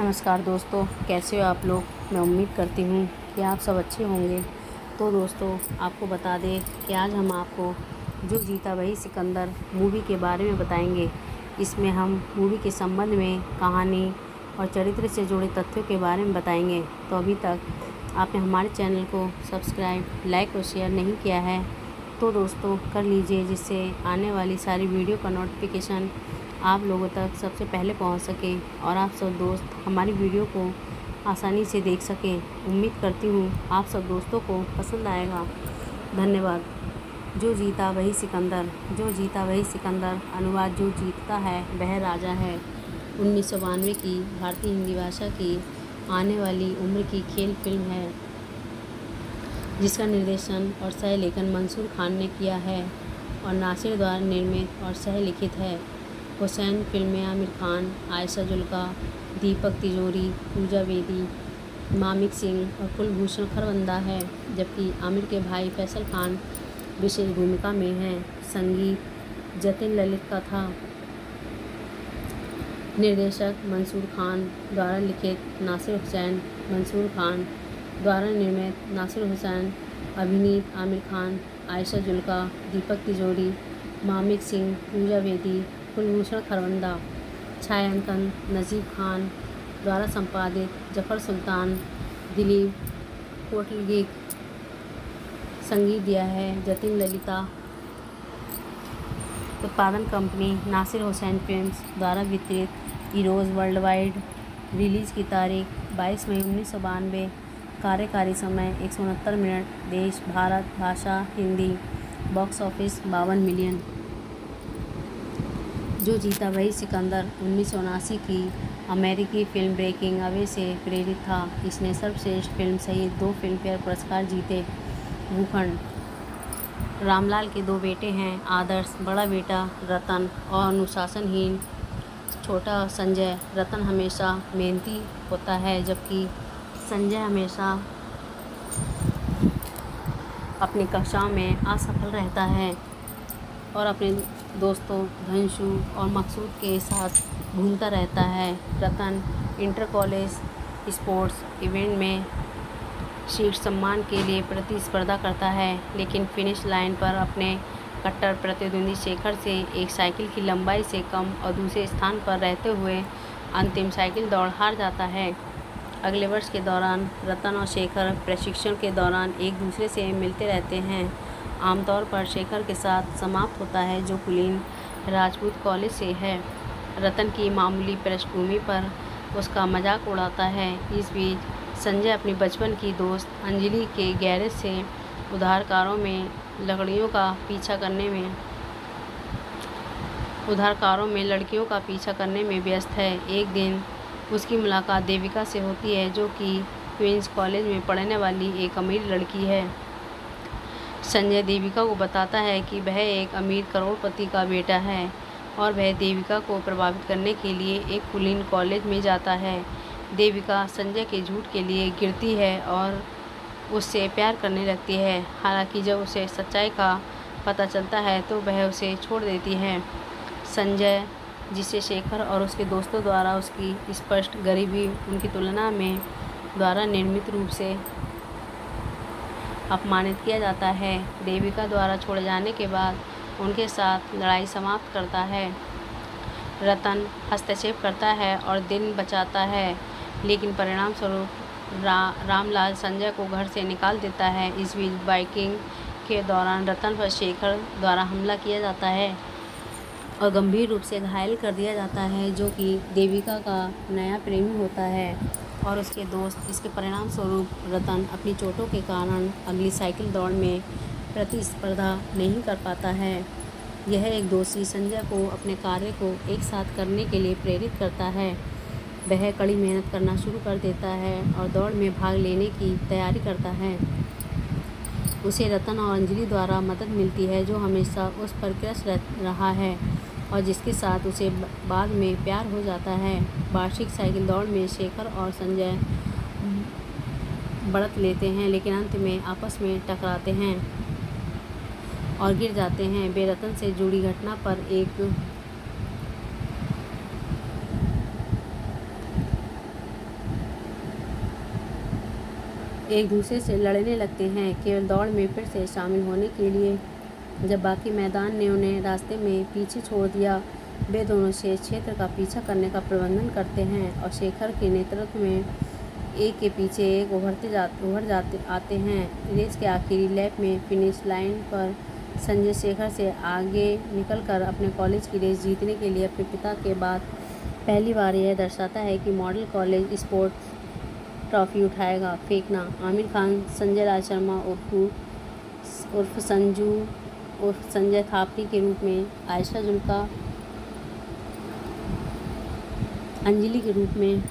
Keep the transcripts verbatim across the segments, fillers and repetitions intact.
नमस्कार दोस्तों, कैसे हो आप लोग। मैं उम्मीद करती हूँ कि आप सब अच्छे होंगे। तो दोस्तों, आपको बता दें कि आज हम आपको जो जीता वही सिकंदर मूवी के बारे में बताएंगे। इसमें हम मूवी के संबंध में कहानी और चरित्र से जुड़े तथ्यों के बारे में बताएंगे। तो अभी तक आपने हमारे चैनल को सब्सक्राइब, लाइक और शेयर नहीं किया है तो दोस्तों कर लीजिए, जिससे आने वाली सारी वीडियो का नोटिफिकेशन आप लोगों तक सबसे पहले पहुंच सके और आप सब दोस्त हमारी वीडियो को आसानी से देख सकें। उम्मीद करती हूँ आप सब दोस्तों को पसंद आएगा। धन्यवाद। जो जीता वही सिकंदर, जो जीता वही सिकंदर अनुवाद जो जीतता है वह राजा है। उन्नीस सौ बानवे की भारतीय हिंदी भाषा की आने वाली उम्र की खेल फिल्म है, जिसका निर्देशन और सह लेखन मंसूर खान ने किया है और नासिर द्वारा निर्मित और सह लिखित है। हुसैन फिल्म में आमिर खान, आयशा जुल्का, दीपक तिजोरी, पूजा बेदी, मामिक सिंह और कुलभूषण खरबंदा है, जबकि आमिर के भाई फैसल खान विशेष भूमिका में हैं। संगीत जतिन ललित का था। निर्देशक मंसूर खान द्वारा लिखित नासिर हुसैन, मंसूर खान द्वारा निर्मित नासिर हुसैन, अभिनीत आमिर खान, आयशा जुल्का, दीपक तिजोरी, मामिक सिंह, पूजा बेदी, कुलभूषण खरबंदा। छायांकन नजीब खान द्वारा संपादित जफ़र सुल्तान, दिलीप कोटलगिक। संगीत दिया है जतिन ललिता। उत्पादन कंपनी नासिर हुसैन फिल्म्स द्वारा वितरित। Eros world wide. रिलीज़ की तारीख बाईस मई उन्नीस सौ बानवे। कार्यकारी समय एक सौ उनहत्तर मिनट। देश भारत। भाषा हिंदी। बॉक्स ऑफिस बावन मिलियन। जो जीता वही सिकंदर उन्नीस सौ उनासी की अमेरिकी फिल्म ब्रेकिंग अवे से प्रेरित था। इसने सर्वश्रेष्ठ फिल्म सहित दो फिल्मफेयर पुरस्कार जीते। भूखंड। रामलाल के दो बेटे हैं, आदर्श बड़ा बेटा रतन और अनुशासनहीन छोटा संजय। रतन हमेशा मेहनती होता है, जबकि संजय हमेशा अपनी कक्षाओं में असफल रहता है और अपने दोस्तों धंशु और मकसूद के साथ घूमता रहता है। Ratan inter college sports event में शीर्ष सम्मान के लिए प्रतिस्पर्धा करता है, लेकिन फिनिश लाइन पर अपने कट्टर प्रतिद्वंदी शेखर से एक साइकिल की लंबाई से कम और दूसरे स्थान पर रहते हुए अंतिम साइकिल दौड़ हार जाता है। अगले वर्ष के दौरान रतन और शेखर प्रशिक्षण के दौरान एक दूसरे से मिलते रहते हैं। आमतौर पर शेखर के साथ समाप्त होता है, जो कुलीन राजपूत कॉलेज से है। रतन की मामूली पृष्ठभूमि पर उसका मजाक उड़ाता है। इस बीच संजय अपनी बचपन की दोस्त अंजलि के गैरेज से उधारकारों में लकड़ियों का पीछा करने में उधारकारों में लड़कियों का पीछा करने में व्यस्त है। एक दिन उसकी मुलाकात देविका से होती है, जो कि क्वींस कॉलेज में पढ़ने वाली एक अमीर लड़की है। संजय देविका को बताता है कि वह एक अमीर करोड़पति का बेटा है और वह देविका को प्रभावित करने के लिए एक कुलीन कॉलेज में जाता है। देविका संजय के झूठ के लिए गिरती है और उससे प्यार करने लगती है। हालांकि जब उसे सच्चाई का पता चलता है तो वह उसे छोड़ देती है। संजय, जिसे शेखर और उसके दोस्तों द्वारा उसकी स्पष्ट गरीबी उनकी तुलना में द्वारा निर्मित रूप से अपमानित किया जाता है, देविका द्वारा छोड़े जाने के बाद उनके साथ लड़ाई समाप्त करता है। रतन हस्तक्षेप करता है और दिन बचाता है, लेकिन परिणाम स्वरूप रा, रामलाल संजय को घर से निकाल देता है। इस बीच बाइकिंग के दौरान रतन पर शेखर द्वारा हमला किया जाता है और गंभीर रूप से घायल कर दिया जाता है, जो कि देविका का नया प्रेमी होता है और उसके दोस्त। इसके परिणाम स्वरूप रतन अपनी चोटों के कारण अगली साइकिल दौड़ में प्रतिस्पर्धा नहीं कर पाता है। यह एक दोषी संजय को अपने कार्य को एक साथ करने के लिए प्रेरित करता है। वह कड़ी मेहनत करना शुरू कर देता है और दौड़ में भाग लेने की तैयारी करता है। उसे रतन और अंजलि द्वारा मदद मिलती है, जो हमेशा उस पर क्रश रहा है और जिसके साथ उसे बाद में प्यार हो जाता है। वार्षिक साइकिल दौड़ में शेखर और संजय बढ़त लेते हैं, लेकिन अंत में आपस में टकराते हैं और गिर जाते हैं। वे रतन से जुड़ी घटना पर एक एक दूसरे से लड़ने लगते हैं केवल दौड़ में फिर से शामिल होने के लिए। जब बाकी मैदान ने उन्हें रास्ते में पीछे छोड़ दिया, वे दोनों शेष क्षेत्र का पीछा करने का प्रबंधन करते हैं और शेखर के नेतृत्व में एक के पीछे एक उभरते जा उभर जाते आते हैं। रेस के आखिरी लैप में फिनिश लाइन पर संजय शेखर से आगे निकलकर अपने कॉलेज की रेस जीतने के लिए अपने पिता के बाद पहली बार यह दर्शाता है कि मॉडल कॉलेज स्पोर्ट्स ट्रॉफी उठाएगा। फेंकना। आमिर खान संजय लाल शर्मा उर्फ उर्फ संजू उर्फ संजय थापड़ी के रूप में, आयशा जुल्का अंजलि के रूप में,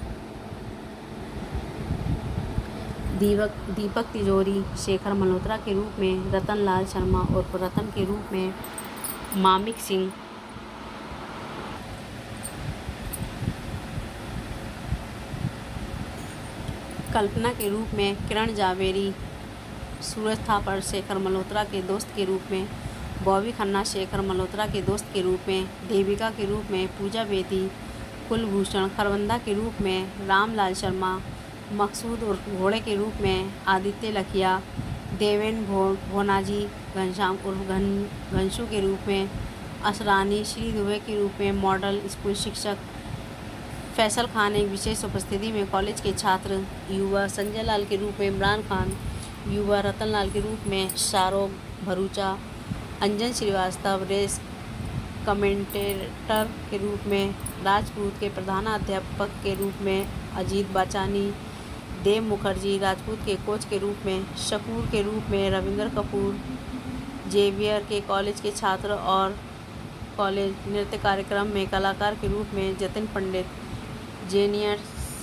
दीपक दीपक तिजोरी शेखर मल्होत्रा के रूप में, रतन लाल शर्मा उर्फ रतन के रूप में मामिक सिंह, कल्पना के रूप में किरण जावेरी, सूरज थापड़ शेखर मल्होत्रा के दोस्त के रूप में, बॉबी खन्ना शेखर मल्होत्रा के दोस्त के रूप में, देविका के रूप में पूजा बेदी, कुलभूषण खरबंदा के रूप में रामलाल शर्मा, मकसूद उर्फ घोड़े के रूप में आदित्य लखिया, देवेन भो भोनाजी घनश्याम उर्फ घन घनशू के रूप में, असरानी श्री दुबे के रूप में मॉडल स्कूल शिक्षक, फैसल खान एक विशेष उपस्थिति में कॉलेज के छात्र, युवा संजय लाल के रूप में इमरान खान, युवा रतन लाल के रूप में शाहरुख भरूचा, अंजन श्रीवास्तव रेस कमेंटेटर के रूप में, राजपूत के प्रधानाध्यापक के रूप में अजीत बाचानी, देव मुखर्जी राजपूत के कोच के रूप में, शकूर के रूप में रविंद्र कपूर, जेवियर के कॉलेज के छात्र और कॉलेज नृत्य कार्यक्रम में कलाकार के रूप में जतिन पंडित, जेनियर्स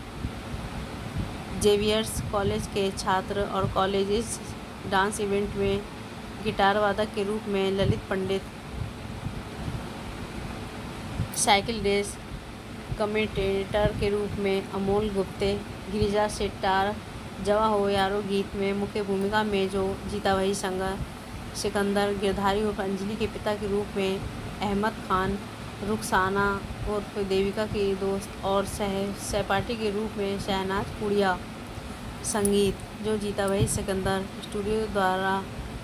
जेवियर्स कॉलेज के छात्र और कॉलेजेस डांस इवेंट में गिटार वादक के रूप में Lalit Pandit, cycle race commentator के रूप में अमोल गुप्ते, गिरिजा शेट्टार जवा हो यारो गीत में मुख्य भूमिका में जो जीता वही संगा, सिकंदर गिरधारी उर्फ अंजलि के पिता के रूप में अहमद खान, रुखसाना उर्फ देविका के दोस्त और सह सहपाठी के रूप में शहनाज पुड़िया। संगीत जो जीता वही सिकंदर स्टूडियो द्वारा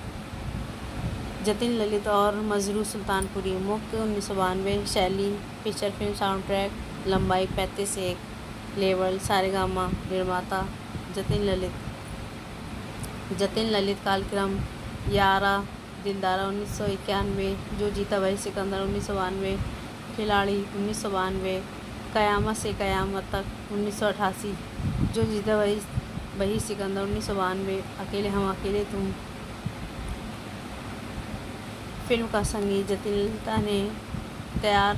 जतिन ललित और मजरू सुल्तानपुरी। मुख्य उन्नीस सौ बानवे शैली पिक्चर फिल्म साउंड ट्रैक, लंबाई पैंतीस एक, लेवल सारेगामा, निर्माता जतिन ललित। जतिन ललित कालक्रम यारा दिलदारा उन्नीस सौ इक्यानवे, जो जीता वही सिकंदर उन्नीस सौ बानवे, खिलाड़ी उन्नीस सौ बानवे, कयामत से कयामत तक उन्नीस सौ अठासी, जो जीता वही वही सिकंदर उन्नीस सौ बानवे, अकेले हम अकेले तुम। फिल्म का संगीत जतिन ललिता ने तैयार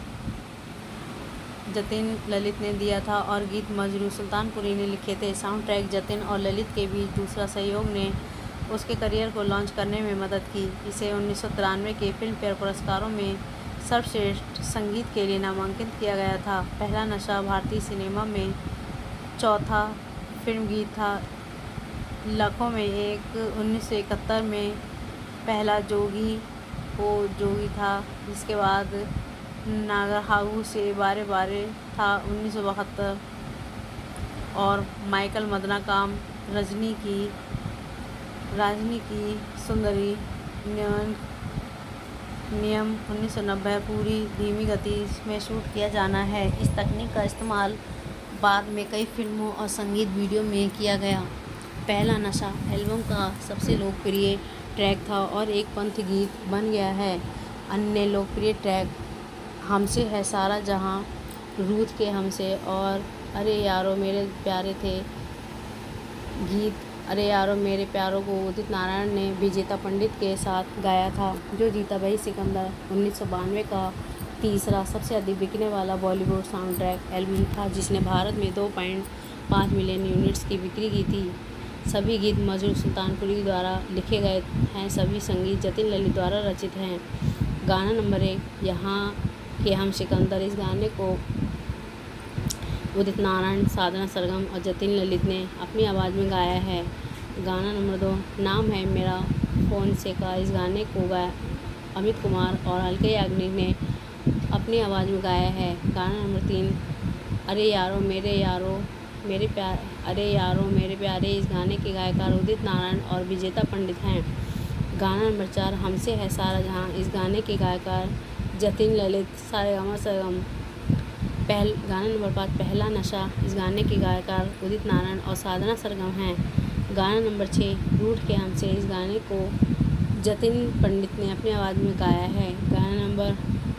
जतिन ललित ने दिया था और गीत मजरू सुल्तानपुरी ने लिखे थे। साउंड ट्रैक जतिन और ललित के बीच दूसरा सहयोग ने उसके करियर को लॉन्च करने में मदद की। इसे उन्नीस सौ तिरानवे के फिल्म फेयर पुरस्कारों में सर्वश्रेष्ठ संगीत के लिए नामांकित किया गया था। पहला नशा भारतीय सिनेमा में चौथा फिल्म गीत था। लाखों में एक उन्नीस सौ इकहत्तर में पहला जोगी वो जोगी था, जिसके बाद नागरहाऊ से बारे बारे था उन्नीस सौ बहत्तर, और माइकल मदनाकाम रजनी की राजनी की सुंदरी नियम नियम उन्नीस सौ नब्बे पूरी धीमी गति में शूट किया जाना है। इस तकनीक का इस्तेमाल बाद में कई फिल्मों और संगीत वीडियो में किया गया। पहला नशा एल्बम का सबसे लोकप्रिय ट्रैक था और एक पंथ गीत बन गया है। अन्य लोकप्रिय ट्रैक हमसे है सारा जहां, रूथ के हमसे और अरे यारो मेरे प्यारे थे। गीत अरे यारो मेरे प्यारों को उदित नारायण ने विजेता पंडित के साथ गाया था। जो जीता वही सिकंदर उन्नीस सौ बानवे का तीसरा सबसे अधिक बिकने वाला बॉलीवुड साउंड ट्रैक एल्बम था, जिसने भारत में दो पॉइंट पाँच मिलियन यूनिट्स की बिक्री की थी। सभी गीत मजरू सुल्तानपुरी द्वारा लिखे गए हैं। सभी संगीत जतिन ललित द्वारा रचित हैं। गाना नंबर एक, यहाँ के हम सिकंदर। इस गाने को उदित नारायण, साधना सरगम और जतिन ललित ने अपनी आवाज़ में गाया है। गाना नंबर दो, नाम है मेरा फ़ोन से का। इस गाने को गाया अमित कुमार और अलके याग्निक ने अपनी आवाज़ में गाया है। गाना नंबर तीन, अरे यारो मेरे यारो मेरे प्यार अरे यारों मेरे प्यारे इस गाने के गायकार उदित नारायण और विजेता पंडित हैं। गाना नंबर चार हमसे है सारा जहां। इस गाने के गायकार जतिन ललित सारेगामा सरगम। पहल गाना नंबर पाँच पहला नशा। इस गाने के गायकार उदित नारायण और साधना सरगम हैं। गाना नंबर छः रूठ के हमसे। इस गाने को जतिन पंडित ने अपनी आवाज़ में गाया है। गाना नंबर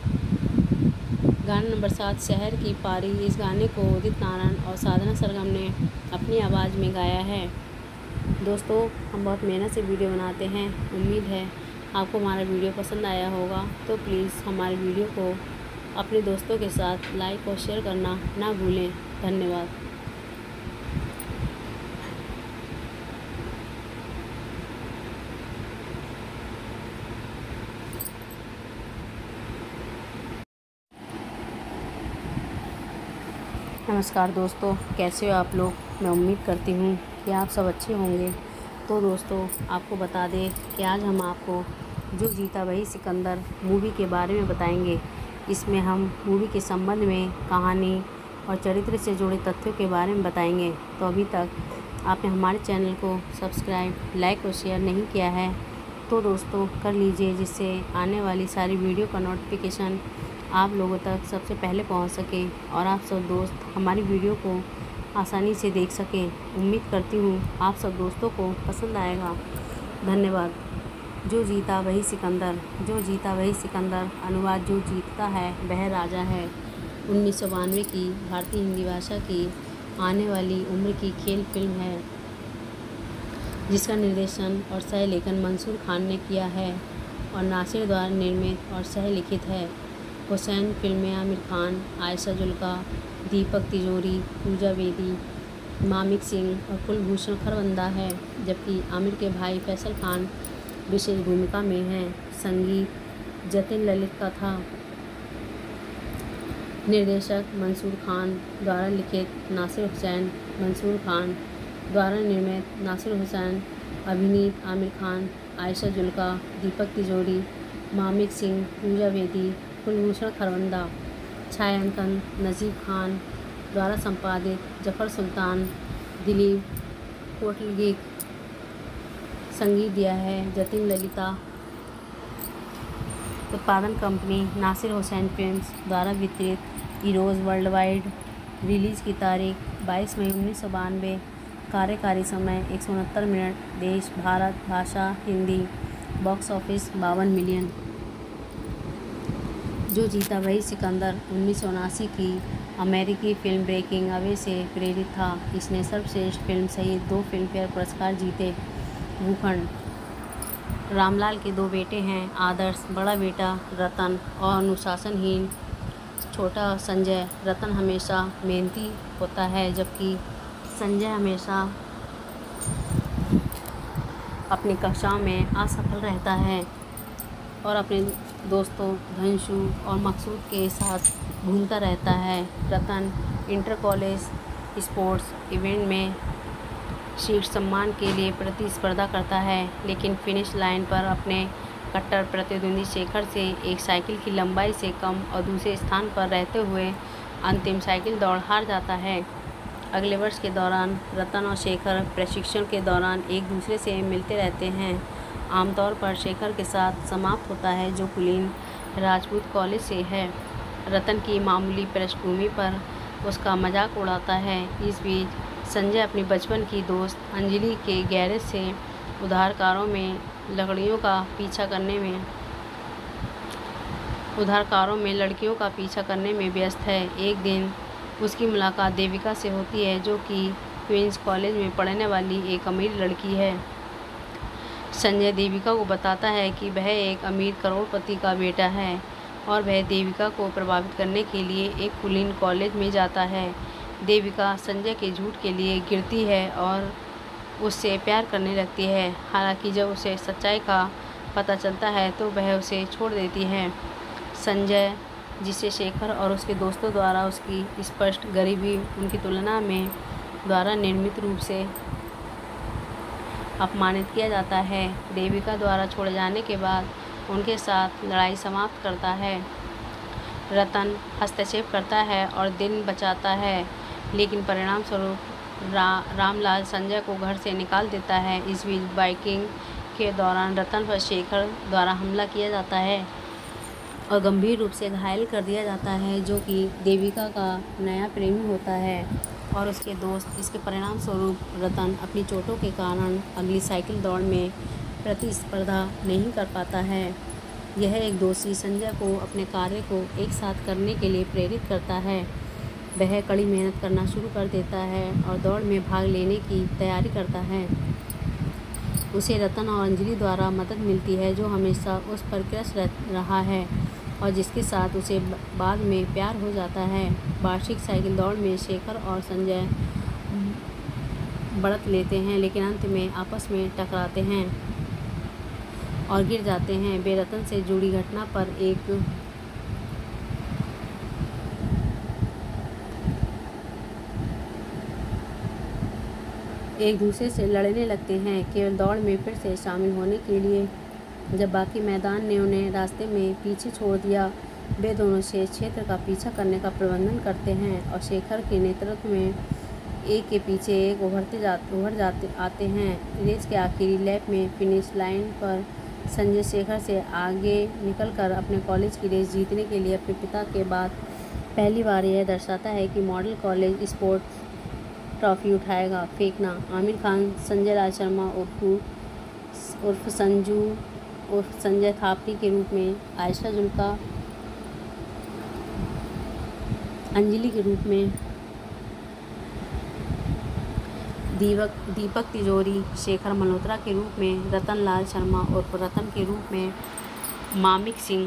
गाना नंबर सात शहर की पारी। इस गाने को उदित नारायण और साधना सरगम ने अपनी आवाज़ में गाया है। दोस्तों हम बहुत मेहनत से वीडियो बनाते हैं। उम्मीद है आपको हमारा वीडियो पसंद आया होगा, तो प्लीज़ हमारे वीडियो को अपने दोस्तों के साथ लाइक और शेयर करना ना भूलें। धन्यवाद। नमस्कार दोस्तों, कैसे हो आप लोग। मैं उम्मीद करती हूँ कि आप सब अच्छे होंगे। तो दोस्तों आपको बता दें कि आज हम आपको जो जीता वही सिकंदर मूवी के बारे में बताएंगे। इसमें हम मूवी के संबंध में कहानी और चरित्र से जुड़े तथ्यों के बारे में बताएंगे। तो अभी तक आपने हमारे चैनल को सब्सक्राइब, लाइक और शेयर नहीं किया है तो दोस्तों कर लीजिए, जिससे आने वाली सारी वीडियो का नोटिफिकेशन आप लोगों तक सबसे पहले पहुंच सके और आप सब दोस्त हमारी वीडियो को आसानी से देख सकें। उम्मीद करती हूँ आप सब दोस्तों को पसंद आएगा। धन्यवाद। जो जीता वही सिकंदर। जो जीता वही सिकंदर अनुवाद जो जीतता है वह राजा है। उन्नीस सौ बानवे की भारतीय हिंदी भाषा की आने वाली उम्र की खेल फिल्म है, जिसका निर्देशन और सह लेखन मंसूर खान ने किया है और नासिर द्वारा निर्मित और सह लिखित है। हुसैन फिल्म में आमिर खान, आयशा जुल्का, दीपक तिजोरी, पूजा बेदी, मामिक सिंह और कुलभूषण खरबंदा है, जबकि आमिर के भाई फैसल खान विशेष भूमिका में हैं। संगीत जतिन ललित का था। निर्देशक मंसूर खान द्वारा लिखित, नासिर हुसैन, मंसूर खान द्वारा निर्मित, नासिर हुसैन, अभिनीत आमिर खान, आयशा जुल्का, दीपक तिजोरी, मामिक सिंह, पूजा बेदी, कुलभूषण खरबंदा। छायांकन नजीब खान द्वारा संपादित, जफ़र सुल्तान, दिलीप कोटलगी। संगीत दिया है जतिन ललिता। उत्पादन कंपनी नासिर हुसैन फिल्म्स द्वारा वितरित। Eros world wide. रिलीज़ की तारीख बाईस मई उन्नीस सौ बानवे। कार्यकारी समय एक सौ उनहत्तर मिनट। देश भारत। भाषा हिंदी। बॉक्स ऑफिस बावन मिलियन। जो जीता वही सिकंदर उन्नीस सौ उनासी की अमेरिकी फिल्म ब्रेकिंग अवे से प्रेरित था। इसने सर्वश्रेष्ठ फिल्म सहित दो फिल्मफेयर पुरस्कार जीते। भूखंड। रामलाल के दो बेटे हैं, आदर्श बड़ा बेटा रतन और अनुशासनहीन छोटा संजय। रतन हमेशा मेहनती होता है, जबकि संजय हमेशा अपनी कक्षाओं में असफल रहता है और अपने दोस्तों धंशु और मकसूद के साथ घूमता रहता है। Ratan inter college sports event में शीर्ष सम्मान के लिए प्रतिस्पर्धा करता है, लेकिन फिनिश लाइन पर अपने कट्टर प्रतिद्वंदी शेखर से एक साइकिल की लंबाई से कम और दूसरे स्थान पर रहते हुए अंतिम साइकिल दौड़ हार जाता है। अगले वर्ष के दौरान रतन और शेखर प्रशिक्षण के दौरान एक दूसरे से मिलते रहते हैं। आमतौर पर शेखर के साथ समाप्त होता है, जो कुलीन राजपूत कॉलेज से है। रतन की मामूली पृष्ठभूमि पर उसका मजाक उड़ाता है। इस बीच संजय अपनी बचपन की दोस्त अंजलि के गैरेज से उधारकारों में लकड़ियों का पीछा करने में उधारकारों में लड़कियों का पीछा करने में व्यस्त है। एक दिन उसकी मुलाकात देविका से होती है, जो कि क्वींस कॉलेज में पढ़ने वाली एक अमीर लड़की है। संजय देविका को बताता है कि वह एक अमीर करोड़पति का बेटा है और वह देविका को प्रभावित करने के लिए एक कुलीन कॉलेज में जाता है। देविका संजय के झूठ के लिए गिरती है और उससे प्यार करने लगती है। हालांकि जब उसे सच्चाई का पता चलता है तो वह उसे छोड़ देती है। संजय, जिसे शेखर और उसके दोस्तों द्वारा उसकी स्पष्ट गरीबी उनकी तुलना में द्वारा निर्मित रूप से अपमानित किया जाता है, देविका द्वारा छोड़े जाने के बाद उनके साथ लड़ाई समाप्त करता है। रतन हस्तक्षेप करता है और दिन बचाता है, लेकिन परिणाम स्वरूप रा रामलाल संजय को घर से निकाल देता है। इस बीच बाइकिंग के दौरान रतन पर शेखर द्वारा हमला किया जाता है और गंभीर रूप से घायल कर दिया जाता है, जो कि देविका का नया प्रेमी होता है और उसके दोस्त। इसके परिणाम स्वरूप रतन अपनी चोटों के कारण अगली साइकिल दौड़ में प्रतिस्पर्धा नहीं कर पाता है। यह एक दोषी संजय को अपने कार्य को एक साथ करने के लिए प्रेरित करता है। वह कड़ी मेहनत करना शुरू कर देता है और दौड़ में भाग लेने की तैयारी करता है। उसे रतन और अंजलि द्वारा मदद मिलती है, जो हमेशा उस पर क्रश रहा है और जिसके साथ उसे बाद में प्यार हो जाता है। वार्षिक साइकिल दौड़ में शेखर और संजय बढ़त लेते हैं, लेकिन अंत में आपस में टकराते हैं और गिर जाते हैं। वे रतन से जुड़ी घटना पर एक एक दूसरे से लड़ने लगते हैं, केवल दौड़ में फिर से शामिल होने के लिए। जब बाकी मैदान ने उन्हें रास्ते में पीछे छोड़ दिया, वे दोनों शेष क्षेत्र का पीछा करने का प्रबंधन करते हैं और शेखर के नेतृत्व में एक के पीछे एक उभरते जाते उभर जाते आते हैं। रेस के आखिरी लैप में फिनिश लाइन पर संजय शेखर से आगे निकलकर अपने कॉलेज की रेस जीतने के लिए अपने पिता के बाद पहली बार यह दर्शाता है कि मॉडल कॉलेज स्पोर्ट्स ट्रॉफी उठाएगा। फेंकना। आमिर खान संजय लाल शर्मा उर्फ उर्फ संजू उर्फ संजय थापड़ी के रूप में, आयशा जुल्का अंजलि के रूप में, दीपक दीपक तिजोरी शेखर मल्होत्रा के रूप में, रतन लाल शर्मा उर्फ रतन के रूप में, मामिक सिंह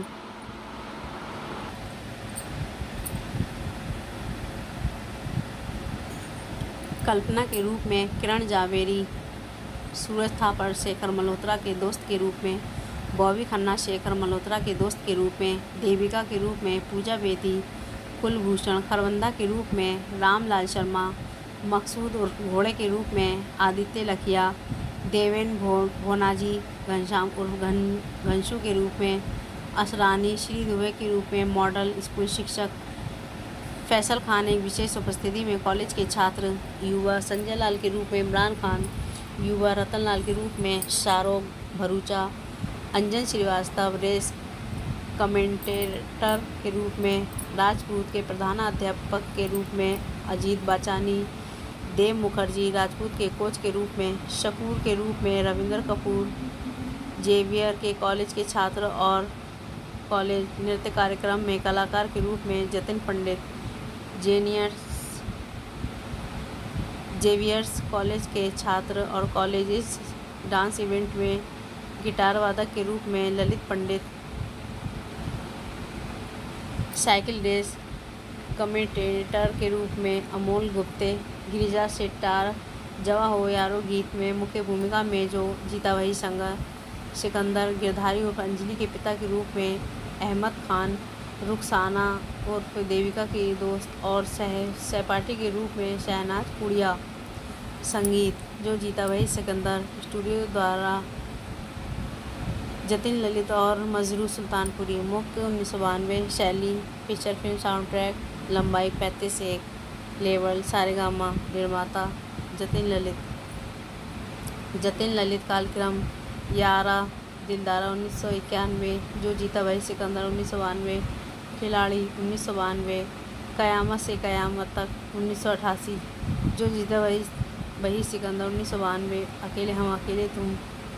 कल्पना के रूप में, किरण जावेरी सूरज थापड़ शेखर मल्होत्रा के दोस्त के रूप में, बॉबी खन्ना शेखर मल्होत्रा के दोस्त के रूप में, देविका के रूप में पूजा बेदी, कुलभूषण खरबंदा के रूप में, रामलाल शर्मा मकसूद उर्फ घोड़े के रूप में, आदित्य लखिया, देवेन भो भोनाजी घनश्याम उर्फ घन घनशू के रूप में, असरानी श्री दुबे के रूप में, मॉडल स्कूल शिक्षक फैसल खान एक विशेष उपस्थिति में कॉलेज के छात्र, युवा संजय लाल के रूप में इमरान खान, युवा रतन लाल के रूप में शाहरुख भरूचा, अंजन श्रीवास्तव रेस कमेंटेटर के रूप में, राजपूत के प्रधानाध्यापक के रूप में अजीत बाचानी, देव मुखर्जी राजपूत के कोच के रूप में, शकूर के रूप में रविंद्र कपूर, जेवियर के कॉलेज के छात्र और कॉलेज नृत्य कार्यक्रम में कलाकार के रूप में जतिन पंडित, जेनियर्स जेवियर्स कॉलेज के छात्र और कॉलेज डांस इवेंट में गिटार वादक के रूप में Lalit Pandit, cycle race commentator के रूप में अमोल गुप्ते, गिरिजा शेट्टार जवा हो यारो गीत में मुख्य भूमिका में जो जीता वही संगा सिकंदर, गिरधारी उर्फ अंजलि के पिता के रूप में अहमद खान, रुखसाना उर्फ देविका की दोस्त और सह सहपाठी के रूप में शहनाज पुड़िया। संगीत जो जीता वही सिकंदर, स्टूडियो द्वारा जतिन ललित और मजरू सुल्तानपुरी। मुख्य उन्नीस सौ बानवे, शैली फीचर फिल्म साउंड ट्रैक, लंबाई पैंतीस एक, लेवल सारेगामा, निर्माता जतिन ललित। जतिन ललित कालक्रम यारा दिलदारा उन्नीस सौ इक्यानवे, जो जीता वही सिकंदर उन्नीस सौ बानवे, खिलाड़ी उन्नीस सौ बानवे, कयामत से कयामत तक उन्नीस सौ अठासी, जो जीता वही वही सिकंदर उन्नीस सौ बानवे, अकेले हम अकेले तुम।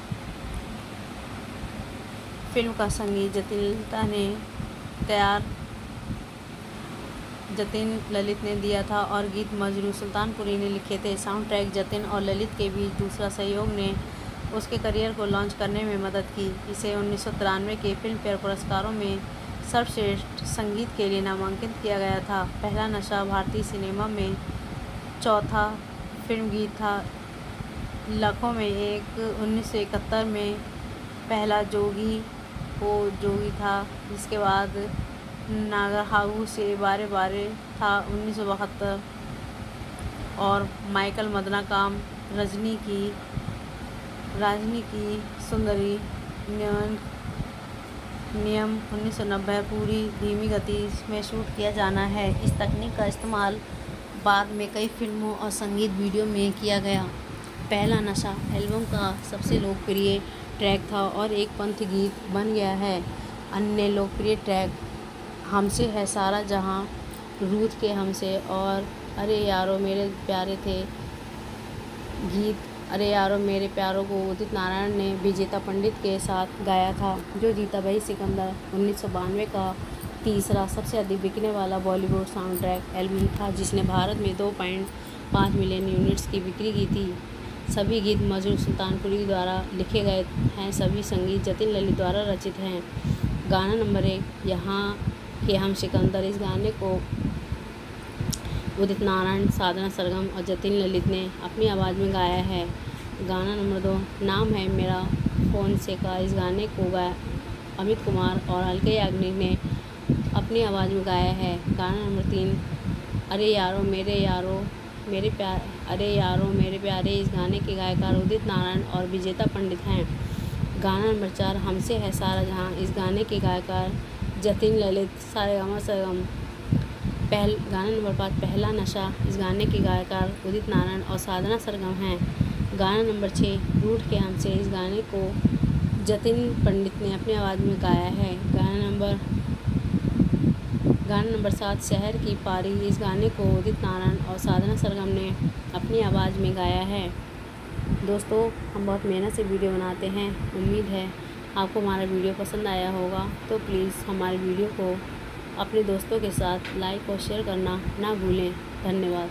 फिल्म का संगीत जतिन ललिता ने तैयार जतिन ललित ने दिया था और गीत मजरू सुल्तानपुरी ने लिखे थे। साउंड ट्रैक जतिन और ललित के बीच दूसरा सहयोग ने उसके करियर को लॉन्च करने में मदद की। इसे उन्नीस सौ तिरानवे के फिल्म फेयर पुरस्कारों में सर्वश्रेष्ठ संगीत के लिए नामांकित किया गया था। पहला नशा भारतीय सिनेमा में चौथा फिल्म गीत था। लाखों में एक उन्नीस सौ इकहत्तर में पहला जोगी हो जोगी था, जिसके बाद नागरहाऊ से बारे बारे था उन्नीस सौ बहत्तर, और माइकल मदनाकाम रजनी की राजनी की सुंदरी नियम नियम उन्नीस सौ नब्बे पूरी धीमी गति में शूट किया जाना है। इस तकनीक का इस्तेमाल बाद में कई फिल्मों और संगीत वीडियो में किया गया। पहला नशा एल्बम का सबसे लोकप्रिय ट्रैक था और एक पंथ गीत बन गया है। अन्य लोकप्रिय ट्रैक हमसे है सारा जहां, रूठ के हमसे और अरे यारो मेरे प्यारे थे। गीत अरे यारो मेरे प्यारों को उदित नारायण ने विजेता पंडित के साथ गाया था, जो जीता भाई सिकंदर उन्नीस सौ बानवे का तीसरा सबसे अधिक बिकने वाला बॉलीवुड साउंड ट्रैक एल्बम था, जिसने भारत में दो पॉइंट पाँच मिलियन यूनिट्स की बिक्री की थी। सभी गीत मजरू सुल्तानपुरी द्वारा लिखे गए हैं, सभी संगीत जतिन ललित द्वारा रचित हैं। गाना नंबर एक, यहाँ के हम सिकंदर। इस गाने को उदित नारायण, साधना सरगम और जतिन ललित ने अपनी आवाज़ में गाया है। गाना नंबर दो, नाम है मेरा फ़ोन से का। इस गाने को गाया अमित कुमार और अलका याग्निक ने अपनी आवाज़ में गाया है। गाना नंबर तीन, अरे यारो मेरे यारो मेरे प्यार अरे यारो मेरे प्यारे। इस गाने के गायकार उदित नारायण और विजेता पंडित हैं। गाना नंबर चार, हमसे है सारा जहां। इस गाने के गायकार जतिन ललित, सारेगामा सरगम। पहल गाना नंबर पाँच, पहला नशा। इस गाने के गायकार उदित नारायण और साधना सरगम हैं। गाना नंबर छः, रूठ के हमसे। इस गाने को जतिन पंडित ने अपनी आवाज़ में गाया है। गाना नंबर गाना नंबर सात, शहर की पारी। इस गाने को उदित नारायण और साधना सरगम ने अपनी आवाज़ में गाया है। दोस्तों, हम बहुत मेहनत से वीडियो बनाते हैं। उम्मीद है आपको हमारा वीडियो पसंद आया होगा, तो प्लीज़ हमारे वीडियो को अपने दोस्तों के साथ लाइक और शेयर करना ना भूलें। धन्यवाद।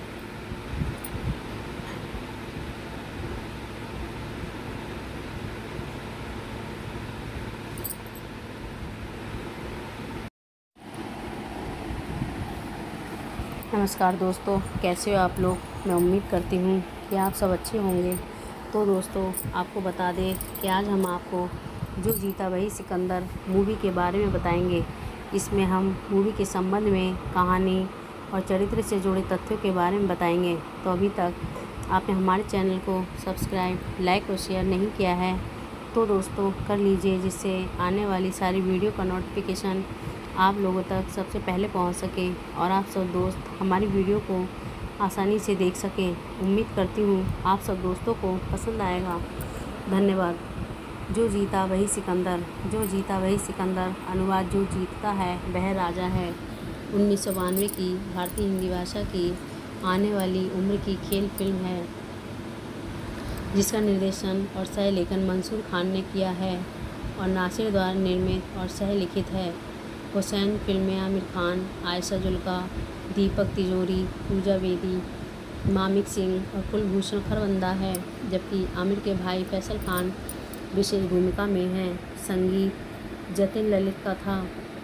नमस्कार दोस्तों, कैसे हो आप लोग। मैं उम्मीद करती हूँ कि आप सब अच्छे होंगे। तो दोस्तों, आपको बता दें कि आज हम आपको जो जीता वही सिकंदर मूवी के बारे में बताएंगे। इसमें हम मूवी के संबंध में कहानी और चरित्र से जुड़े तथ्यों के बारे में बताएंगे। तो अभी तक आपने हमारे चैनल को सब्सक्राइब, लाइक और शेयर नहीं किया है तो दोस्तों कर लीजिए, जिससे आने वाली सारी वीडियो का नोटिफिकेशन आप लोगों तक सबसे पहले पहुंच सके और आप सब दोस्त हमारी वीडियो को आसानी से देख सकें। उम्मीद करती हूँ आप सब दोस्तों को पसंद आएगा। धन्यवाद। जो जीता वही सिकंदर। जो जीता वही सिकंदर अनुवाद जो जीतता है वह राजा है। उन्नीस सौ बानवे की भारतीय हिंदी भाषा की आने वाली उम्र की खेल फिल्म है, जिसका निर्देशन और सह लेखन मंसूर खान ने किया है और नासिर द्वारा निर्मित और सह लिखित है। हुसैन फिल्म में आमिर खान, आयशा जुल्का, दीपक तिजोरी, पूजा बेदी, मामिक सिंह और कुलभूषण खरबंदा है, जबकि आमिर के भाई फैसल खान विशेष भूमिका में हैं। संगीत जतिन ललित का था।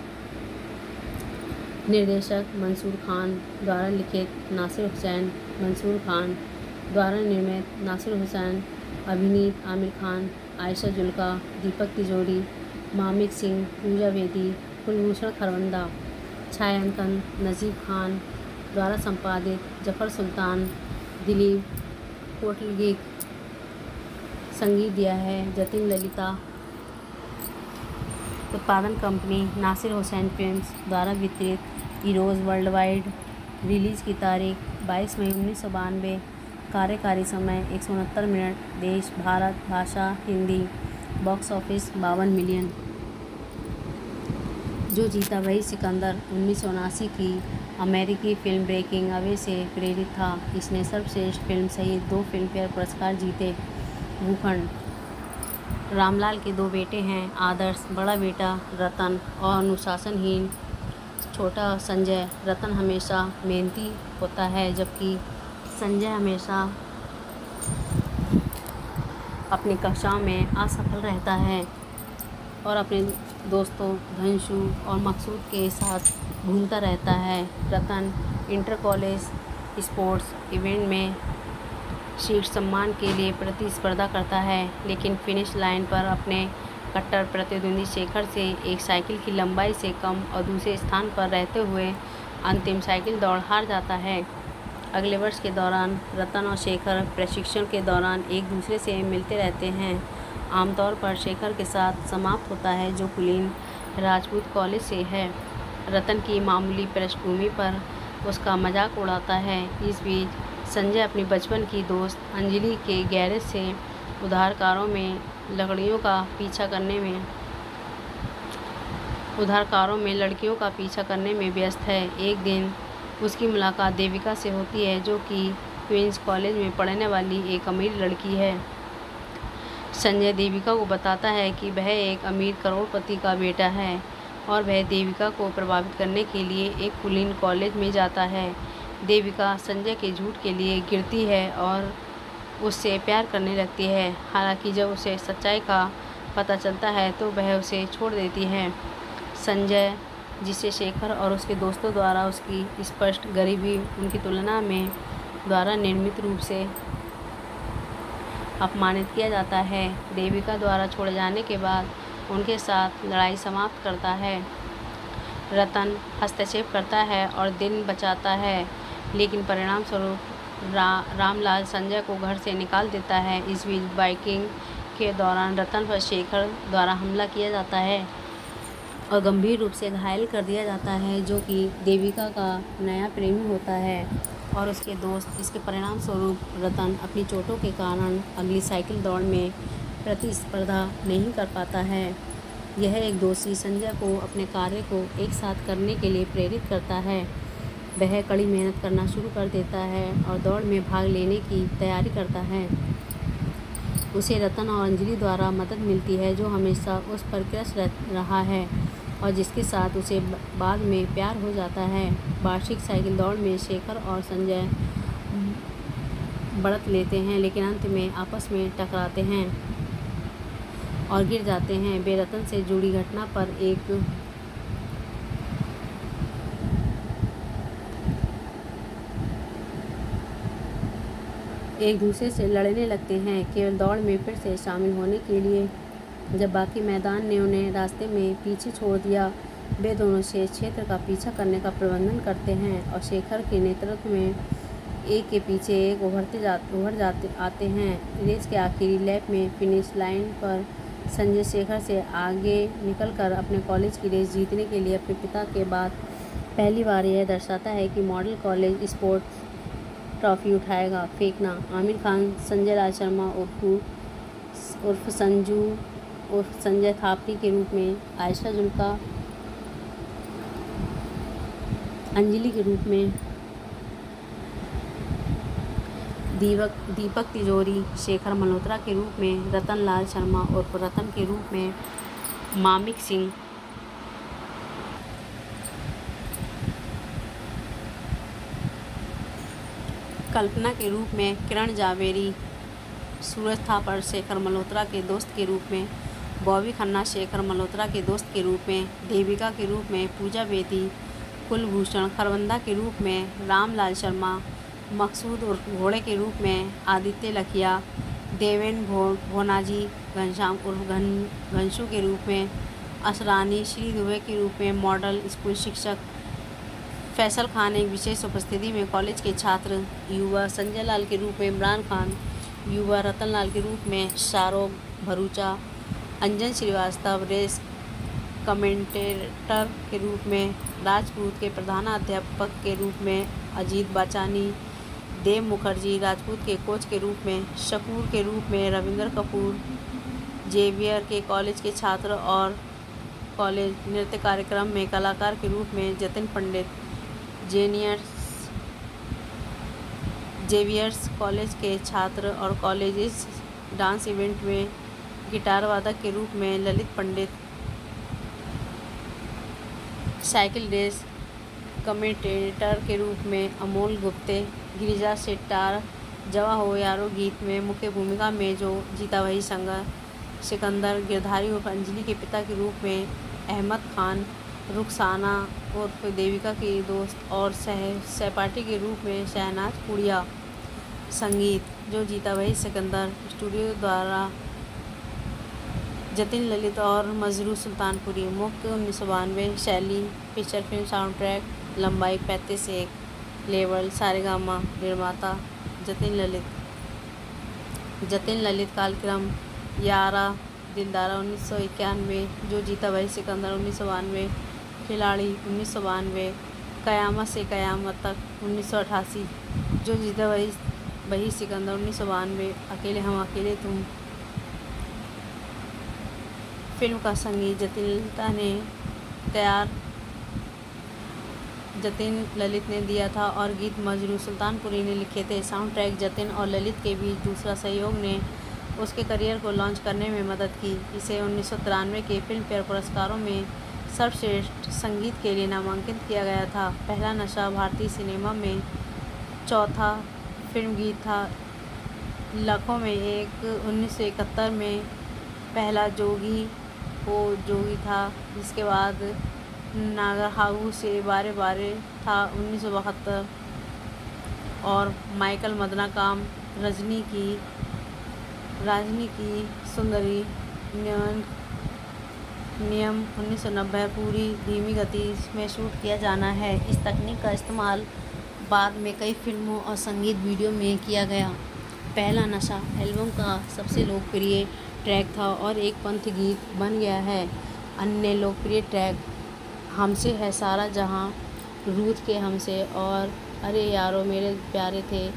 निर्देशक मंसूर खान द्वारा लिखित, नासिर हुसैन, मंसूर खान द्वारा निर्मित, नासिर हुसैन, अभिनीत आमिर खान, आयशा जुल्का, दीपक तिजोरी, मामिक सिंह, पूजा बेदी, कुलभूषण खरबंदा। छायांकन नजीब खान द्वारा संपादित, जफ़र सुल्तान, दिलीप कोटलगिक। संगीत दिया है जतिन ललिता। उत्पादन कंपनी नासिर हुसैन फिल्म्स द्वारा वितरित। Eros world wide. रिलीज़ की तारीख बाईस मई उन्नीस सौ बानवे। कार्यकारी समय एक सौ उनहत्तर मिनट। देश भारत। भाषा हिंदी। बॉक्स ऑफिस बावन मिलियन। जो जीता वही सिकंदर उन्नीस सौ उनासी की अमेरिकी फिल्म ब्रेकिंग अवे से प्रेरित था। इसने सर्वश्रेष्ठ फिल्म सहित दो फिल्मफेयर पुरस्कार जीते। भूखंड। रामलाल के दो बेटे हैं, आदर्श बड़ा बेटा रतन और अनुशासनहीन छोटा संजय। रतन हमेशा मेहनती होता है, जबकि संजय हमेशा अपनी कक्षाओं में असफल रहता है और अपने दोस्तों धंशु और मकसूद के साथ घूमता रहता है। Ratan inter college sports event में शीर्ष सम्मान के लिए प्रतिस्पर्धा करता है, लेकिन फिनिश लाइन पर अपने कट्टर प्रतिद्वंदी शेखर से एक साइकिल की लंबाई से कम और दूसरे स्थान पर रहते हुए अंतिम साइकिल दौड़ हार जाता है। अगले वर्ष के दौरान रतन और शेखर प्रशिक्षण के दौरान एक दूसरे से मिलते रहते हैं। आमतौर पर शेखर के साथ समाप्त होता है, जो कुलीन राजपूत कॉलेज से है। रतन की मामूली पृष्ठभूमि पर उसका मजाक उड़ाता है। इस बीच संजय अपनी बचपन की दोस्त अंजलि के गैरेज से उधारकारों में लकड़ियों का पीछा करने में उधारकारों में लड़कियों का पीछा करने में व्यस्त है। एक दिन उसकी मुलाकात देविका से होती है, जो कि क्वींस कॉलेज में पढ़ने वाली एक अमीर लड़की है। संजय देविका को बताता है कि वह एक अमीर करोड़पति का बेटा है और वह देविका को प्रभावित करने के लिए एक कुलीन कॉलेज में जाता है। देविका संजय के झूठ के लिए गिरती है और उससे प्यार करने लगती है। हालांकि जब उसे सच्चाई का पता चलता है तो वह उसे छोड़ देती है। संजय, जिसे शेखर और उसके दोस्तों द्वारा उसकी स्पष्ट गरीबी उनकी तुलना में द्वारा निर्मित रूप से अपमानित किया जाता है, देविका द्वारा छोड़े जाने के बाद उनके साथ लड़ाई समाप्त करता है। रतन हस्तक्षेप करता है और दिन बचाता है, लेकिन परिणाम स्वरूप रा, रामलाल संजय को घर से निकाल देता है। इस बीच बाइकिंग के दौरान रतन पर शेखर द्वारा हमला किया जाता है और गंभीर रूप से घायल कर दिया जाता है, जो कि देविका का नया प्रेमी होता है और उसके दोस्त। इसके परिणाम स्वरूप रतन अपनी चोटों के कारण अगली साइकिल दौड़ में प्रतिस्पर्धा नहीं कर पाता है। यह एक दोषी संजय को अपने कार्य को एक साथ करने के लिए प्रेरित करता है। वह कड़ी मेहनत करना शुरू कर देता है और दौड़ में भाग लेने की तैयारी करता है। उसे रतन और अंजलि द्वारा मदद मिलती है, जो हमेशा उस पर क्रश रहा है और जिसके साथ उसे बाद में प्यार हो जाता है। वार्षिक साइकिल दौड़ में शेखर और संजय बढ़त लेते हैं, लेकिन अंत में आपस में टकराते हैं और गिर जाते हैं। वे रतन से जुड़ी घटना पर एक एक दूसरे से लड़ने लगते हैं, केवल दौड़ में फिर से शामिल होने के लिए। जब बाकी मैदान ने उन्हें रास्ते में पीछे छोड़ दिया, वे दोनों शेष क्षेत्र का पीछा करने का प्रबंधन करते हैं और शेखर के नेतृत्व में एक के पीछे एक उभरते जाते उभर जाते आते हैं। रेस के आखिरी लैप में फिनिश लाइन पर संजय शेखर से आगे निकलकर अपने कॉलेज की रेस जीतने के लिए अपने पिता के बाद पहली बार यह दर्शाता है कि मॉडल कॉलेज स्पोर्ट्स ट्रॉफी उठाएगा। फेंकना। आमिर खान संजय लाल शर्मा उर्फ उर्फ संजू उर्फ संजय थापरी के रूप में, आयशा जुल्का अंजलि के रूप में, दीपक दीपक तिजोरी शेखर मल्होत्रा के रूप में, रतन लाल शर्मा उर्फ रतन के रूप में, मामिक सिंह कल्पना के रूप में, किरण जावेरी सूरज थापर शेखर मल्होत्रा के दोस्त के रूप में, बॉबी खन्ना शेखर मल्होत्रा के दोस्त के रूप में, देविका के रूप में पूजा बेदी, कुलभूषण खरबंदा के रूप में रामलाल शर्मा, मकसूद उर्फ घोड़े के रूप में आदित्य लखिया, देवेन भो भोनाजी घनश्याम उर्फ घन घनशू के रूप में, असरानी श्री दुबे के रूप में मॉडल स्कूल शिक्षक, फैसल खान एक विशेष उपस्थिति में कॉलेज के छात्र, युवा संजय लाल के रूप में इमरान खान, युवा रतन लाल के रूप में शाहरुख भरूचा, अंजन श्रीवास्तव रेस कमेंटेटर के रूप में, राजपूत के प्रधानाध्यापक के रूप में अजीत बाचानी, देव मुखर्जी राजपूत के कोच के रूप में, शकूर के रूप में रविंद्र कपूर, जेवियर के कॉलेज के छात्र और कॉलेज नृत्य कार्यक्रम में कलाकार के रूप में जतिन पंडित, जेनियर्स जेवियर्स कॉलेज के छात्र और कॉलेज डांस इवेंट में गिटार वादक के रूप में Lalit Pandit, cycle race commentator के रूप में अमोल गुप्ते, गिरिजा शेट्टार जवा हो यारो गीत में मुख्य भूमिका में जो जीता वही संगा सिकंदर, गिरधारी उर्फ अंजलि के पिता के रूप में अहमद खान, रुखसाना उर्फ देविका की दोस्त और सह सहपाठी के रूप में शहनाज पुड़िया। संगीत जो जीता वही सिकंदर, स्टूडियो द्वारा जतिन ललित और मजरू सुल्तानपुरी, मुख्य उन्नीस सौ बानवे, शैली फीचर फिल्म साउंड ट्रैक, लंबाई पैंतीस एक, लेवल सारेगामा, निर्माता जतिन ललित, जतिन ललित, कालक्रम यारा दिलदारा उन्नीस सौ इक्यानवे, जो जीता वही सिकंदर उन्नीस सौ बानवे, खिलाड़ी उन्नीस सौ बानवे, क़यामत से क़यामत तक उन्नीस सौ अठासी, जो जीता वही वही सिकंदर उन्नीस सौ बानवे, अकेले हम अकेले तुम। फिल्म का संगीत जतिन ललिता ने तैयार जतिन ललित ने दिया था और गीत मजरू सुल्तानपुरी ने लिखे थे। साउंड ट्रैक जतिन और ललित के बीच दूसरा सहयोग ने उसके करियर को लॉन्च करने में मदद की। इसे उन्नीस सौ तिरानवे के फिल्म फेयर पुरस्कारों में सर्वश्रेष्ठ संगीत के लिए नामांकित किया गया था। पहला नशा भारतीय सिनेमा में चौथा फिल्म गीत था। लाखों में एक उन्नीस सौ इकहत्तर में पहला जोगी वो जोगी था, जिसके बाद नागरहाऊ से बारे बारे था उन्नीस सौ बहत्तर, और माइकल मदनाकाम रजनी की राजनी की सुंदरी नियम नियम उन्नीस सौ नब्बे पूरी धीमी गति में शूट किया जाना है। इस तकनीक का इस्तेमाल बाद में कई फिल्मों और संगीत वीडियो में किया गया। पहला नशा एल्बम का सबसे लोकप्रिय ट्रैक था और एक पंथ गीत बन गया है। अन्य लोकप्रिय ट्रैक हमसे है सारा जहां, रूठ के हमसे और अरे यारो मेरे प्यारे थे।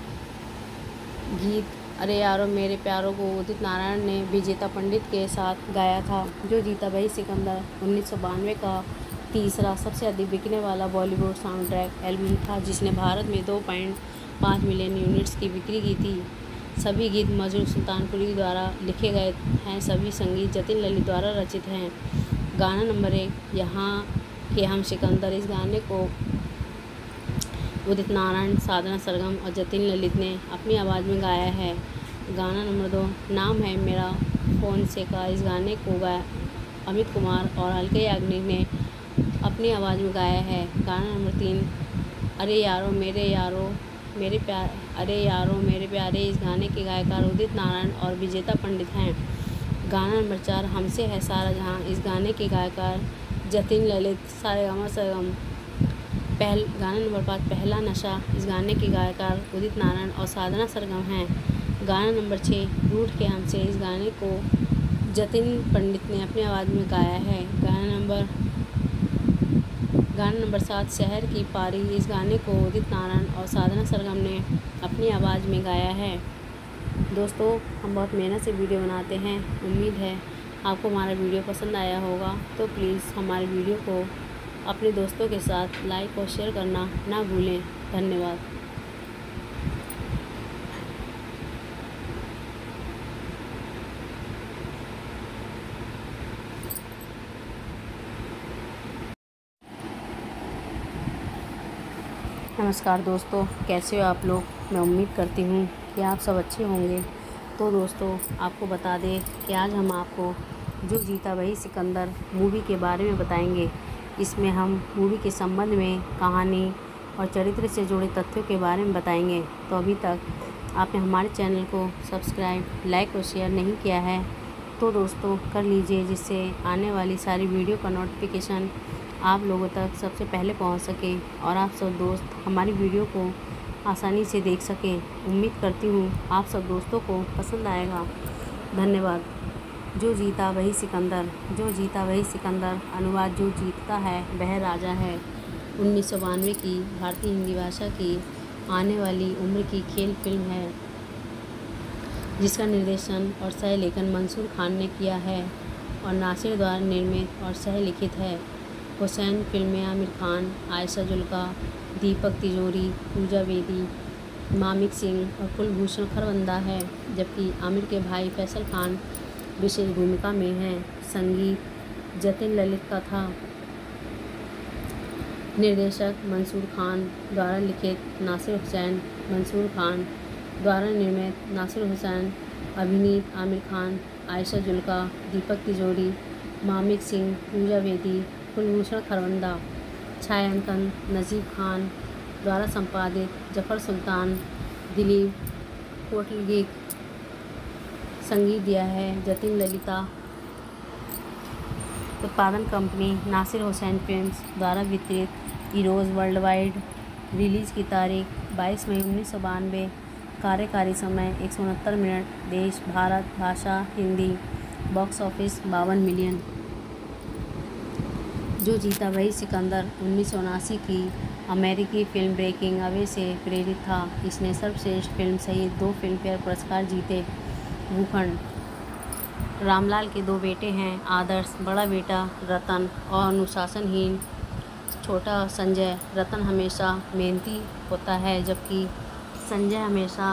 गीत अरे यारो मेरे प्यारों को उदित नारायण ने विजेता पंडित के साथ गाया था। जो जीता वही सिकंदर उन्नीस सौ बानवे का तीसरा सबसे अधिक बिकने वाला बॉलीवुड साउंड ट्रैक एल्बम था, जिसने भारत में दो पॉइंट पाँच मिलियन यूनिट्स की बिक्री की थी। सभी गीत मजरू सुल्तानपुरी द्वारा लिखे गए हैं। सभी संगीत जतिन ललित द्वारा रचित हैं। गाना नंबर एक, यहाँ के हम सिकंदर। इस गाने को उदित नारायण, साधना सरगम और जतिन ललित ने अपनी आवाज़ में गाया है। गाना नंबर दो, नाम है मेरा फ़ोन से का। इस गाने को गाया अमित कुमार और अलका याग्निक ने अपनी आवाज़ में गाया है। गाना नंबर तीन, अरे यारो मेरे यारो मेरे प्यार अरे यारो मेरे प्यारे। इस गाने के गायकार उदित नारायण और विजेता पंडित हैं। गाना नंबर चार, हमसे है सारा जहां। इस गाने के गायकार जतिन ललित, सारेगामा सरगम। पहल गाना नंबर पाँच, पहला नशा। इस गाने के गायकार उदित नारायण और साधना सरगम हैं। गाना नंबर छः, रूठ के हमसे। इस गाने को जतिन पंडित ने अपनी आवाज़ में गाया है। गाना नंबर गाना नंबर सात, शहर की पारी। इस गाने को उदित नारायण और साधना सरगम ने अपनी आवाज़ में गाया है। दोस्तों, हम बहुत मेहनत से वीडियो बनाते हैं। उम्मीद है आपको हमारा वीडियो पसंद आया होगा। तो प्लीज़ हमारे वीडियो को अपने दोस्तों के साथ लाइक और शेयर करना ना भूलें। धन्यवाद। नमस्कार दोस्तों, कैसे हो आप लोग। मैं उम्मीद करती हूँ कि आप सब अच्छे होंगे। तो दोस्तों, आपको बता दें कि आज हम आपको जो जीता वही सिकंदर मूवी के बारे में बताएंगे। इसमें हम मूवी के संबंध में कहानी और चरित्र से जुड़े तथ्यों के बारे में बताएंगे। तो अभी तक आपने हमारे चैनल को सब्सक्राइब, लाइक और शेयर नहीं किया है तो दोस्तों कर लीजिए, जिससे आने वाली सारी वीडियो का नोटिफिकेशन आप लोगों तक सबसे पहले पहुंच सके और आप सब दोस्त हमारी वीडियो को आसानी से देख सकें। उम्मीद करती हूँ आप सब दोस्तों को पसंद आएगा। धन्यवाद। जो जीता वही सिकंदर। जो जीता वही सिकंदर अनुवाद जो जीतता है वह राजा है। उन्नीस सौ बानवे की भारतीय हिंदी भाषा की आने वाली उम्र की खेल फिल्म है, जिसका निर्देशन और सह लेखन मंसूर खान ने किया है और नासिर द्वारा निर्मित और सह लिखित है। हुसैन फिल्म में आमिर खान, आयशा जुल्का, दीपक तिजोरी, पूजा बेदी, मामिक सिंह और कुलभूषण खरबंदा है, जबकि आमिर के भाई फैसल खान विशेष भूमिका में हैं। संगीत जतिन ललित का था। निर्देशक मंसूर खान द्वारा लिखित नासिर हुसैन, मंसूर खान द्वारा निर्मित नासिर हुसैन, अभिनीत आमिर खान, आयशा जुल्का, दीपक तिजोरी, मामिक सिंह, पूजा बेदी, कुलभूषण खरबंदा। छायांकन नजीब खान द्वारा संपादित जफ़र सुल्तान, दिलीप कोटलगी। संगीत दिया है जतिन ललिता। उत्पादन कंपनी नासिर हुसैन फिल्म्स द्वारा वितरित। Eros world wide. रिलीज़ की तारीख बाईस मई उन्नीस सौ बानवे। कार्यकारी समय एक सौ उनहत्तर मिनट। देश भारत। भाषा हिंदी। बॉक्स ऑफिस बावन मिलियन। जो जीता वही सिकंदर उन्नीस सौ उनासी की अमेरिकी फिल्म ब्रेकिंग अवे से प्रेरित था। इसने सर्वश्रेष्ठ फिल्म सहित दो फिल्मफेयर पुरस्कार जीते। भूखंड। रामलाल के दो बेटे हैं, आदर्श बड़ा बेटा रतन और अनुशासनहीन छोटा संजय। रतन हमेशा मेहनती होता है जबकि संजय हमेशा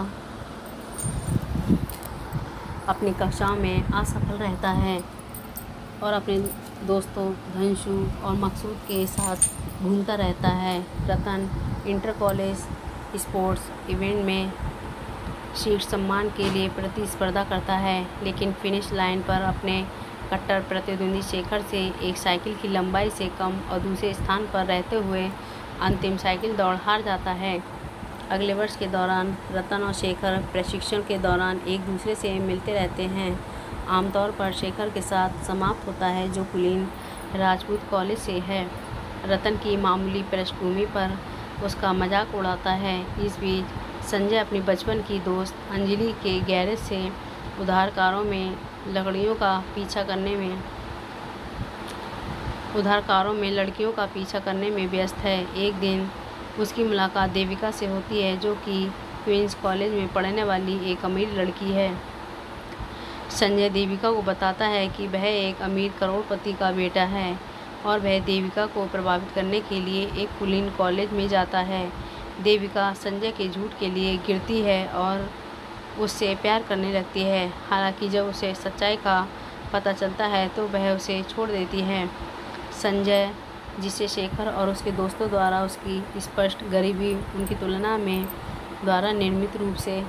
अपनी कक्षाओं में असफल रहता है और अपने दोस्तों धंशु और मकसूद के साथ घूमता रहता है। Ratan inter college sports event में शीर्ष सम्मान के लिए प्रतिस्पर्धा करता है, लेकिन फिनिश लाइन पर अपने कट्टर प्रतिद्वंदी शेखर से एक साइकिल की लंबाई से कम और दूसरे स्थान पर रहते हुए अंतिम साइकिल दौड़ हार जाता है। अगले वर्ष के दौरान रतन और शेखर प्रशिक्षण के दौरान एक दूसरे से मिलते रहते हैं। आमतौर पर शेखर के साथ समाप्त होता है, जो कुलीन राजपूत कॉलेज से है। रतन की मामूली पृष्ठभूमि पर उसका मजाक उड़ाता है। इस बीच संजय अपनी बचपन की दोस्त अंजलि के गैरेज से उधार कारों में लकड़ियों का पीछा करने में उधार कारों में लड़कियों का पीछा करने में व्यस्त है। एक दिन उसकी मुलाकात देविका से होती है, जो कि क्वींस कॉलेज में पढ़ने वाली एक अमीर लड़की है। संजय देविका को बताता है कि वह एक अमीर करोड़पति का बेटा है और वह देविका को प्रभावित करने के लिए एक कुलीन कॉलेज में जाता है। देविका संजय के झूठ के लिए गिरती है और उससे प्यार करने लगती है। हालांकि जब उसे सच्चाई का पता चलता है तो वह उसे छोड़ देती है। संजय, जिसे शेखर और उसके दोस्तों द्वारा उसकी स्पष्ट गरीबी उनकी तुलना में द्वारा निर्मित रूप से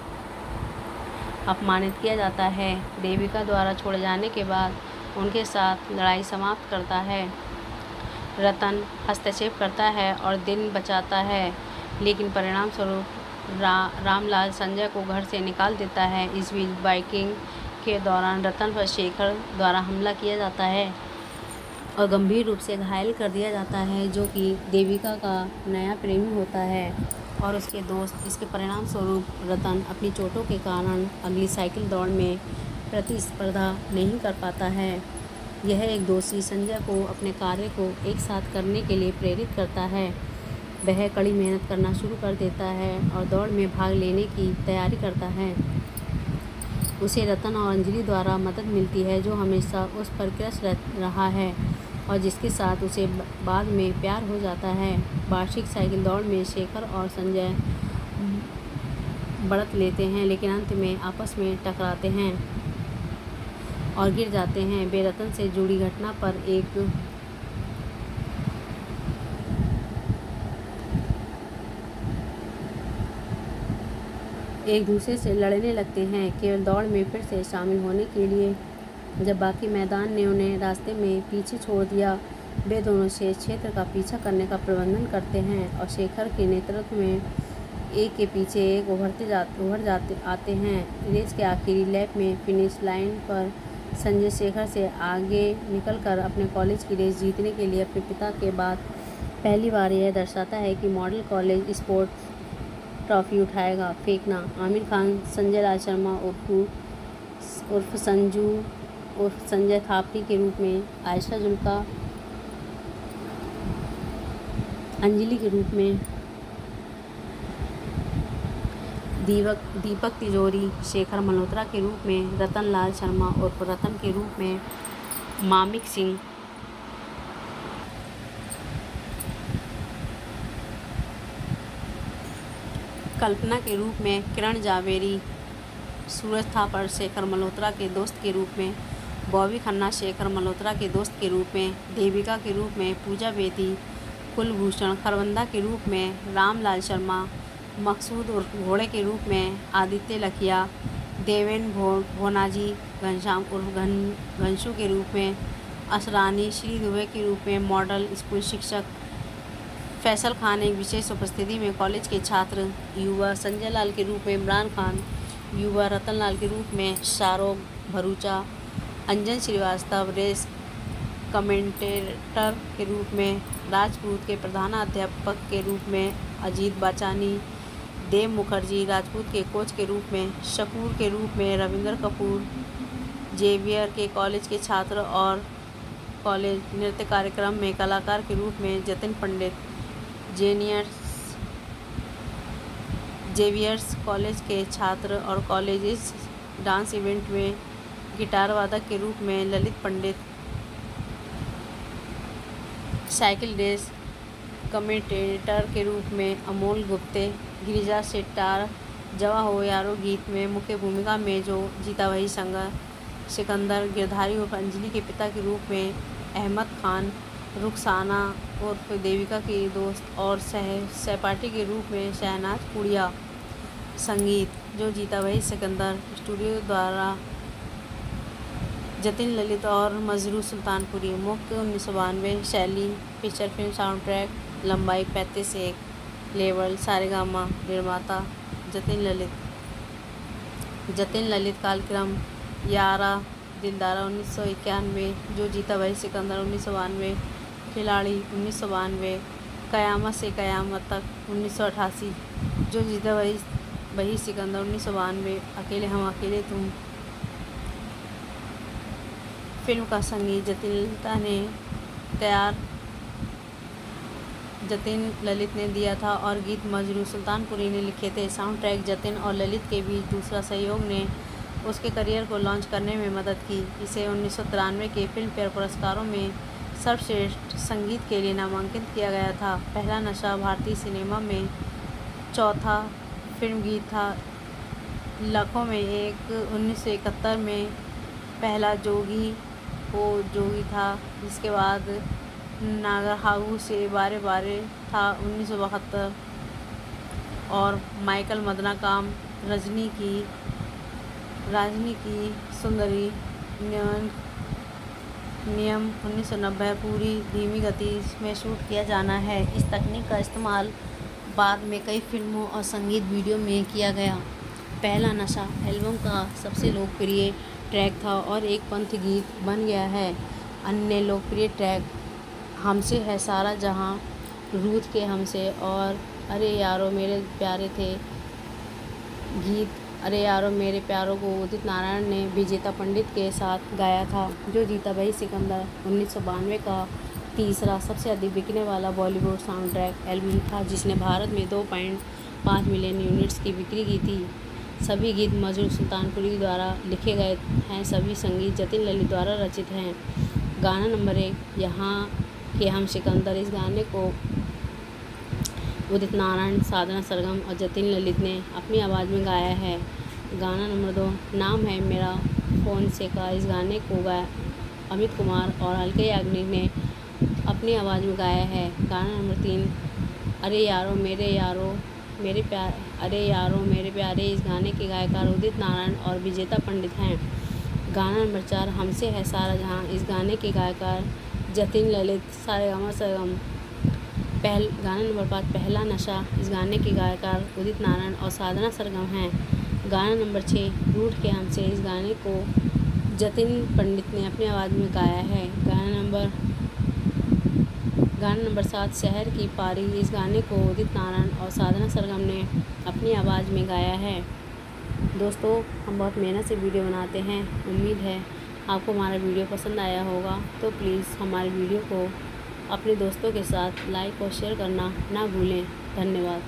अपमानित किया जाता है, देविका द्वारा छोड़े जाने के बाद उनके साथ लड़ाई समाप्त करता है। रतन हस्तक्षेप करता है और दिन बचाता है, लेकिन परिणाम स्वरूप रा, रामलाल संजय को घर से निकाल देता है। इस बीच बाइकिंग के दौरान रतन पर शेखर द्वारा हमला किया जाता है और गंभीर रूप से घायल कर दिया जाता है, जो कि देविका का नया प्रेमी होता है और उसके दोस्त। इसके परिणाम स्वरूप रतन अपनी चोटों के कारण अगली साइकिल दौड़ में प्रतिस्पर्धा नहीं कर पाता है। यह एक दोषी संजय को अपने कार्य को एक साथ करने के लिए प्रेरित करता है। वह कड़ी मेहनत करना शुरू कर देता है और दौड़ में भाग लेने की तैयारी करता है। उसे रतन और अंजलि द्वारा मदद मिलती है, जो हमेशा उस पर क्रश रहा है और जिसके साथ उसे बाद में प्यार हो जाता है। वार्षिक साइकिल दौड़ में शेखर और संजय बढ़त लेते हैं, लेकिन अंत में आपस में टकराते हैं और गिर जाते हैं। वे रतन से जुड़ी घटना पर एक एक दूसरे से लड़ने लगते हैं, केवल दौड़ में फिर से शामिल होने के लिए। जब बाकी मैदान ने उन्हें रास्ते में पीछे छोड़ दिया, वे दोनों शेष क्षेत्र का पीछा करने का प्रबंधन करते हैं और शेखर के नेतृत्व में एक के पीछे एक उभरते जाते उभर जाते आते हैं। रेस के आखिरी लैप में फिनिश लाइन पर संजय शेखर से आगे निकलकर अपने कॉलेज की रेस जीतने के लिए अपने पिता के बाद पहली बार यह दर्शाता है कि मॉडल कॉलेज स्पोर्ट्स ट्रॉफी उठाएगा। फेंकना। आमिर खान संजय लाल शर्मा उर्फ उर्फ संजू उर्फ संजय थापड़ी के रूप में, आयशा जुल्का अंजलि के रूप में, दीपक दीपक तिजोरी शेखर मल्होत्रा के रूप में, रतन लाल शर्मा उर्फ रतन के रूप में मामिक सिंह, कल्पना के रूप में किरण जावेरी, सूरज थापड़ शेखर मल्होत्रा के दोस्त के रूप में, बॉबी खन्ना शेखर मल्होत्रा के दोस्त के रूप में, देविका के रूप में पूजा बेदी, कुलभूषण खरबंदा के रूप में रामलाल शर्मा, मकसूद उर्फ घोड़े के रूप में आदित्य लखिया, देवेन भो भोनाजी घनश्याम उर्फ घन घनशु के रूप में असरानी, श्री दुबे के रूप में मॉडल स्कूल शिक्षक, फैसल खान एक विशेष उपस्थिति में कॉलेज के छात्र, युवा संजय लाल के रूप में इमरान खान, युवा रतन लाल के रूप में शाहरुख भरूचा, अंजन श्रीवास्तव रेस कमेंटेटर के रूप में, राजपूत के प्रधानाध्यापक के रूप में अजीत बाचानी, देव मुखर्जी राजपूत के कोच के रूप में, शकूर के रूप में रविंद्र कपूर, जेवियर के कॉलेज के छात्र और कॉलेज नृत्य कार्यक्रम में कलाकार के रूप में जतिन पंडित, जेनियर्स जेवियर्स कॉलेज के छात्र और कॉलेज डांस इवेंट में गिटार वादक के रूप में Lalit Pandit, cycle race commentator के रूप में अमोल गुप्ते, गिरिजा शेट्टार जवा हो यारो गीत में मुख्य भूमिका में जो जीता वही संगा सिकंदर, गिरधारी उर्फ अंजलि के पिता के रूप में अहमद खान, रुखसाना उर्फ देविका की दोस्त और सह सहपाठी के रूप में शहनाज पुड़िया। संगीत जो जीता वही सिकंदर, स्टूडियो द्वारा जतिन ललित और मजरू सुल्तानपुरी। मुख्य उन्नीस सौ बानवे शैली पिक्चर फिल्म साउंड ट्रैक, लंबाई पैंतीस एक, लेवल सारेगामा, निर्माता जतिन ललित। जतिन ललित कालक्रम यारा दिलदारा उन्नीस सौ इक्यानवे, जो जीता वही सिकंदर उन्नीस सौ बानवे, खिलाड़ी उन्नीस सौ बानवे, कयामत से कयामत तक उन्नीस सौ अठासी, जो जीता वही वही सिकंदर उन्नीस सौ बानवे, अकेले हम अकेले तुम। फिल्म का संगीत जतिन ललिता ने तैयार जतिन ललित ने दिया था और गीत मजरू सुल्तानपुरी ने लिखे थे। साउंड ट्रैक जतिन और ललित के बीच दूसरा सहयोग ने उसके करियर को लॉन्च करने में मदद की। इसे उन्नीस सौ तिरानवे के फिल्म फेयर पुरस्कारों में सर्वश्रेष्ठ संगीत के लिए नामांकित किया गया था। पहला नशा भारतीय सिनेमा में चौथा फिल्म गीत था। लाखों में एक उन्नीस सौ इकहत्तर में पहला जोगी हो जोगी था, जिसके बाद नागरहाऊ से बारे बारे था उन्नीस सौ बहत्तर, और माइकल मदनाकाम रजनी की राजनी की सुंदरी नियम नियम उन्नीस सौ नब्बे पूरी धीमी गति में शूट किया जाना है। इस तकनीक का इस्तेमाल बाद में कई फिल्मों और संगीत वीडियो में किया गया। पहला नशा एल्बम का सबसे लोकप्रिय ट्रैक था और एक पंथ गीत बन गया है। अन्य लोकप्रिय ट्रैक हमसे है सारा जहां, रूथ के हमसे और अरे यारो मेरे प्यारे थे। गीत अरे यारो मेरे प्यारों को उदित नारायण ने विजेता पंडित के साथ गाया था। जो जीता वही सिकंदर उन्नीस सौ बानवे का तीसरा सबसे अधिक बिकने वाला बॉलीवुड साउंड ट्रैक एल्बम था, जिसने भारत में दो पॉइंट पाँच मिलियन यूनिट्स की बिक्री की थी। सभी गीत मजरू सुल्तानपुरी द्वारा लिखे गए हैं। सभी संगीत जतिन ललित द्वारा रचित हैं। गाना नंबर एक, यहाँ के हम सिकंदर। इस गाने को उदित नारायण, साधना सरगम और जतिन ललित ने अपनी आवाज़ में गाया है। गाना नंबर दो, नाम है मेरा फ़ोन से का। इस गाने को गाया अमित कुमार और अलके याग्निक ने अपनी आवाज़ में गाया है। गाना नंबर तीन, अरे यारो मेरे यारो मेरे प्यार अरे यारो मेरे प्यारे। इस गाने के गायकार उदित नारायण और विजेता पंडित हैं। गाना नंबर चार, हमसे है सारा जहां। इस गाने के गायकार जतिन ललित, सारेगामा सरगम। पहल गाना नंबर पाँच, पहला नशा। इस गाने के गायकार उदित नारायण और साधना सरगम हैं। गाना नंबर छः, रूठ के हमसे। इस गाने को जतिन पंडित ने अपनी आवाज़ में गाया है। गाना नंबर गाना नंबर सात, शहर की पारी। इस गाने को उदित नारायण और साधना सरगम ने अपनी आवाज़ में गाया है। दोस्तों, हम बहुत मेहनत से वीडियो बनाते हैं। उम्मीद है आपको हमारा वीडियो पसंद आया होगा। तो प्लीज़ हमारे वीडियो को अपने दोस्तों के साथ लाइक और शेयर करना ना भूलें। धन्यवाद।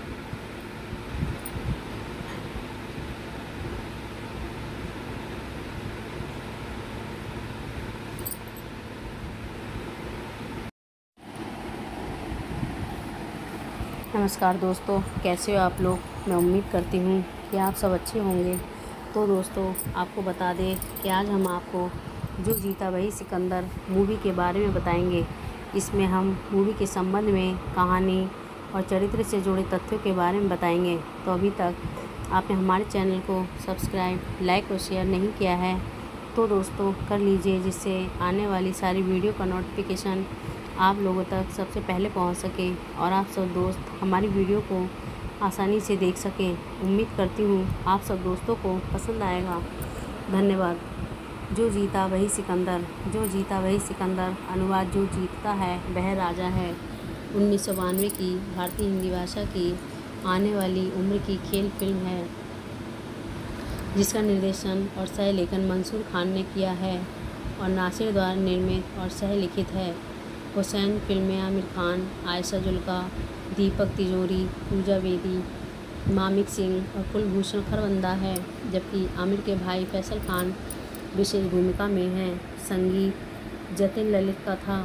नमस्कार दोस्तों, कैसे हो आप लोग। मैं उम्मीद करती हूँ कि आप सब अच्छे होंगे। तो दोस्तों, आपको बता दें कि आज हम आपको जो जीता वही सिकंदर मूवी के बारे में बताएंगे। इसमें हम मूवी के संबंध में कहानी और चरित्र से जुड़े तथ्यों के बारे में बताएंगे। तो अभी तक आपने हमारे चैनल को सब्सक्राइब, लाइक और शेयर नहीं किया है तो दोस्तों कर लीजिए, जिससे आने वाली सारी वीडियो का नोटिफिकेशन आप लोगों तक सबसे पहले पहुंच सके और आप सब दोस्त हमारी वीडियो को आसानी से देख सकें। उम्मीद करती हूँ आप सब दोस्तों को पसंद आएगा। धन्यवाद। जो जीता वही सिकंदर। जो जीता वही सिकंदर अनुवाद जो जीतता है वह राजा है। उन्नीस सौ बानवे की भारतीय हिंदी भाषा की आने वाली उम्र की खेल फिल्म है, जिसका निर्देशन और सह लेखन मंसूर खान ने किया है। और नासिर द्वारा निर्मित और सह लिखित है। हुसैन फिल्म में आमिर खान, आयशा जुल्का, दीपक तिजोरी, पूजा बेदी, मामिक सिंह और कुलभूषण खरबंदा है, जबकि आमिर के भाई फैसल खान विशेष भूमिका में हैं। संगीत जतिन ललित का था।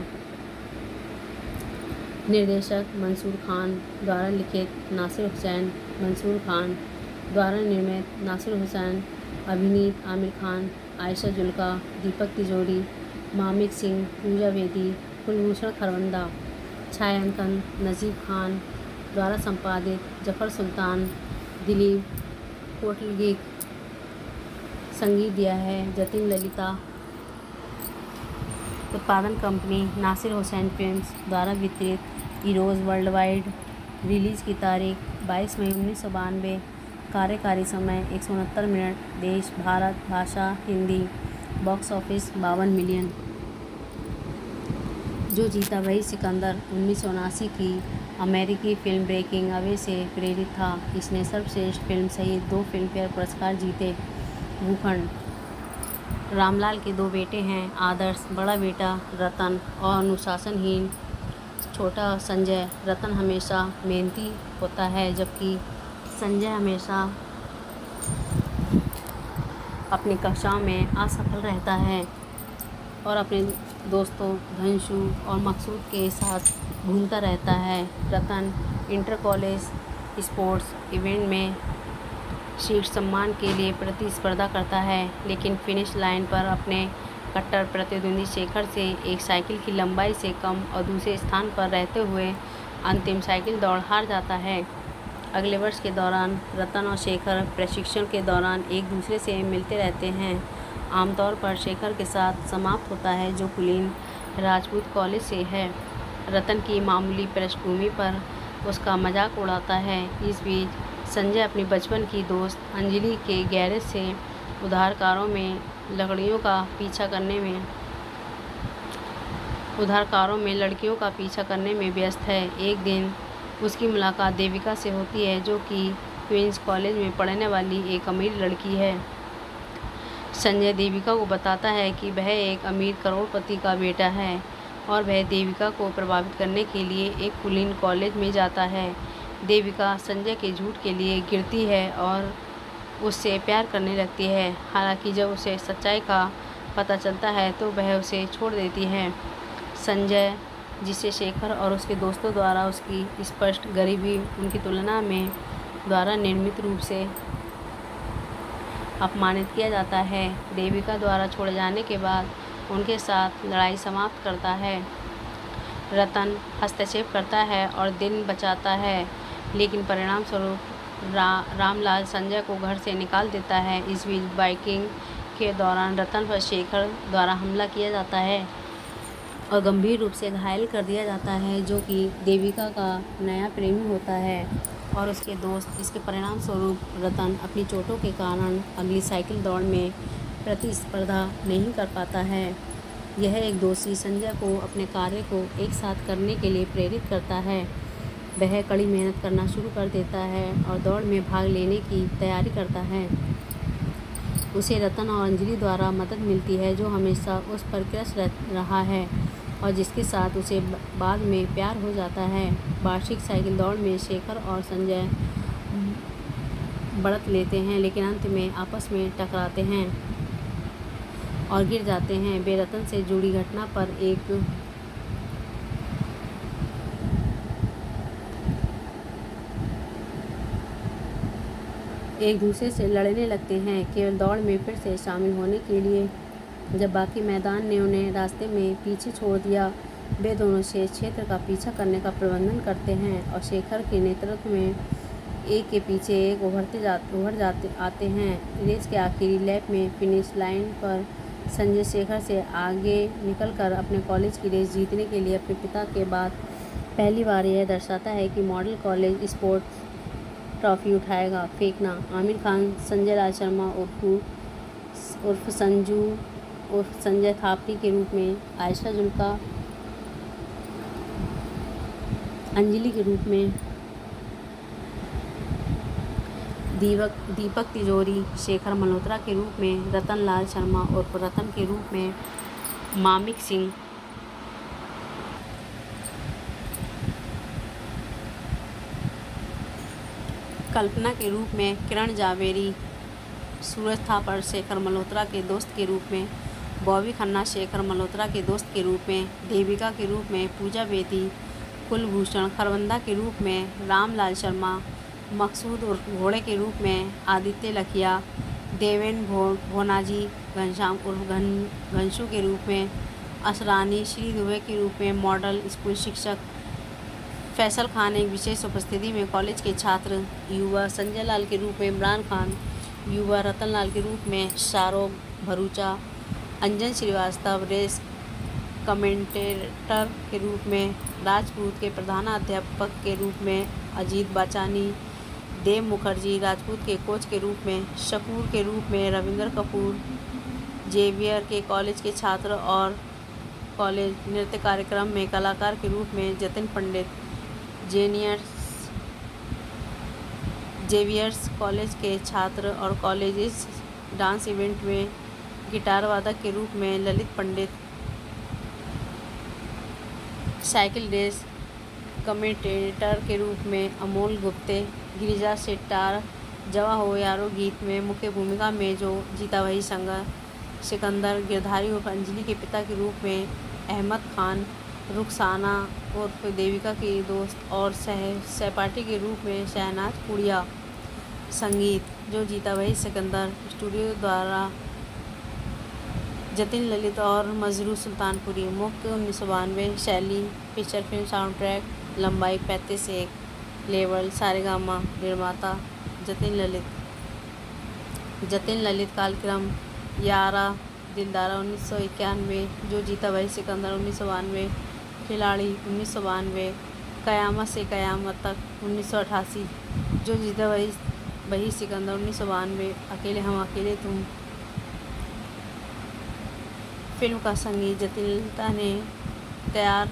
निर्देशक मंसूर खान द्वारा लिखित, नासिर हुसैन, मंसूर खान द्वारा निर्मित, नासिर हुसैन, अभिनीत आमिर खान, आयशा जुल्का, दीपक तिजोरी, मामिक सिंह, पूजा बेदी, कुलभूषण खरबंदा। छायांकन नजीब खान द्वारा संपादित, जफ़र सुल्तान, दिलीप कोटलगी। संगीत दिया है जतिन ललिता। उत्पादन कंपनी नासिर हुसैन फिल्म्स द्वारा वितरित। Eros world wide. रिलीज़ की तारीख बाईस मई उन्नीस सौ बानवे। कार्यकारी समय एक सौ उनहत्तर मिनट। देश भारत। भाषा हिंदी। बॉक्स ऑफिस बावन मिलियन। जो जीता वही सिकंदर उन्नीस सौ उनासी की अमेरिकी फिल्म ब्रेकिंग अवे से प्रेरित था। इसने सर्वश्रेष्ठ फिल्म सहित दो फिल्मफेयर पुरस्कार जीते। भूखंड। रामलाल के दो बेटे हैं, आदर्श बड़ा बेटा रतन और अनुशासनहीन छोटा संजय। रतन हमेशा मेहनती होता है, जबकि संजय हमेशा अपनी कक्षाओं में असफल रहता है और अपने दोस्तों धंशु और मकसूद के साथ घूमता रहता है। Ratan inter college sports event में शीर्ष सम्मान के लिए प्रतिस्पर्धा करता है, लेकिन फिनिश लाइन पर अपने कट्टर प्रतिद्वंदी शेखर से एक साइकिल की लंबाई से कम और दूसरे स्थान पर रहते हुए अंतिम साइकिल दौड़ हार जाता है। अगले वर्ष के दौरान रतन और शेखर प्रशिक्षण के दौरान एक दूसरे से मिलते रहते हैं। आमतौर पर शेखर के साथ समाप्त होता है, जो कुलीन राजपूत कॉलेज से है। रतन की मामूली पृष्ठभूमि पर उसका मजाक उड़ाता है। इस बीच संजय अपनी बचपन की दोस्त अंजलि के गैरेज से उधारकारों में लकड़ियों का पीछा करने में उधारकारों में लड़कियों का पीछा करने में व्यस्त है। एक दिन उसकी मुलाकात देविका से होती है, जो कि क्वींस कॉलेज में पढ़ने वाली एक अमीर लड़की है। संजय देविका को बताता है कि वह एक अमीर करोड़पति का बेटा है और वह देविका को प्रभावित करने के लिए एक कुलीन कॉलेज में जाता है। देविका संजय के झूठ के लिए गिरती है और उससे प्यार करने लगती है। हालांकि जब उसे सच्चाई का पता चलता है तो वह उसे छोड़ देती है। संजय, जिसे शेखर और उसके दोस्तों द्वारा उसकी स्पष्ट गरीबी उनकी तुलना में द्वारा निर्मित रूप से अपमानित किया जाता है, देविका द्वारा छोड़े जाने के बाद उनके साथ लड़ाई समाप्त करता है। रतन हस्तक्षेप करता है और दिन बचाता है, लेकिन परिणाम स्वरूप रा, रामलाल संजय को घर से निकाल देता है। इस बीच बाइकिंग के दौरान रतन पर शेखर द्वारा हमला किया जाता है और गंभीर रूप से घायल कर दिया जाता है, जो कि देविका का नया प्रेमी होता है और उसके दोस्त। इसके परिणाम स्वरूप रतन अपनी चोटों के कारण अगली साइकिल दौड़ में प्रतिस्पर्धा नहीं कर पाता है। यह एक दोषी संजय को अपने कार्य को एक साथ करने के लिए प्रेरित करता है। वह कड़ी मेहनत करना शुरू कर देता है और दौड़ में भाग लेने की तैयारी करता है। उसे रतन और अंजलि द्वारा मदद मिलती है, जो हमेशा उस पर क्रश रहा है और जिसके साथ उसे बाद में प्यार हो जाता है। वार्षिक साइकिल दौड़ में शेखर और संजय बढ़त लेते हैं, लेकिन अंत में आपस में टकराते हैं और गिर जाते हैं। वे रतन से जुड़ी घटना पर एक एक दूसरे से लड़ने लगते हैं, केवल दौड़ में फिर से शामिल होने के लिए। जब बाकी मैदान ने उन्हें रास्ते में पीछे छोड़ दिया, वे दोनों शेष क्षेत्र का पीछा करने का प्रबंधन करते हैं और शेखर के नेतृत्व में एक के पीछे एक उभरते जाते उभर जाते आते हैं। रेस के आखिरी लैप में फिनिश लाइन पर संजय शेखर से आगे निकलकर अपने कॉलेज की रेस जीतने के लिए अपने पिता के बाद पहली बार यह दर्शाता है कि मॉडल कॉलेज स्पोर्ट्स ट्रॉफी उठाएगा। फेंकना। आमिर खान संजय राज शर्मा उर्फ उर्फ संजू उर्फ संजय थापड़ी के रूप में, आयशा जुल्का अंजलि के रूप में, दीपक दीपक तिजोरी शेखर मल्होत्रा के रूप में, रतन लाल शर्मा उर्फ रतन के रूप में, मामिक सिंह, कल्पना के रूप में किरण जावेरी, सूरज थापड़ शेखर मल्होत्रा के दोस्त के रूप में, बॉबी खन्ना शेखर मल्होत्रा के दोस्त के रूप में, देविका के रूप में पूजा बेदी, कुलभूषण खरबंदा के रूप में रामलाल शर्मा, मकसूद उर्फ घोड़े के रूप में आदित्य लखिया, देवेन भो भोनाजी घनश्याम उर्फ घन घनशू के रूप में, असरानी श्री दुबे के रूप में मॉडल स्कूल शिक्षक, फैसल खान एक विशेष उपस्थिति में कॉलेज के छात्र, युवा संजय लाल के रूप में इमरान खान, युवा रतन लाल के रूप में शाहरुख भरूचा, अंजन श्रीवास्तव रेस कमेंटेटर के रूप में, राजपूत के प्रधानाध्यापक के रूप में अजीत बाचानी, देव मुखर्जी राजपूत के कोच के रूप में, शकूर के रूप में रविंद्र कपूर, जेवियर के कॉलेज के छात्र और कॉलेज नृत्य कार्यक्रम में कलाकार के रूप में जतिन पंडित, जेनियर्स जेवियर्स कॉलेज के छात्र और कॉलेज डांस इवेंट में गिटार वादक के रूप में Lalit Pandit, cycle race commentator के रूप में अमोल गुप्ते, गिरिजा शेट्टार जवा हो यारो गीत में मुख्य भूमिका में जो जीता वही संगा सिकंदर, गिरधारी उर्फ अंजलि के पिता के रूप में अहमद खान, रुखसाना उर्फ देविका की दोस्त और सह सहपाठी के रूप में शहनाज पुड़िया। संगीत जो जीता वही सिकंदर, स्टूडियो द्वारा जतिन ललित और मजरू सुल्तानपुरी, मुख्य उन्नीस सौ बानवे, शैली फीचर फिल्म साउंड ट्रैक, लंबाई पैंतीस एक, लेवल सारेगामा, निर्माता जतिन ललित, जतिन ललित कालक्रम यारा दिलदारा उन्नीस सौ इक्यानवे, जो जीता वही सिकंदर उन्नीस सौ बानवे, खिलाड़ी उन्नीस सौ बानवे, कयामत से कयामत तक उन्नीस सौ अठासी, जो जीता वही वही सिकंदर उन्नीस सौ बानवे, अकेले हम अकेले तुम। फिल्म का संगीत जतिन ललित ने तैयार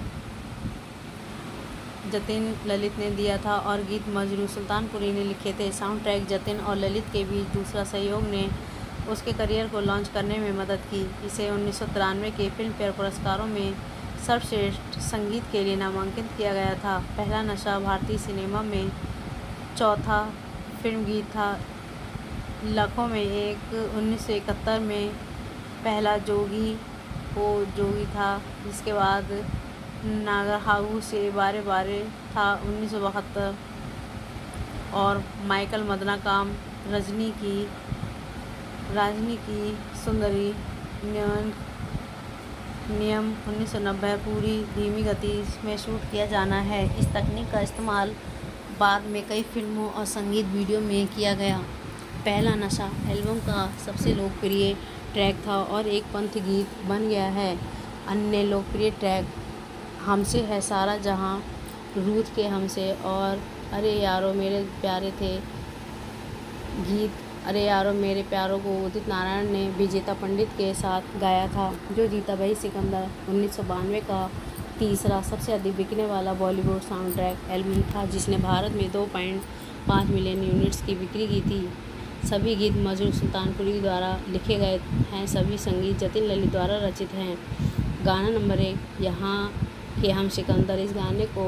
जतिन ललित ने दिया था और गीत मजरू सुल्तानपुरी ने लिखे थे। साउंड ट्रैक जतिन और ललित के बीच दूसरा सहयोग ने उसके करियर को लॉन्च करने में मदद की। इसे उन्नीस सौ तिरानवे के फिल्म फेयर पुरस्कारों में सर्वश्रेष्ठ संगीत के लिए नामांकित किया गया था। पहला नशा भारतीय सिनेमा में चौथा फिल्म गीत था। लाखों में एक उन्नीस सौ इकहत्तर में पहला जोगी वो जोगी था, जिसके बाद नागरहाऊ से बारे बारे था उन्नीस सौ बहत्तर, और माइकल मदनाकाम रजनी की राजनी की सुंदरी नियम नियम उन्नीस सौ नब्बे पूरी धीमी गति में शूट किया जाना है। इस तकनीक का इस्तेमाल बाद में कई फिल्मों और संगीत वीडियो में किया गया। पहला नशा एल्बम का सबसे लोकप्रिय ट्रैक था और एक पंथ गीत बन गया है। अन्य लोकप्रिय ट्रैक हमसे है सारा जहां, रूथ के हमसे और अरे यारो मेरे प्यारे थे। गीत अरे यारो मेरे प्यारों को उदित नारायण ने विजेता पंडित के साथ गाया था। जो जीता वही सिकंदर उन्नीस सौ बानवे का तीसरा सबसे अधिक बिकने वाला बॉलीवुड साउंड ट्रैक एल्बम था, जिसने भारत में दो पॉइंट पाँच मिलियन यूनिट्स की बिक्री की थी। सभी गीत मजरू सुल्तानपुरी द्वारा लिखे गए हैं। सभी संगीत जतिन ललित द्वारा रचित हैं। गाना नंबर एक, यहाँ के हम सिकंदर। इस गाने को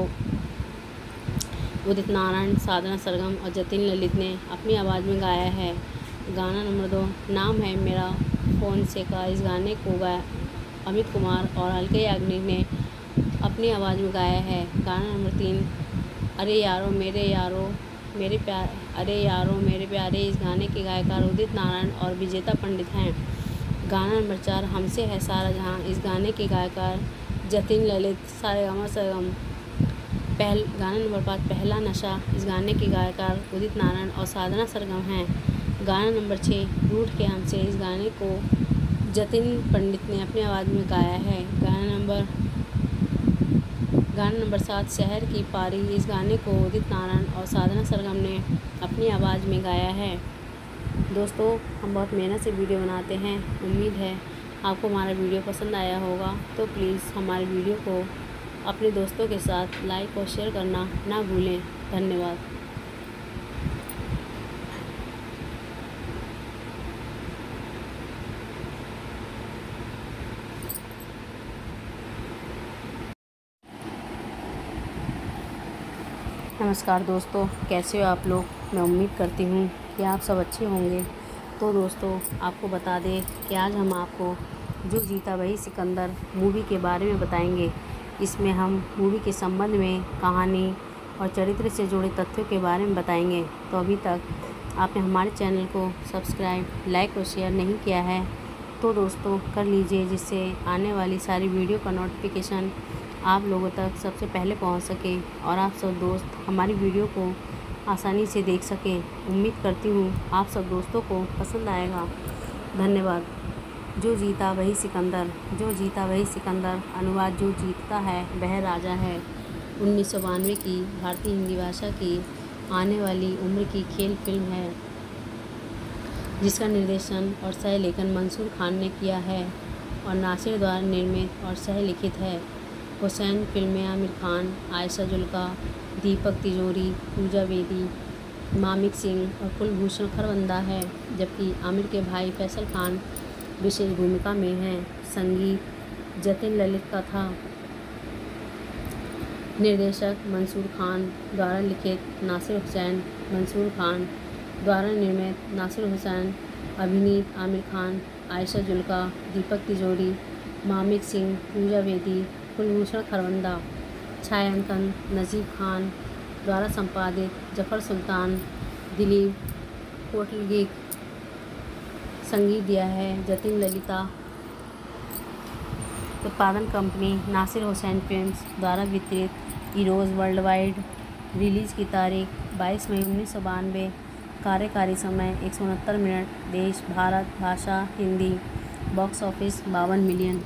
उदित नारायण, साधना सरगम और जतिन ललित ने अपनी आवाज़ में गाया है। गाना नंबर दो, नाम है मेरा फ़ोन से का। इस गाने को गाया अमित कुमार और अलका याग्निक ने अपनी आवाज़ में गाया है। गाना नंबर तीन, अरे यारो मेरे यारो मेरे प्यार अरे यारो मेरे प्यारे। इस गाने के गायकार उदित नारायण और विजेता पंडित हैं। गाना नंबर चार, हमसे है सारा जहां। इस गाने के गायकार जतिन ललित, सारेगामा सरगम। पहल गाना नंबर पाँच, पहला नशा। इस गाने के गायकार उदित नारायण और साधना सरगम हैं। गाना नंबर छः, रूठ के हमसे। इस गाने को जतिन पंडित ने अपनी आवाज़ में गाया है। गाना नंबर गाना नंबर सात, शहर की पारी। इस गाने को उदित नारायण और साधना सरगम ने अपनी आवाज़ में गाया है। दोस्तों, हम बहुत मेहनत से वीडियो बनाते हैं। उम्मीद है आपको हमारा वीडियो पसंद आया होगा। तो प्लीज़ हमारे वीडियो को अपने दोस्तों के साथ लाइक और शेयर करना ना भूलें। धन्यवाद। नमस्कार दोस्तों, कैसे हो आप लोग। मैं उम्मीद करती हूँ कि आप सब अच्छे होंगे। तो दोस्तों, आपको बता दें कि आज हम आपको जो जीता वही सिकंदर मूवी के बारे में बताएंगे। इसमें हम मूवी के संबंध में कहानी और चरित्र से जुड़े तथ्यों के बारे में बताएंगे। तो अभी तक आपने हमारे चैनल को सब्सक्राइब, लाइक और शेयर नहीं किया है तो दोस्तों कर लीजिए, जिससे आने वाली सारी वीडियो का नोटिफिकेशन आप लोगों तक सबसे पहले पहुंच सके और आप सब दोस्त हमारी वीडियो को आसानी से देख सकें। उम्मीद करती हूँ आप सब दोस्तों को पसंद आएगा। धन्यवाद। जो जीता वही सिकंदर, जो जीता वही सिकंदर अनुवाद जो जीतता है वह राजा है। उन्नीस सौ बानवे की भारतीय हिंदी भाषा की आने वाली उम्र की खेल फिल्म है, जिसका निर्देशन और सह लेखन मंसूर खान ने किया है और नासिर द्वारा निर्मित और सह लिखित है। हुसैन फिल्म में आमिर खान, आयशा जुल्का, दीपक तिजोरी, पूजा बेदी, मामिक सिंह और कुलभूषण खरबंदा है, जबकि आमिर के भाई फैसल खान विशेष भूमिका में हैं। संगीत जतिन ललित का था। निर्देशक मंसूर खान द्वारा लिखित, नासिर हुसैन, मंसूर खान द्वारा निर्मित, नासिर हुसैन, अभिनीत आमिर खान, आयशा जुल्का, दीपक तिजोरी, मामिक सिंह, पूजा बेदी, कुलभूषण खरबंदा। छायांकन नजीब खान द्वारा संपादित, जफ़र सुल्तान, दिलीप कोटलगी। संगीत दिया है जतिन ललिता। उत्पादन कंपनी नासिर हुसैन फिल्म्स द्वारा वितरित। Eros world wide. रिलीज़ की तारीख बाईस मई उन्नीस सौ बानवे। कार्यकारी समय एक सौ उनहत्तर मिनट। देश भारत। भाषा हिंदी। बॉक्स ऑफिस बावन मिलियन।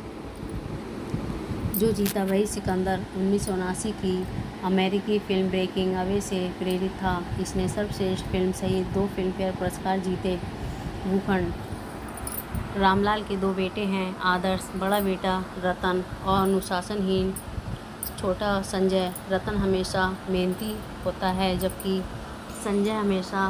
जो जीता वही सिकंदर उन्नीस सौ उनासी की अमेरिकी फिल्म ब्रेकिंग अवे से प्रेरित था। इसने सर्वश्रेष्ठ फिल्म सहित दो फिल्मफेयर पुरस्कार जीते। भूखंड। रामलाल के दो बेटे हैं, आदर्श बड़ा बेटा रतन और अनुशासनहीन छोटा संजय। रतन हमेशा मेहनती होता है, जबकि संजय हमेशा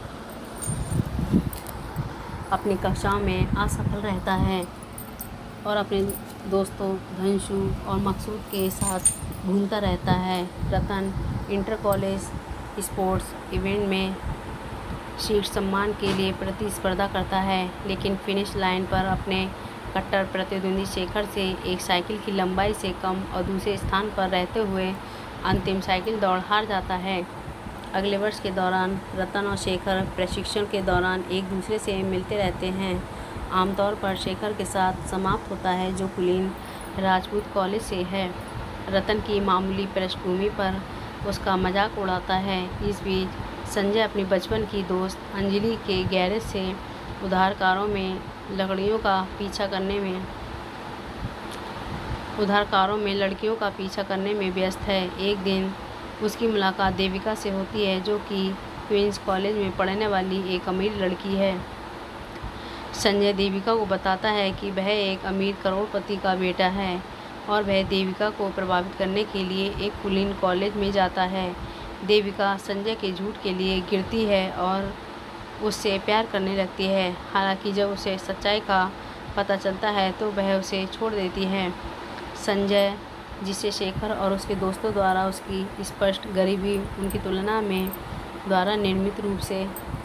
अपनी कक्षाओं में असफल रहता है और अपने दोस्तों धंशु और मकसूद के साथ घूमता रहता है। Ratan inter college sports event में शीर्ष सम्मान के लिए प्रतिस्पर्धा करता है, लेकिन फिनिश लाइन पर अपने कट्टर प्रतिद्वंदी शेखर से एक साइकिल की लंबाई से कम और दूसरे स्थान पर रहते हुए अंतिम साइकिल दौड़ हार जाता है। अगले वर्ष के दौरान रतन और शेखर प्रशिक्षण के दौरान एक दूसरे से मिलते रहते हैं। आमतौर पर शेखर के साथ समाप्त होता है, जो कुलीन राजपूत कॉलेज से है। रतन की मामूली पृष्ठभूमि पर उसका मजाक उड़ाता है। इस बीच संजय अपनी बचपन की दोस्त अंजलि के गैरेज से उधारकारों में लकड़ियों का पीछा करने में उधारकारों में लड़कियों का पीछा करने में व्यस्त है। एक दिन उसकी मुलाकात देविका से होती है, जो कि क्वींस कॉलेज में पढ़ने वाली एक अमीर लड़की है। संजय देविका को बताता है कि वह एक अमीर करोड़पति का बेटा है और वह देविका को प्रभावित करने के लिए एक कुलीन कॉलेज में जाता है। देविका संजय के झूठ के लिए गिरती है और उससे प्यार करने लगती है। हालांकि जब उसे सच्चाई का पता चलता है तो वह उसे छोड़ देती है। संजय, जिसे शेखर और उसके दोस्तों द्वारा उसकी स्पष्ट गरीबी उनकी तुलना में द्वारा निर्मित रूप से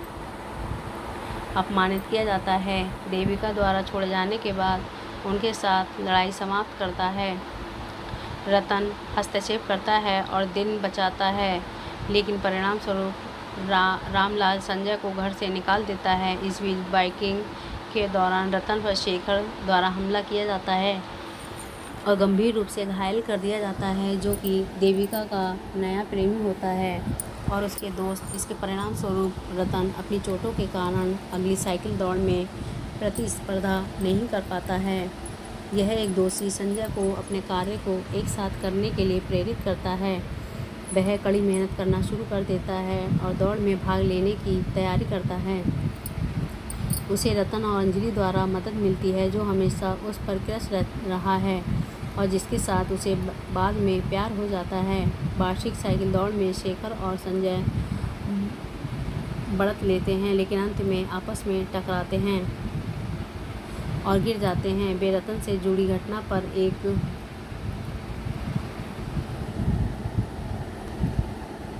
अपमानित किया जाता है, देविका द्वारा छोड़े जाने के बाद उनके साथ लड़ाई समाप्त करता है। रतन हस्तक्षेप करता है और दिन बचाता है, लेकिन परिणाम स्वरूप रा, रामलाल संजय को घर से निकाल देता है। इस बीच बाइकिंग के दौरान रतन पर शेखर द्वारा हमला किया जाता है और गंभीर रूप से घायल कर दिया जाता है, जो कि देविका का नया प्रेमी होता है और उसके दोस्त। इसके परिणाम स्वरूप रतन अपनी चोटों के कारण अगली साइकिल दौड़ में प्रतिस्पर्धा नहीं कर पाता है। यह एक दोषी संजय को अपने कार्य को एक साथ करने के लिए प्रेरित करता है। वह कड़ी मेहनत करना शुरू कर देता है और दौड़ में भाग लेने की तैयारी करता है। उसे रतन और अंजलि द्वारा मदद मिलती है, जो हमेशा उस पर क्रश रहा है और जिसके साथ उसे बाद में प्यार हो जाता है। वार्षिक साइकिल दौड़ में शेखर और संजय बढ़त लेते हैं, लेकिन अंत में आपस में टकराते हैं और गिर जाते हैं। वे रतन से जुड़ी घटना पर एक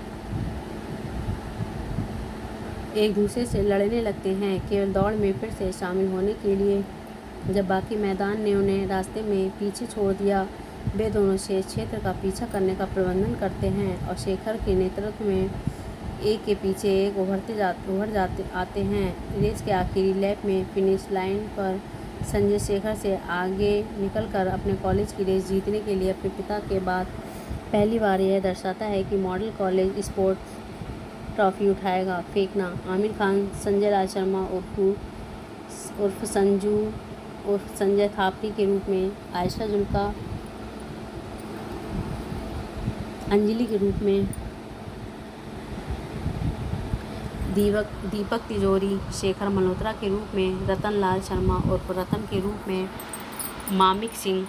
एक दूसरे से लड़ने लगते हैं केवल दौड़ में फिर से शामिल होने के लिए। जब बाकी मैदान ने उन्हें रास्ते में पीछे छोड़ दिया, वे दोनों शेष क्षेत्र का पीछा करने का प्रबंधन करते हैं और शेखर के नेतृत्व में एक के पीछे एक उभरते जा उभर जाते आते हैं। रेस के आखिरी लैप में फिनिश लाइन पर संजय शेखर से आगे निकलकर अपने कॉलेज की रेस जीतने के लिए अपने पिता के बाद पहली बार यह दर्शाता है कि मॉडल कॉलेज स्पोर्ट्स ट्रॉफी उठाएगा। फेंकना। आमिर खान संजय राज शर्मा उर्फ उर्फ संजू उर्फ संजय थापड़ी के रूप में, आयशा जुल्का अंजलि के रूप में, दीपक दीपक तिजोरी शेखर मल्होत्रा के रूप में, रतन लाल शर्मा उर्फ रतन के रूप में, मामिक सिंह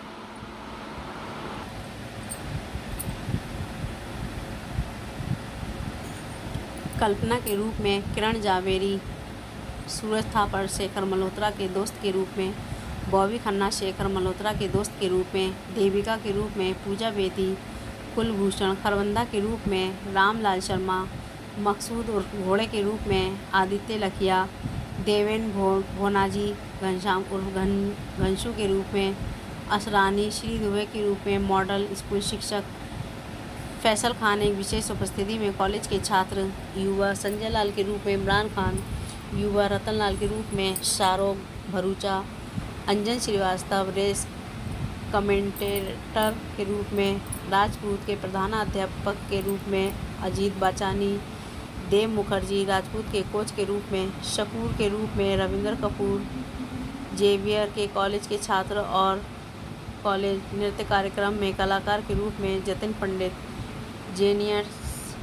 कल्पना के रूप में, किरण जावेरी सूरज थापड़ शेखर मल्होत्रा के दोस्त के रूप में, बॉबी खन्ना शेखर मल्होत्रा के दोस्त के रूप में, देविका के रूप में, पूजा बेदी कुलभूषण खरबंदा के रूप में, रामलाल शर्मा मकसूद उर्फ घोड़े के रूप में, आदित्य लखिया देवेन भो भोनाजी घनश्याम उर्फ घन घनशू के रूप में, असरानी श्री दुबे के रूप में, मॉडल स्कूल शिक्षक फैसल खान एक विशेष उपस्थिति में कॉलेज के छात्र, युवा संजय लाल के रूप में, इमरान खान युवा रतन लाल के रूप में, शाहरुख भरूचा अंजन श्रीवास्तव रेस कमेंटेटर के रूप में, राजपूत के प्रधानाध्यापक के रूप में, अजीत बाचानी देव मुखर्जी राजपूत के कोच के रूप में, शकूर के रूप में, रविंद्र कपूर जेवियर के कॉलेज के छात्र और कॉलेज नृत्य कार्यक्रम में कलाकार के रूप में, जतिन पंडित जेनियर्स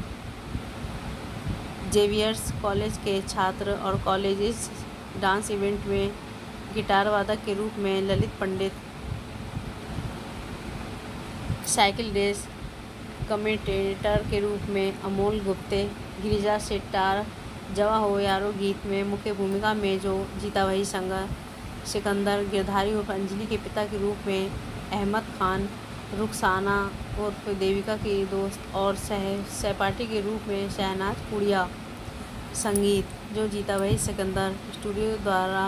जेवियर्स कॉलेज के छात्र और कॉलेज डांस इवेंट में गिटार वादक के रूप में, Lalit Pandit cycle race commentator के रूप में, अमोल गुप्ते गिरिजा शेट्टार जवा हो यारो गीत में मुख्य भूमिका में जो जीता वही संगा सिकंदर गिरधारी उर्फ अंजलि के पिता के रूप में, अहमद खान रुखसाना उर्फ देविका की दोस्त और सह सहपाठी के रूप में, शहनाज पुड़िया संगीत जो जीता वही सिकंदर स्टूडियो द्वारा,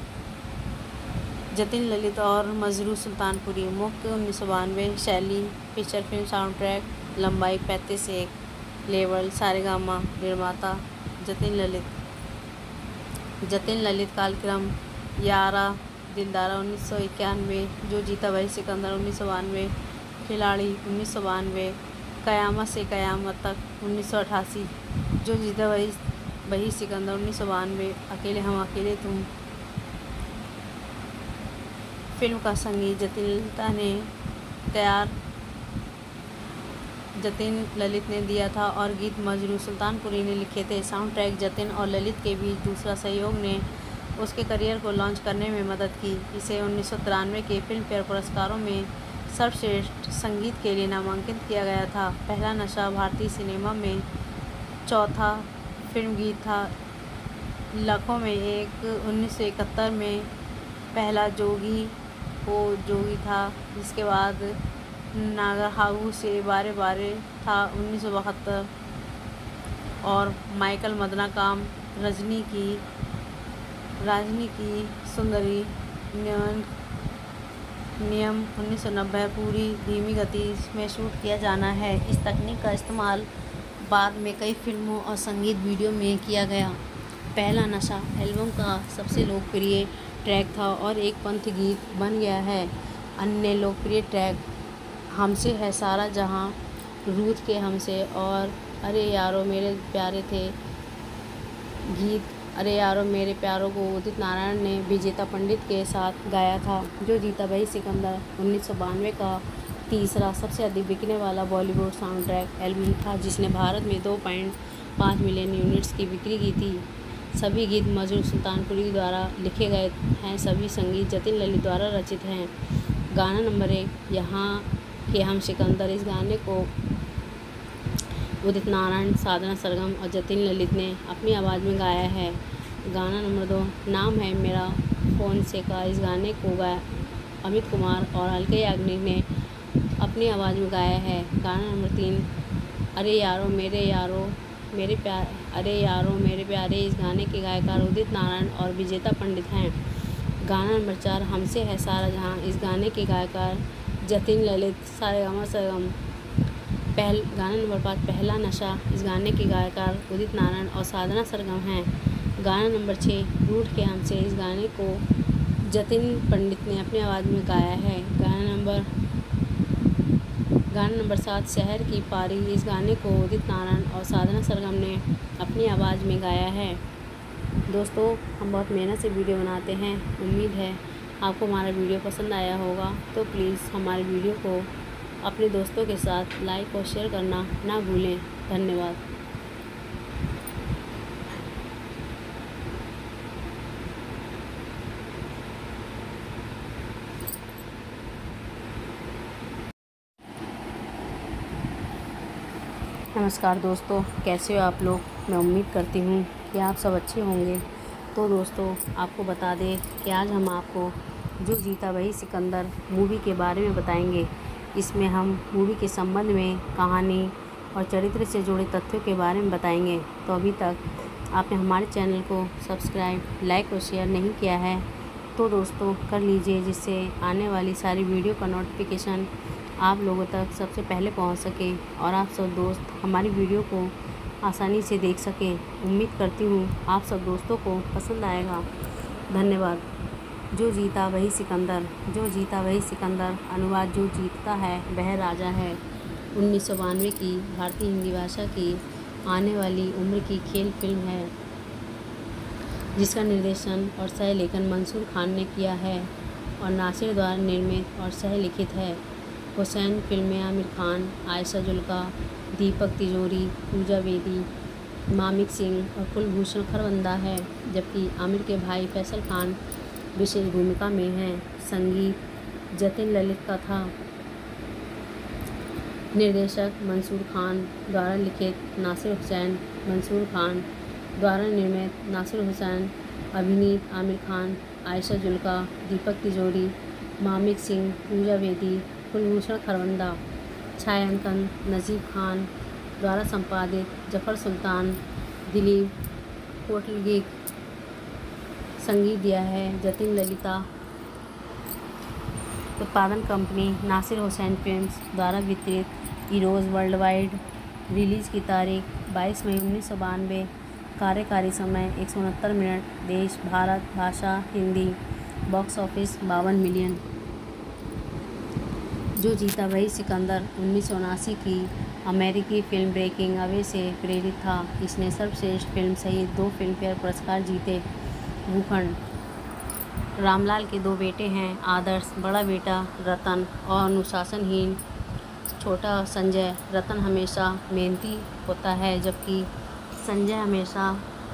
जतिन ललित और मजरू सुल्तानपुरी मुख्य उन्नीस सौ बानवे, शैली फीचर फिल्म साउंड ट्रैक लंबाई पैंतीस एक, लेवल सारेगामा निर्माता जतिन ललित जतिन ललित कालक्रम यारा दिलदारा उन्नीस सौ इक्यानवे, जो जीता वही सिकंदर उन्नीस सौ बानवे, खिलाड़ी उन्नीस सौ बानवे, कयामत से कयामत तक उन्नीस सौ अठासी, जो जीता वही वही सिकंदर उन्नीस सौ बानवे, अकेले हम अकेले तुम। फिल्म का संगीत जतिन ललिता ने तैयार जतिन ललित ने दिया था और गीत मजरू सुल्तानपुरी ने लिखे थे। साउंड ट्रैक जतिन और ललित के बीच दूसरा सहयोग ने उसके करियर को लॉन्च करने में मदद की। इसे उन्नीस सौ तिरानवे के फिल्म फेयर पुरस्कारों में सर्वश्रेष्ठ संगीत के लिए नामांकित किया गया था। पहला नशा भारतीय सिनेमा में चौथा फिल्म गीत था। लाखों में एक उन्नीस सौ इकहत्तर में पहला जोगी वो जोगी था, जिसके बाद नागरहाऊ से बारे बारे था उन्नीस सौ बहत्तर, और माइकल मदनाकाम रजनी की राजनी की सुंदरी नियम नियम उन्नीस सौ नब्बे पूरी धीमी गति में शूट किया जाना है। इस तकनीक का इस्तेमाल बाद में कई फिल्मों और संगीत वीडियो में किया गया। पहला नशा एल्बम का सबसे लोकप्रिय ट्रैक था और एक पंथ गीत बन गया है। अन्य लोकप्रिय ट्रैक हमसे है सारा जहां, रूथ के हमसे और अरे यारो मेरे प्यारे थे। गीत अरे यारो मेरे प्यारों को उदित नारायण ने विजेता पंडित के साथ गाया था, जो जीता वही सिकंदर उन्नीस सौ बानवे का तीसरा सबसे अधिक बिकने वाला बॉलीवुड साउंड ट्रैक एल्बम था, जिसने भारत में दो पॉइंट पाँच मिलियन यूनिट्स की बिक्री की थी। सभी गीत मजरू सुल्तानपुरी द्वारा लिखे गए हैं। सभी संगीत जतिन ललित द्वारा रचित हैं। गाना नंबर एक, यहाँ के हम सिकंदर। इस गाने को उदित नारायण, साधना सरगम और जतिन ललित ने अपनी आवाज़ में गाया है। गाना नंबर दो, नाम है मेरा फ़ोन से का। इस गाने को गाया अमित कुमार और अलका याग्निक ने अपनी आवाज़ में गाया है। गाना नंबर तीन, अरे यारो मेरे यारो मेरे प्यार अरे यारों मेरे प्यारे इस गाने के गायकार उदित नारायण और विजेता पंडित हैं। गाना नंबर चार हमसे है सारा जहां। इस गाने के गायकार जतिन ललित सारेगामा सरगम। पहल गाना नंबर पाँच पहला नशा। इस गाने के गायकार उदित नारायण और साधना सरगम हैं। गाना नंबर छः रूठ के हमसे। इस गाने को जतिन पंडित ने अपनी आवाज़ में गाया है। गाना नंबर गाना नंबर सात शहर की पारी। इस गाने को उदित नारायण और साधना सरगम ने अपनी आवाज़ में गाया है। दोस्तों, हम बहुत मेहनत से वीडियो बनाते हैं। उम्मीद है आपको हमारा वीडियो पसंद आया होगा। तो प्लीज़ हमारे वीडियो को अपने दोस्तों के साथ लाइक और शेयर करना ना भूलें। धन्यवाद। नमस्कार दोस्तों, कैसे हो आप लोग। मैं उम्मीद करती हूँ कि आप सब अच्छे होंगे। तो दोस्तों, आपको बता दें कि आज हम आपको जो जीता वही सिकंदर मूवी के बारे में बताएंगे। इसमें हम मूवी के संबंध में कहानी और चरित्र से जुड़े तथ्यों के बारे में बताएंगे। तो अभी तक आपने हमारे चैनल को सब्सक्राइब, लाइक और शेयर नहीं किया है तो दोस्तों कर लीजिए, जिससे आने वाली सारी वीडियो का नोटिफिकेशन आप लोगों तक सबसे पहले पहुंच सके और आप सब दोस्त हमारी वीडियो को आसानी से देख सकें। उम्मीद करती हूँ आप सब दोस्तों को पसंद आएगा। धन्यवाद। जो जीता वही सिकंदर। जो जीता वही सिकंदर अनुवाद जो जीतता है वह राजा है उन्नीस सौ बानवे की भारतीय हिंदी भाषा की आने वाली उम्र की खेल फिल्म है, जिसका निर्देशन और सह लेखन मंसूर खान ने किया है और नासिर द्वारा निर्मित और सह लिखित है। हुसैन फिल्म में आमिर खान, आयशा जुल्का, दीपक तिजोरी, पूजा बेदी, मामिक सिंह और कुलभूषण खरबंदा है, जबकि आमिर के भाई फैसल खान विशेष भूमिका में हैं। संगीत जतिन ललित का था। निर्देशक मंसूर खान द्वारा लिखित नासिर हुसैन, मंसूर खान द्वारा निर्मित नासिर हुसैन, अभिनीत आमिर खान, आयशा जुल्का, दीपक तिजोरी, मामिक सिंह, पूजा बेदी, कुलभूषण खरबंदा। छायांकन नजीब खान द्वारा संपादित जफ़र सुल्तान, दिलीप कोटलगी। संगीत दिया है जतिन ललिता। उत्पादन कंपनी नासिर हुसैन फिल्म्स द्वारा वितरित। Eros world wide. रिलीज़ की तारीख बाईस मई उन्नीस सौ बानवे। कार्यकारी समय एक सौ उनहत्तर मिनट। देश भारत। भाषा हिंदी। बॉक्स ऑफिस बावन मिलियन। जो जीता वही सिकंदर उन्नीस सौ उनासी की अमेरिकी फिल्म ब्रेकिंग अवे से प्रेरित था। इसने सर्वश्रेष्ठ फिल्म सहित दो फिल्मफेयर पुरस्कार जीते। भूखंड। रामलाल के दो बेटे हैं, आदर्श बड़ा बेटा रतन और अनुशासनहीन छोटा संजय। रतन हमेशा मेहनती होता है, जबकि संजय हमेशा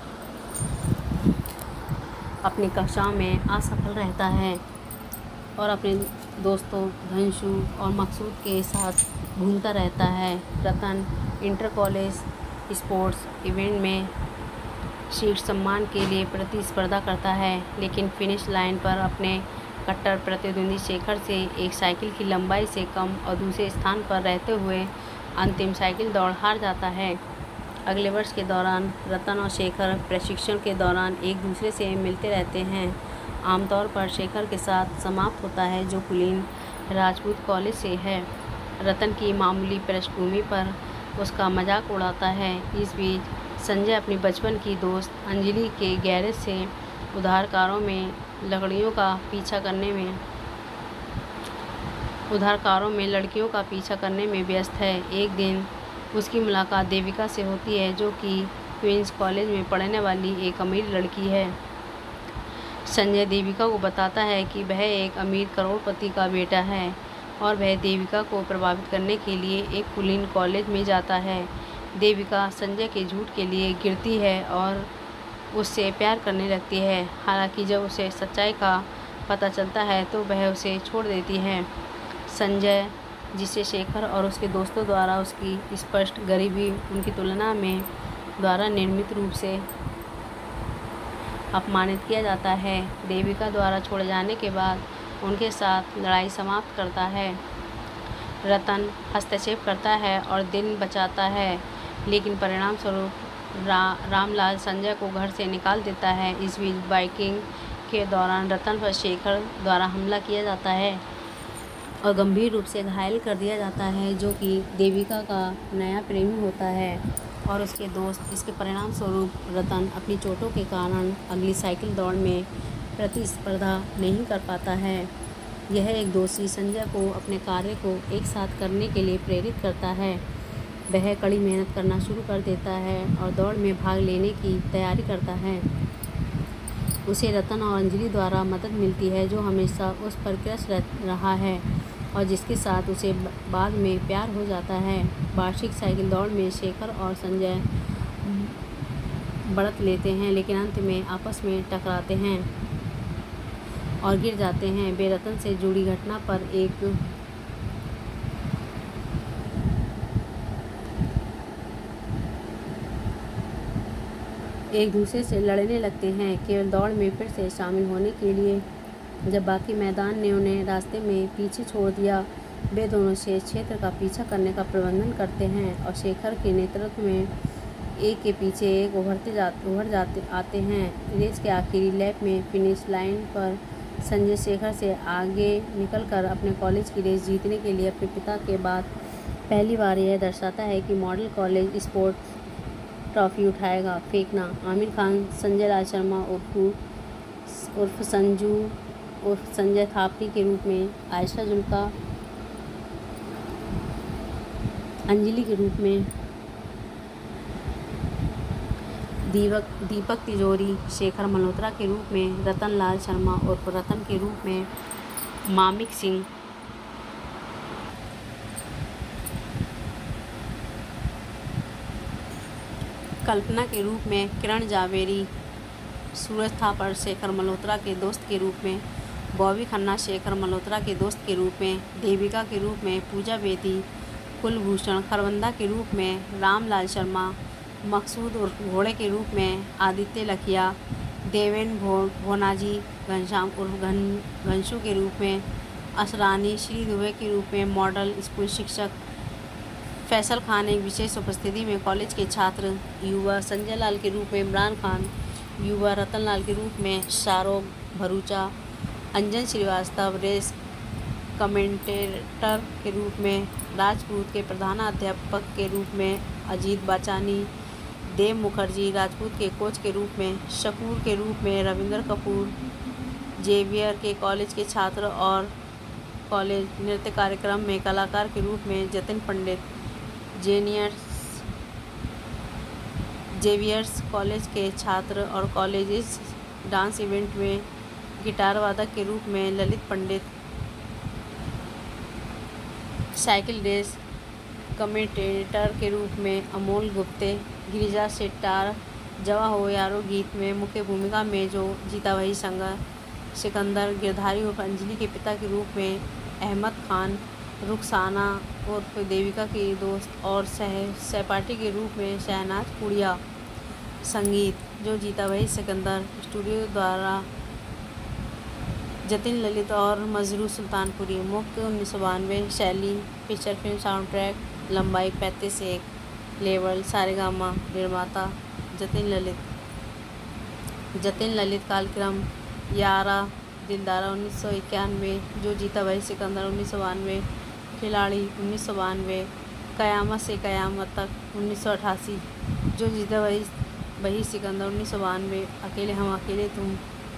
अपनी कक्षाओं में असफल रहता है और अपने दोस्तों धंशु और मकसूद के साथ घूमता रहता है। Ratan inter college sports event में शीर्ष सम्मान के लिए प्रतिस्पर्धा करता है, लेकिन फिनिश लाइन पर अपने कट्टर प्रतिद्वंदी शेखर से एक साइकिल की लंबाई से कम और दूसरे स्थान पर रहते हुए अंतिम साइकिल दौड़ हार जाता है। अगले वर्ष के दौरान रतन और शेखर प्रशिक्षण के दौरान एक दूसरे से मिलते रहते हैं। आमतौर पर शेखर के साथ समाप्त होता है, जो कुलीन राजपूत कॉलेज से है। रतन की मामूली पृष्ठभूमि पर उसका मजाक उड़ाता है। इस बीच संजय अपनी बचपन की दोस्त अंजलि के गैरेज से उधारकारों में लकड़ियों का पीछा करने में उधारकारों में लड़कियों का पीछा करने में व्यस्त है। एक दिन उसकी मुलाकात देविका से होती है, जो कि क्वींस कॉलेज में पढ़ने वाली एक अमीर लड़की है। संजय देविका को बताता है कि वह एक अमीर करोड़पति का बेटा है और वह देविका को प्रभावित करने के लिए एक कुलीन कॉलेज में जाता है। देविका संजय के झूठ के लिए गिरती है और उससे प्यार करने लगती है। हालांकि जब उसे सच्चाई का पता चलता है तो वह उसे छोड़ देती है। संजय, जिसे शेखर और उसके दोस्तों द्वारा उसकी स्पष्ट गरीबी उनकी तुलना में द्वारा निर्मित रूप से अपमानित किया जाता है, देविका द्वारा छोड़े जाने के बाद उनके साथ लड़ाई समाप्त करता है। रतन हस्तक्षेप करता है और दिन बचाता है, लेकिन परिणाम स्वरूप रा रामलाल संजय को घर से निकाल देता है। इस बीच बाइकिंग के दौरान रतन पर शेखर द्वारा हमला किया जाता है और गंभीर रूप से घायल कर दिया जाता है, जो कि देविका का नया प्रेमी होता है और उसके दोस्त। इसके परिणाम स्वरूप रतन अपनी चोटों के कारण अगली साइकिल दौड़ में प्रतिस्पर्धा नहीं कर पाता है। यह एक दोषी संजय को अपने कार्य को एक साथ करने के लिए प्रेरित करता है। वह कड़ी मेहनत करना शुरू कर देता है और दौड़ में भाग लेने की तैयारी करता है। उसे रतन और अंजलि द्वारा मदद मिलती है, जो हमेशा उस पर क्रश रहा है और जिसके साथ उसे बाद में प्यार हो जाता है। वार्षिक साइकिल दौड़ में शेखर और संजय बढ़त लेते हैं, लेकिन अंत में आपस में टकराते हैं और गिर जाते हैं। वे रतन से जुड़ी घटना पर एक एक दूसरे से लड़ने लगते हैं, केवल दौड़ में फिर से शामिल होने के लिए। जब बाकी मैदान ने उन्हें रास्ते में पीछे छोड़ दिया, वे दोनों शेष क्षेत्र का पीछा करने का प्रबंधन करते हैं और शेखर के नेतृत्व में एक के पीछे एक उभरते जा उभर जाते आते हैं। रेस के आखिरी लैप में फिनिश लाइन पर संजय शेखर से आगे निकलकर अपने कॉलेज की रेस जीतने के लिए अपने पिता के बाद पहली बार यह दर्शाता है कि मॉडल कॉलेज स्पोर्ट्स ट्रॉफी उठाएगा। फेंकना। आमिर खान संजय लाल शर्मा उर्फ उर्फ संजू उर्फ संजय थापड़ी के रूप में, आयशा जुल्का अंजलि के रूप में, दीपक दीपक तिजोरी शेखर मल्होत्रा के रूप में, रतन लाल शर्मा उर्फ रतन के रूप में मामिक सिंह, कल्पना के रूप में किरण जावेरी, सूरज थापर शेखर मल्होत्रा के दोस्त के रूप में, बॉबी खन्ना शेखर मल्होत्रा के दोस्त के रूप में, देविका के रूप में पूजा बेदी, कुलभूषण खरबंदा के रूप में रामलाल शर्मा, मकसूद उर्फ घोड़े के रूप में आदित्य लखिया, देवेन भो भोनाजी घनश्याम उर्फ घन घनशू के रूप में असरानी, श्री दुबे के रूप में मॉडल स्कूल शिक्षक, फैसल खान एक विशेष उपस्थिति में कॉलेज के छात्र, युवा संजय लाल के रूप में इमरान खान, युवा रतन लाल के रूप में शाहरुख भरूचा, अंजन श्रीवास्तव रेस कमेंटेटर के रूप में, राजपूत के प्रधानाध्यापक के रूप में अजीत बाचानी, देव मुखर्जी राजपूत के कोच के रूप में, शकूर के रूप में रविंद्र कपूर, जेवियर के कॉलेज के छात्र और कॉलेज नृत्य कार्यक्रम में कलाकार के रूप में जतिन पंडित, जेनियर्स जेवियर्स कॉलेज के छात्र और कॉलेज डांस इवेंट में गिटार वादक के रूप में Lalit Pandit, cycle race commentator के रूप में अमोल गुप्ते, गिरिजा शेट्टार जवा हो यारो गीत में मुख्य भूमिका में जो जीता वही संगा सिकंदर, गिरधारी उर्फ अंजलि के पिता के रूप में अहमद खान, रुखसाना उर्फ देविका की दोस्त और सह सहपाठी के रूप में शहनाज पुड़िया। संगीत जो जीता वही सिकंदर, स्टूडियो द्वारा जतिन ललित और मजरू सुल्तानपुरी, मुख्य उन्नीस सौ बानवे, शैली फीचर फिल्म साउंड ट्रैक, लंबाई पैंतीस एक, लेवल सारेगामा, निर्माता जतिन ललित, जतिन ललित कालक्रम यारा दिलदारा उन्नीस सौ इक्यानवे, जो जीता वही सिकंदर उन्नीस सौ बानवे, खिलाड़ी उन्नीस सौ बानवे, कयामत से कयामत तक उन्नीस सौ अठासी, जो जीता वही वही सिकंदर उन्नीस सौ बानवे, अकेले हम अकेले तुम।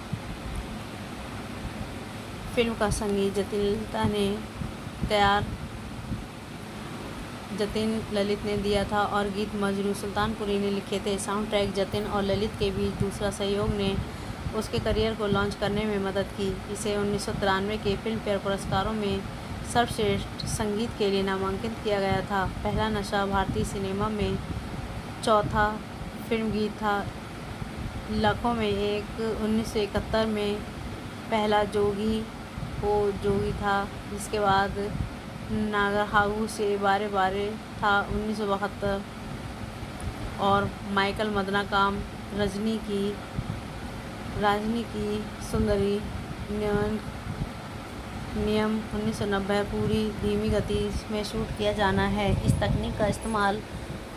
फिल्म का संगीत जतिन ललिता ने तैयार जतिन ललित ने दिया था और गीत मजरू सुल्तानपुरी ने लिखे थे। साउंड ट्रैक जतिन और ललित के बीच दूसरा सहयोग ने उसके करियर को लॉन्च करने में मदद की। इसे उन्नीस सौ तिरानवे के फिल्म फेयर पुरस्कारों में सर्वश्रेष्ठ संगीत के लिए नामांकित किया गया था। पहला नशा भारतीय सिनेमा में चौथा फिल्म गीत था। लाखों में एक उन्नीस सौ इकहत्तर में पहला जोगी वो जोगी था, जिसके बाद नागरहाऊ से बारे बारे था उन्नीस सौ बहत्तर, और माइकल मदनाकाम रजनी की राजनी की सुंदरी नियम नियम उन्नीस सौ नब्बे पूरी धीमी गति में शूट किया जाना है। इस तकनीक का इस्तेमाल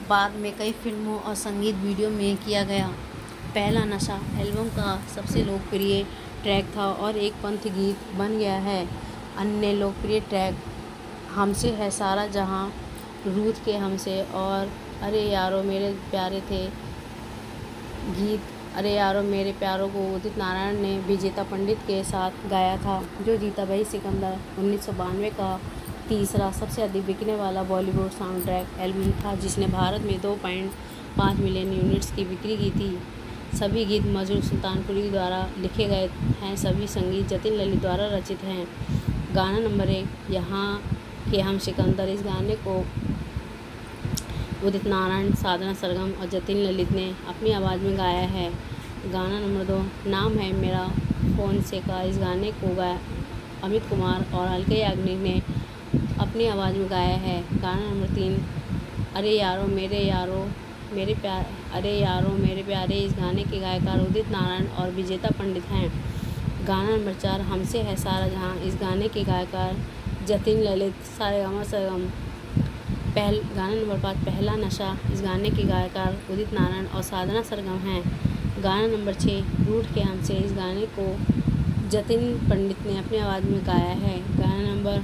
बाद में कई फिल्मों और संगीत वीडियो में किया गया। पहला नशा एल्बम का सबसे लोकप्रिय ट्रैक था और एक पंथ गीत बन गया है। अन्य लोकप्रिय ट्रैक हमसे है सारा जहां, रूठ के हमसे और अरे यारो मेरे प्यारे थे। गीत अरे यारो मेरे प्यारों को उदित नारायण ने विजेता पंडित के साथ गाया था, जो जीता भाई सिकंदर उन्नीस सौ बानवे का तीसरा सबसे अधिक बिकने वाला बॉलीवुड साउंड ट्रैक एल्बम था, जिसने भारत में दो पॉइंट पाँच मिलियन यूनिट्स की बिक्री की थी। सभी गीत मजरूह सुल्तानपुरी द्वारा लिखे गए हैं। सभी संगीत जतिन ललित द्वारा रचित हैं। गाना नंबर एक, यहाँ के हम सिकंदर। इस गाने को उदित नारायण, साधना सरगम और जतिन ललित ने अपनी आवाज़ में गाया है। गाना नंबर दो, नाम है मेरा फ़ोन से का। इस गाने को गाया अमित कुमार और अलका याग्निक ने अपनी आवाज़ में गाया है। गाना नंबर तीन, अरे यारो मेरे यारो मेरे प्यार अरे यारो मेरे प्यारे। इस गाने के गायकार उदित नारायण और विजेता पंडित हैं। गाना नंबर चार, हमसे है सारा जहां। इस गाने के गायकार जतिन ललित, सारेगामा सरगम। पहल गाना नंबर पाँच, पहला नशा। इस गाने के गायकार उदित नारायण और साधना सरगम हैं। गाना नंबर छः, रूठ के हमसे। इस गाने को जतिन पंडित ने अपनी आवाज़ में गाया है। गाना नंबर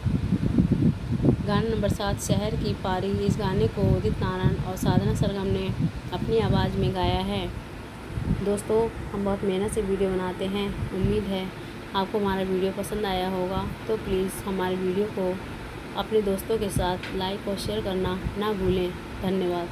गाना नंबर सात, शहर की पारी। इस गाने को उदित नारायण और साधना सरगम ने अपनी आवाज़ में गाया है। दोस्तों, हम बहुत मेहनत से वीडियो बनाते हैं। उम्मीद है आपको हमारा वीडियो पसंद आया होगा। तो प्लीज़ हमारे वीडियो को अपने दोस्तों के साथ लाइक और शेयर करना ना भूलें। धन्यवाद।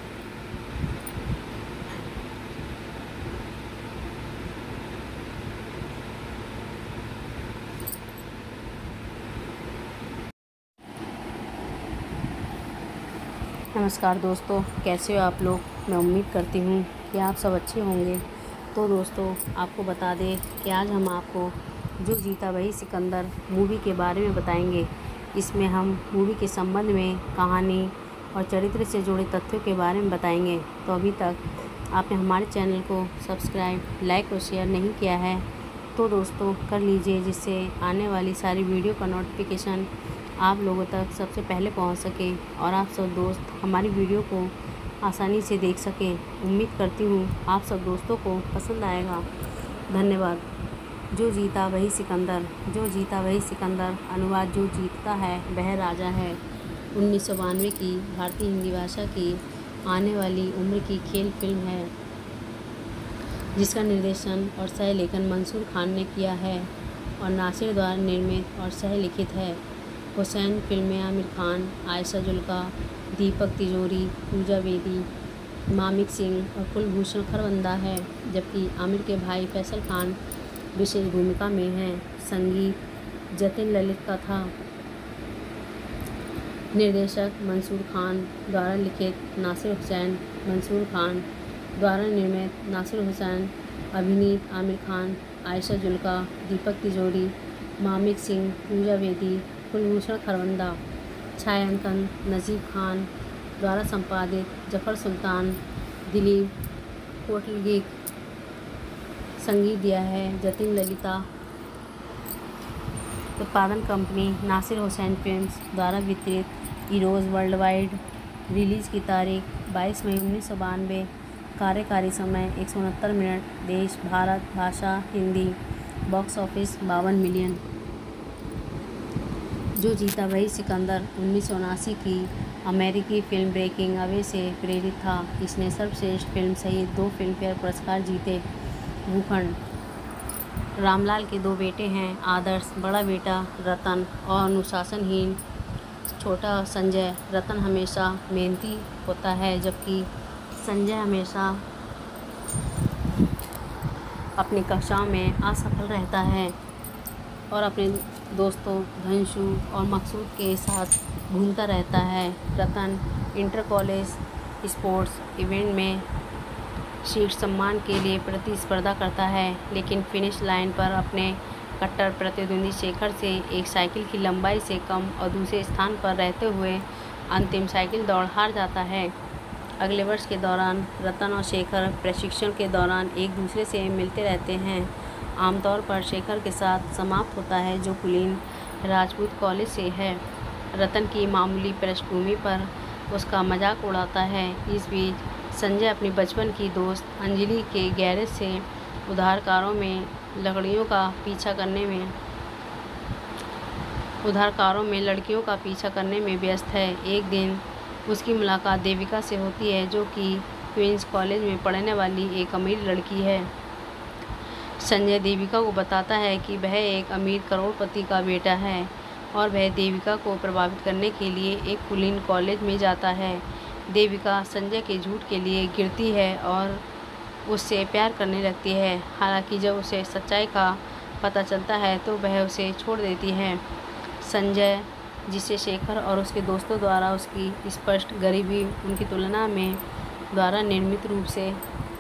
नमस्कार दोस्तों, कैसे हो आप लोग। मैं उम्मीद करती हूँ कि आप सब अच्छे होंगे। तो दोस्तों, आपको बता दें कि आज हम आपको जो जीता वही सिकंदर मूवी के बारे में बताएंगे। इसमें हम मूवी के संबंध में कहानी और चरित्र से जुड़े तथ्यों के बारे में बताएंगे। तो अभी तक आपने हमारे चैनल को सब्सक्राइब, लाइक और शेयर नहीं किया है तो दोस्तों कर लीजिए, जिससे आने वाली सारी वीडियो का नोटिफिकेशन आप लोगों तक सबसे पहले पहुंच सके और आप सब दोस्त हमारी वीडियो को आसानी से देख सकें। उम्मीद करती हूँ आप सब दोस्तों को पसंद आएगा। धन्यवाद। जो जीता वही सिकंदर। जो जीता वही सिकंदर अनुवाद जो जीतता है वह राजा है। उन्नीस सौ बानवे की भारतीय हिंदी भाषा की आने वाली उम्र की खेल फिल्म है, जिसका निर्देशन और सह लेखन मंसूर खान ने किया है और नासिर द्वारा निर्मित और सह लिखित है। हुसैन फिल्म में आमिर खान, आयशा जुल्का, दीपक तिजोरी, पूजा बेदी, मामिक सिंह और कुलभूषण खरबंदा है, जबकि आमिर के भाई फैसल खान विशेष भूमिका में हैं। संगीत जतिन ललित का था। निर्देशक मंसूर खान द्वारा लिखित, नासिर हुसैन, मंसूर खान द्वारा निर्मित, नासिर हुसैन, अभिनीत आमिर खान, आयशा जुल्का, दीपक तिजोरी, मामिक सिंह, पूजा बेदी, कुलभूषण खरबंदा। छायांकन नजीब खान द्वारा संपादित, जफ़र सुल्तान, दिलीप कोटलगी। संगीत दिया है जतिन ललिता। उत्पादन कंपनी नासिर हुसैन फिल्म्स द्वारा वितरित। Eros world wide. रिलीज़ की तारीख बाईस मई उन्नीस सौ बानवे। कार्यकारी समय एक सौ उनहत्तर मिनट। देश भारत। भाषा हिंदी। बॉक्स ऑफिस बावन मिलियन। जो जीता वही सिकंदर उन्नीस सौ उनासी की अमेरिकी फिल्म ब्रेकिंग अवे से प्रेरित था। इसने सर्वश्रेष्ठ फिल्म सहित दो फिल्मफेयर पुरस्कार जीते। भूखंड। रामलाल के दो बेटे हैं, आदर्श बड़ा बेटा रतन और अनुशासनहीन छोटा संजय। रतन हमेशा मेहनती होता है, जबकि संजय हमेशा अपनी कक्षाओं में असफल रहता है और अपने दोस्तों धंशु और मकसूद के साथ घूमता रहता है। Ratan inter college sports event में शीर्ष सम्मान के लिए प्रतिस्पर्धा करता है, लेकिन फिनिश लाइन पर अपने कट्टर प्रतिद्वंदी शेखर से एक साइकिल की लंबाई से कम और दूसरे स्थान पर रहते हुए अंतिम साइकिल दौड़ हार जाता है। अगले वर्ष के दौरान रतन और शेखर प्रशिक्षण के दौरान एक दूसरे से मिलते रहते हैं। आमतौर पर शेखर के साथ समाप्त होता है, जो कुलीन राजपूत कॉलेज से है। रतन की मामूली पृष्ठभूमि पर उसका मजाक उड़ाता है। इस बीच संजय अपनी बचपन की दोस्त अंजलि के गैरेज से उधारकारों में लकड़ियों का पीछा करने में उधारकारों में लड़कियों का पीछा करने में व्यस्त है। एक दिन उसकी मुलाकात देविका से होती है, जो कि क्वींस कॉलेज में पढ़ने वाली एक अमीर लड़की है। संजय देविका को बताता है कि वह एक अमीर करोड़पति का बेटा है और वह देविका को प्रभावित करने के लिए एक कुलीन कॉलेज में जाता है। देविका संजय के झूठ के लिए गिरती है और उससे प्यार करने लगती है। हालांकि जब उसे सच्चाई का पता चलता है तो वह उसे छोड़ देती है। संजय, जिसे शेखर और उसके दोस्तों द्वारा उसकी स्पष्ट गरीबी उनकी तुलना में द्वारा निर्मित रूप से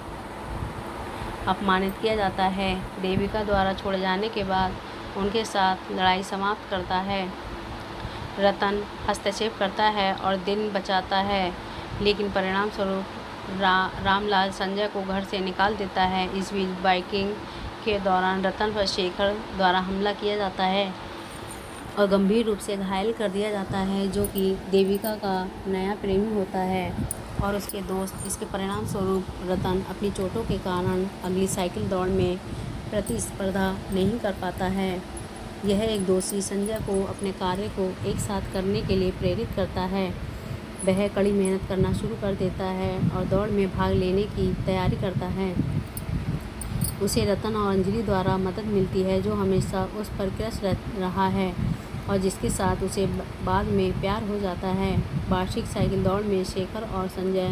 अपमानित किया जाता है, देविका द्वारा छोड़े जाने के बाद उनके साथ लड़ाई समाप्त करता है। रतन हस्तक्षेप करता है और दिन बचाता है, लेकिन परिणाम स्वरूप रा, रामलाल संजय को घर से निकाल देता है। इस बीच बाइकिंग के दौरान रतन पर शेखर द्वारा हमला किया जाता है और गंभीर रूप से घायल कर दिया जाता है, जो कि देविका का नया प्रेमी होता है और उसके दोस्त। इसके परिणाम स्वरूप रतन अपनी चोटों के कारण अगली साइकिल दौड़ में प्रतिस्पर्धा नहीं कर पाता है। यह एक दोषी संजय को अपने कार्य को एक साथ करने के लिए प्रेरित करता है। वह कड़ी मेहनत करना शुरू कर देता है और दौड़ में भाग लेने की तैयारी करता है। उसे रतन और अंजलि द्वारा मदद मिलती है, जो हमेशा उस पर क्रश रहा है और जिसके साथ उसे बाद में प्यार हो जाता है। वार्षिक साइकिल दौड़ में शेखर और संजय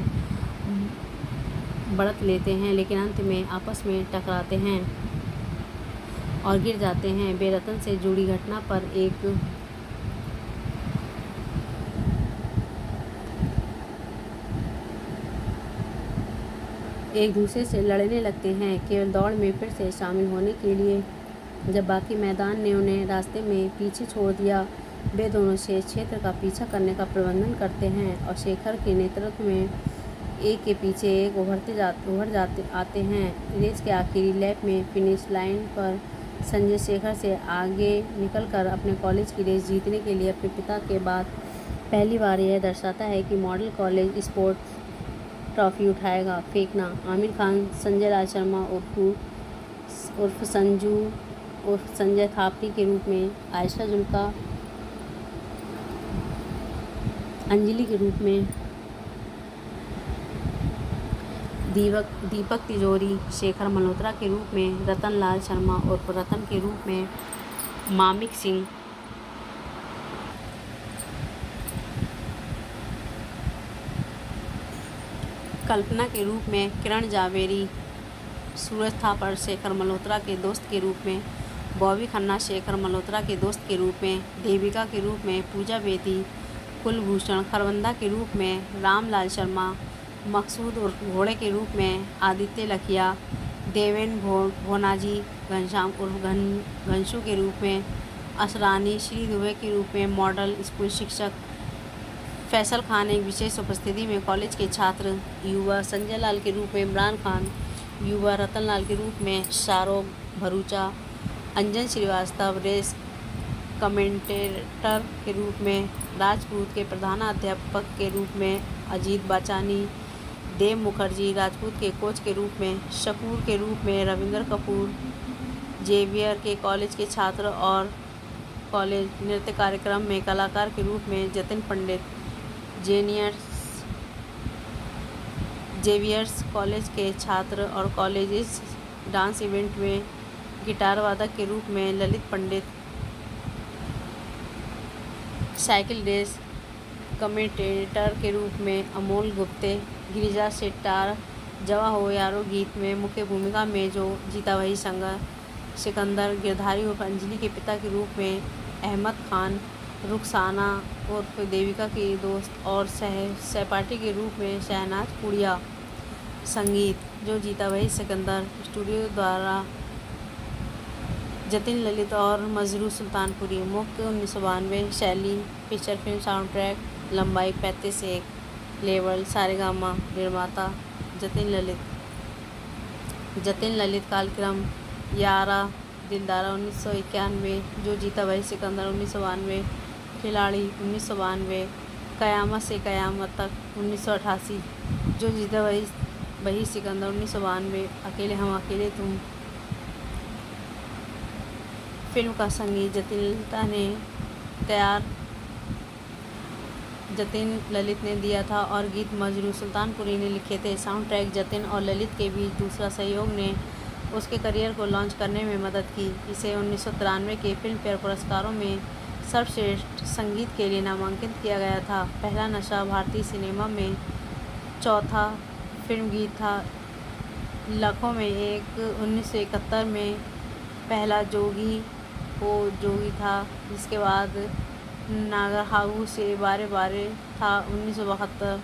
बढ़त लेते हैं, लेकिन अंत में आपस में टकराते हैं और गिर जाते हैं। वे रतन से जुड़ी घटना पर एक एक दूसरे से लड़ने लगते हैं, केवल दौड़ में फिर से शामिल होने के लिए। जब बाकी मैदान ने उन्हें रास्ते में पीछे छोड़ दिया, वे दोनों शेष क्षेत्र का पीछा करने का प्रबंधन करते हैं और शेखर के नेतृत्व में एक के पीछे एक उभरते जाते उभर जाते आते हैं। रेस के आखिरी लैप में फिनिश लाइन पर संजय शेखर से आगे निकलकर अपने कॉलेज की रेस जीतने के लिए अपने पिता के बाद पहली बार यह दर्शाता है कि मॉडल कॉलेज स्पोर्ट्स ट्रॉफी उठाएगा। फेंकना। आमिर खान संजय लाल शर्मा उर्फ उर्फ संजू उर्फ संजय थापड़ी के रूप में, आयशा जुल्का अंजलि के रूप में, दीपक दीपक तिजोरी शेखर मल्होत्रा के रूप में, रतन लाल शर्मा उर्फ रतन के रूप में मामिक सिंह, कल्पना के रूप में किरण जावेरी, सूरज थापर शेखर मल्होत्रा के दोस्त के रूप में, बॉबी खन्ना शेखर मल्होत्रा के दोस्त के रूप में, देविका के रूप में पूजा बेदी, कुलभूषण खरबंदा के रूप में रामलाल शर्मा, मकसूद उर्फ घोड़े के रूप में आदित्य लखिया, देवेन भो भोनाजी घनश्याम उर्फ घन घनशू के रूप में, असरानी श्री दुबे के रूप में मॉडल स्कूल शिक्षक, फैसल खान एक विशेष उपस्थिति में कॉलेज के छात्र, युवा संजय लाल के रूप में इमरान खान, युवा रतन लाल के रूप में शाहरुख भरूचा, अंजन श्रीवास्तव रेस कमेंटेटर के रूप में, राजपूत के प्रधानाध्यापक के रूप में अजीत बाचानी, देव मुखर्जी राजपूत के कोच के रूप में, शकूर के रूप में रविंद्र कपूर, जेवियर के कॉलेज के छात्र और कॉलेज नृत्य कार्यक्रम में कलाकार के रूप में जतिन पंडित, जेनियर्स जेवियर्स कॉलेज के छात्र और कॉलेज डांस इवेंट में गिटार वादक के रूप में Lalit Pandit, cycle race commentator के रूप में अमोल गुप्ते, गिरिजा शेट्टार जवा हो यारो गीत में मुख्य भूमिका में जो जीता वही संगा सिकंदर, गिरधारी उर्फ अंजलि के पिता के रूप में अहमद खान, रुखसाना उर्फ देविका की दोस्त और सह सहपाठी के रूप में शहनाज पुड़िया। संगीत जो जीता वही सिकंदर, स्टूडियो द्वारा जतिन ललित और मजरू सुल्तानपुरी, मुख्य उन्नीस सौ बानवे, शैली फीचर फिल्म साउंड ट्रैक, लंबाई पैंतीस एक, लेवल सारेगामा, निर्माता जतिन ललित, जतिन ललित कालक्रम यारा दिलदारा उन्नीस सौ इक्यानवे, जो जीता वही सिकंदर उन्नीस सौ बानवे, खिलाड़ी उन्नीस सौ बानवे, क़यामत से क़यामत तक उन्नीस सौ अठासी, जो जीता वही वही सिकंदर उन्नीस सौ बानवे, अकेले हम अकेले तुम। फिल्म का संगीत जतिन ललिता ने तैयार जतिन ललित ने दिया था और गीत मजरू सुल्तानपुरी ने लिखे थे। साउंड ट्रैक जतिन और ललित के बीच दूसरा सहयोग ने उसके करियर को लॉन्च करने में मदद की। इसे उन्नीस सौ तिरानवे के फिल्म फेयर पुरस्कारों में सर्वश्रेष्ठ संगीत के लिए नामांकित किया गया था। पहला नशा भारतीय सिनेमा में चौथा फिल्म गीत था। लाखों में एक उन्नीस सौ इकहत्तर में पहला जोगी हो जोगी था, जिसके बाद नागरहाऊ से बारे बारे था उन्नीस सौ बहत्तर,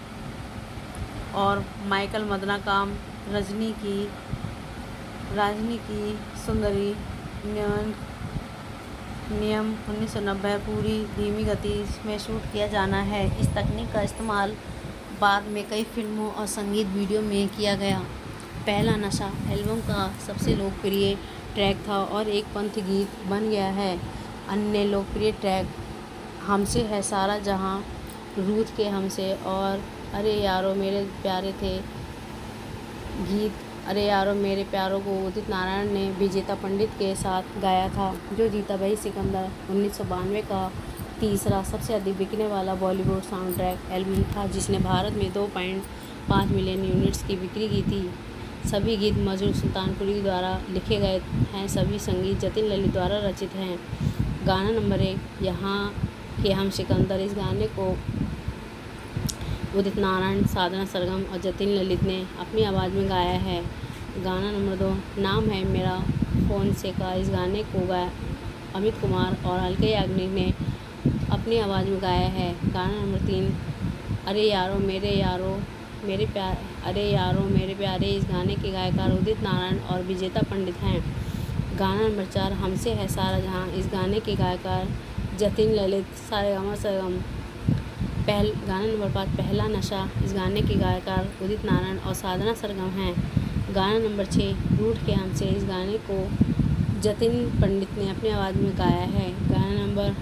और माइकल मदनाकाम रजनी की राजनी की सुंदरी नियम नियम उन्नीस सौ नब्बे पूरी धीमी गति में शूट किया जाना है। इस तकनीक का इस्तेमाल बाद में कई फिल्मों और संगीत वीडियो में किया गया। पहला नशा एल्बम का सबसे लोकप्रिय ट्रैक था और एक पंथ गीत बन गया है। अन्य लोकप्रिय ट्रैक हमसे है सारा जहां, रूथ के हमसे और अरे यारो मेरे प्यारे थे। गीत अरे यारो मेरे प्यारों को उदित नारायण ने विजेता पंडित के साथ गाया था। जो जीता वही सिकंदर उन्नीस सौ बानवे का तीसरा सबसे अधिक बिकने वाला बॉलीवुड साउंड ट्रैक एल्बम था, जिसने भारत में दो पॉइंट पाँच मिलियन यूनिट्स की बिक्री की थी। सभी गीत मजरू सुल्तानपुरी द्वारा लिखे गए हैं। सभी संगीत जतिन ललित द्वारा रचित हैं। गाना नंबर एक, यहाँ के हम सिकंदर। इस गाने को उदित नारायण, साधना सरगम और जतिन ललित ने अपनी आवाज़ में गाया है। गाना नंबर दो, नाम है मेरा फ़ोन से का। इस गाने को गाया अमित कुमार और अलका याग्निक ने अपनी आवाज़ में गाया है। गाना नंबर तीन, अरे यारो मेरे यारो मेरे प्यार अरे यारो मेरे प्यारे। इस गाने के गायकार उदित नारायण और विजेता पंडित हैं। गाना नंबर चार, हमसे है सारा जहां। इस गाने के गायकार जतिन ललित, सारेगामा सरगम। पहल गाना नंबर पाँच, पहला नशा। इस गाने के गायकार उदित नारायण और साधना सरगम हैं। गाना नंबर छः, रूठ के हमसे। इस गाने को जतिन पंडित ने अपनी आवाज़ में गाया है। गाना नंबर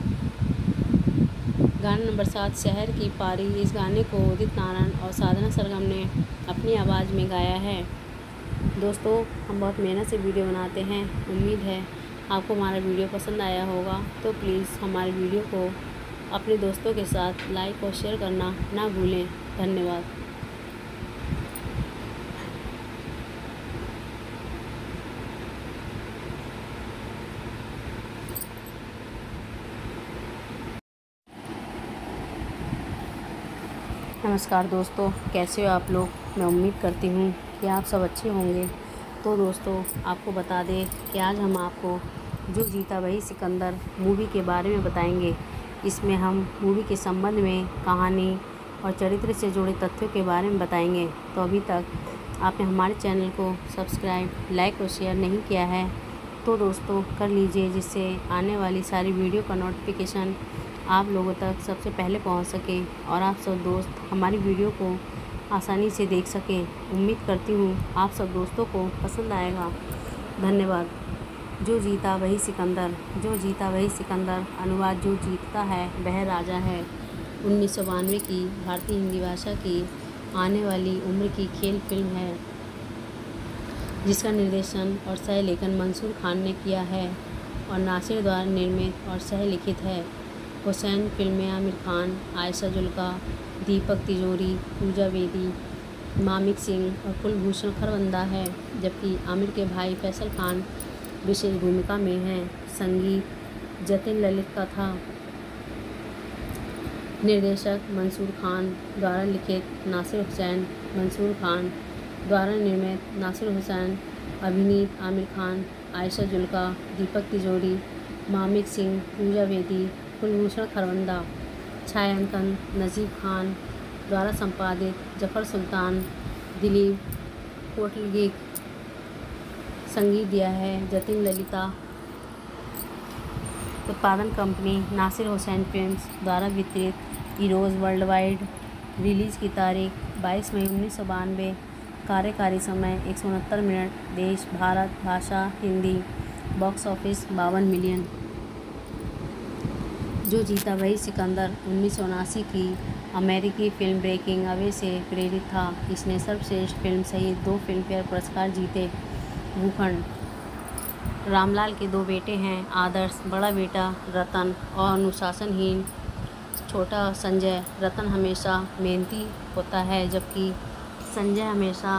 गाना नंबर सात, शहर की पारी। इस गाने को उदित नारायण और साधना सरगम ने अपनी आवाज़ में गाया है। दोस्तों, हम बहुत मेहनत से वीडियो बनाते हैं। उम्मीद है आपको हमारा वीडियो पसंद आया होगा, तो प्लीज़ हमारे वीडियो को अपने दोस्तों के साथ लाइक और शेयर करना ना भूलें। धन्यवाद। नमस्कार दोस्तों, कैसे हो आप लोग। मैं उम्मीद करती हूँ कि आप सब अच्छे होंगे। तो दोस्तों, आपको बता दें कि आज हम आपको जो जीता वही सिकंदर मूवी के बारे में बताएंगे। इसमें हम मूवी के संबंध में कहानी और चरित्र से जुड़े तथ्यों के बारे में बताएंगे। तो अभी तक आपने हमारे चैनल को सब्सक्राइब, लाइक और शेयर नहीं किया है तो दोस्तों कर लीजिए, जिससे आने वाली सारी वीडियो का नोटिफिकेशन आप लोगों तक सबसे पहले पहुंच सके और आप सब दोस्त हमारी वीडियो को आसानी से देख सकें। उम्मीद करती हूँ आप सब दोस्तों को पसंद आएगा। धन्यवाद। जो जीता वही सिकंदर। जो जीता वही सिकंदर अनुवाद जो जीतता है वह राजा है। उन्नीस सौ बानवे की भारतीय हिंदी भाषा की आने वाली उम्र की खेल फिल्म है, जिसका निर्देशन और सह लेखन मंसूर खान ने किया है और नासिर द्वारा निर्मित और सह लिखित है। हुसैन फिल्म में आमिर खान, आयशा जुल्का, दीपक तिजोरी, पूजा बेदी, मामिक सिंह और कुलभूषण खरबंदा है, जबकि आमिर के भाई फैसल खान विशेष भूमिका में हैं। संगीत जतिन ललित का था। निर्देशक मंसूर खान द्वारा लिखित, नासिर हुसैन मंसूर खान द्वारा निर्मित, नासिर हुसैन अभिनीत, आमिर खान, आयशा जुल्का, दीपक तिजोरी, मामिक सिंह, पूजा बेदी, कुलभूषण खरबंदा। छायांकन नजीब खान द्वारा संपादित, जफ़र सुल्तान, दिलीप कोटलगिक। संगीत दिया है जतिन ललिता। उत्पादन कंपनी नासिर हुसैन फिल्म्स द्वारा वितरित। Eros world wide. रिलीज़ की तारीख बाईस मई उन्नीस सौ बानवे। कार्यकारी समय एक सौ उनहत्तर मिनट। देश भारत। भाषा हिंदी। बॉक्स ऑफिस बावन मिलियन। जो जीता वही सिकंदर उन्नीस सौ उनासी की अमेरिकी फिल्म ब्रेकिंग अवे से प्रेरित था। इसने सर्वश्रेष्ठ फिल्म सहित दो फिल्मफेयर पुरस्कार जीते। भूखंड। रामलाल के दो बेटे हैं, आदर्श बड़ा बेटा रतन और अनुशासनहीन छोटा संजय। रतन हमेशा मेहनती होता है जबकि संजय हमेशा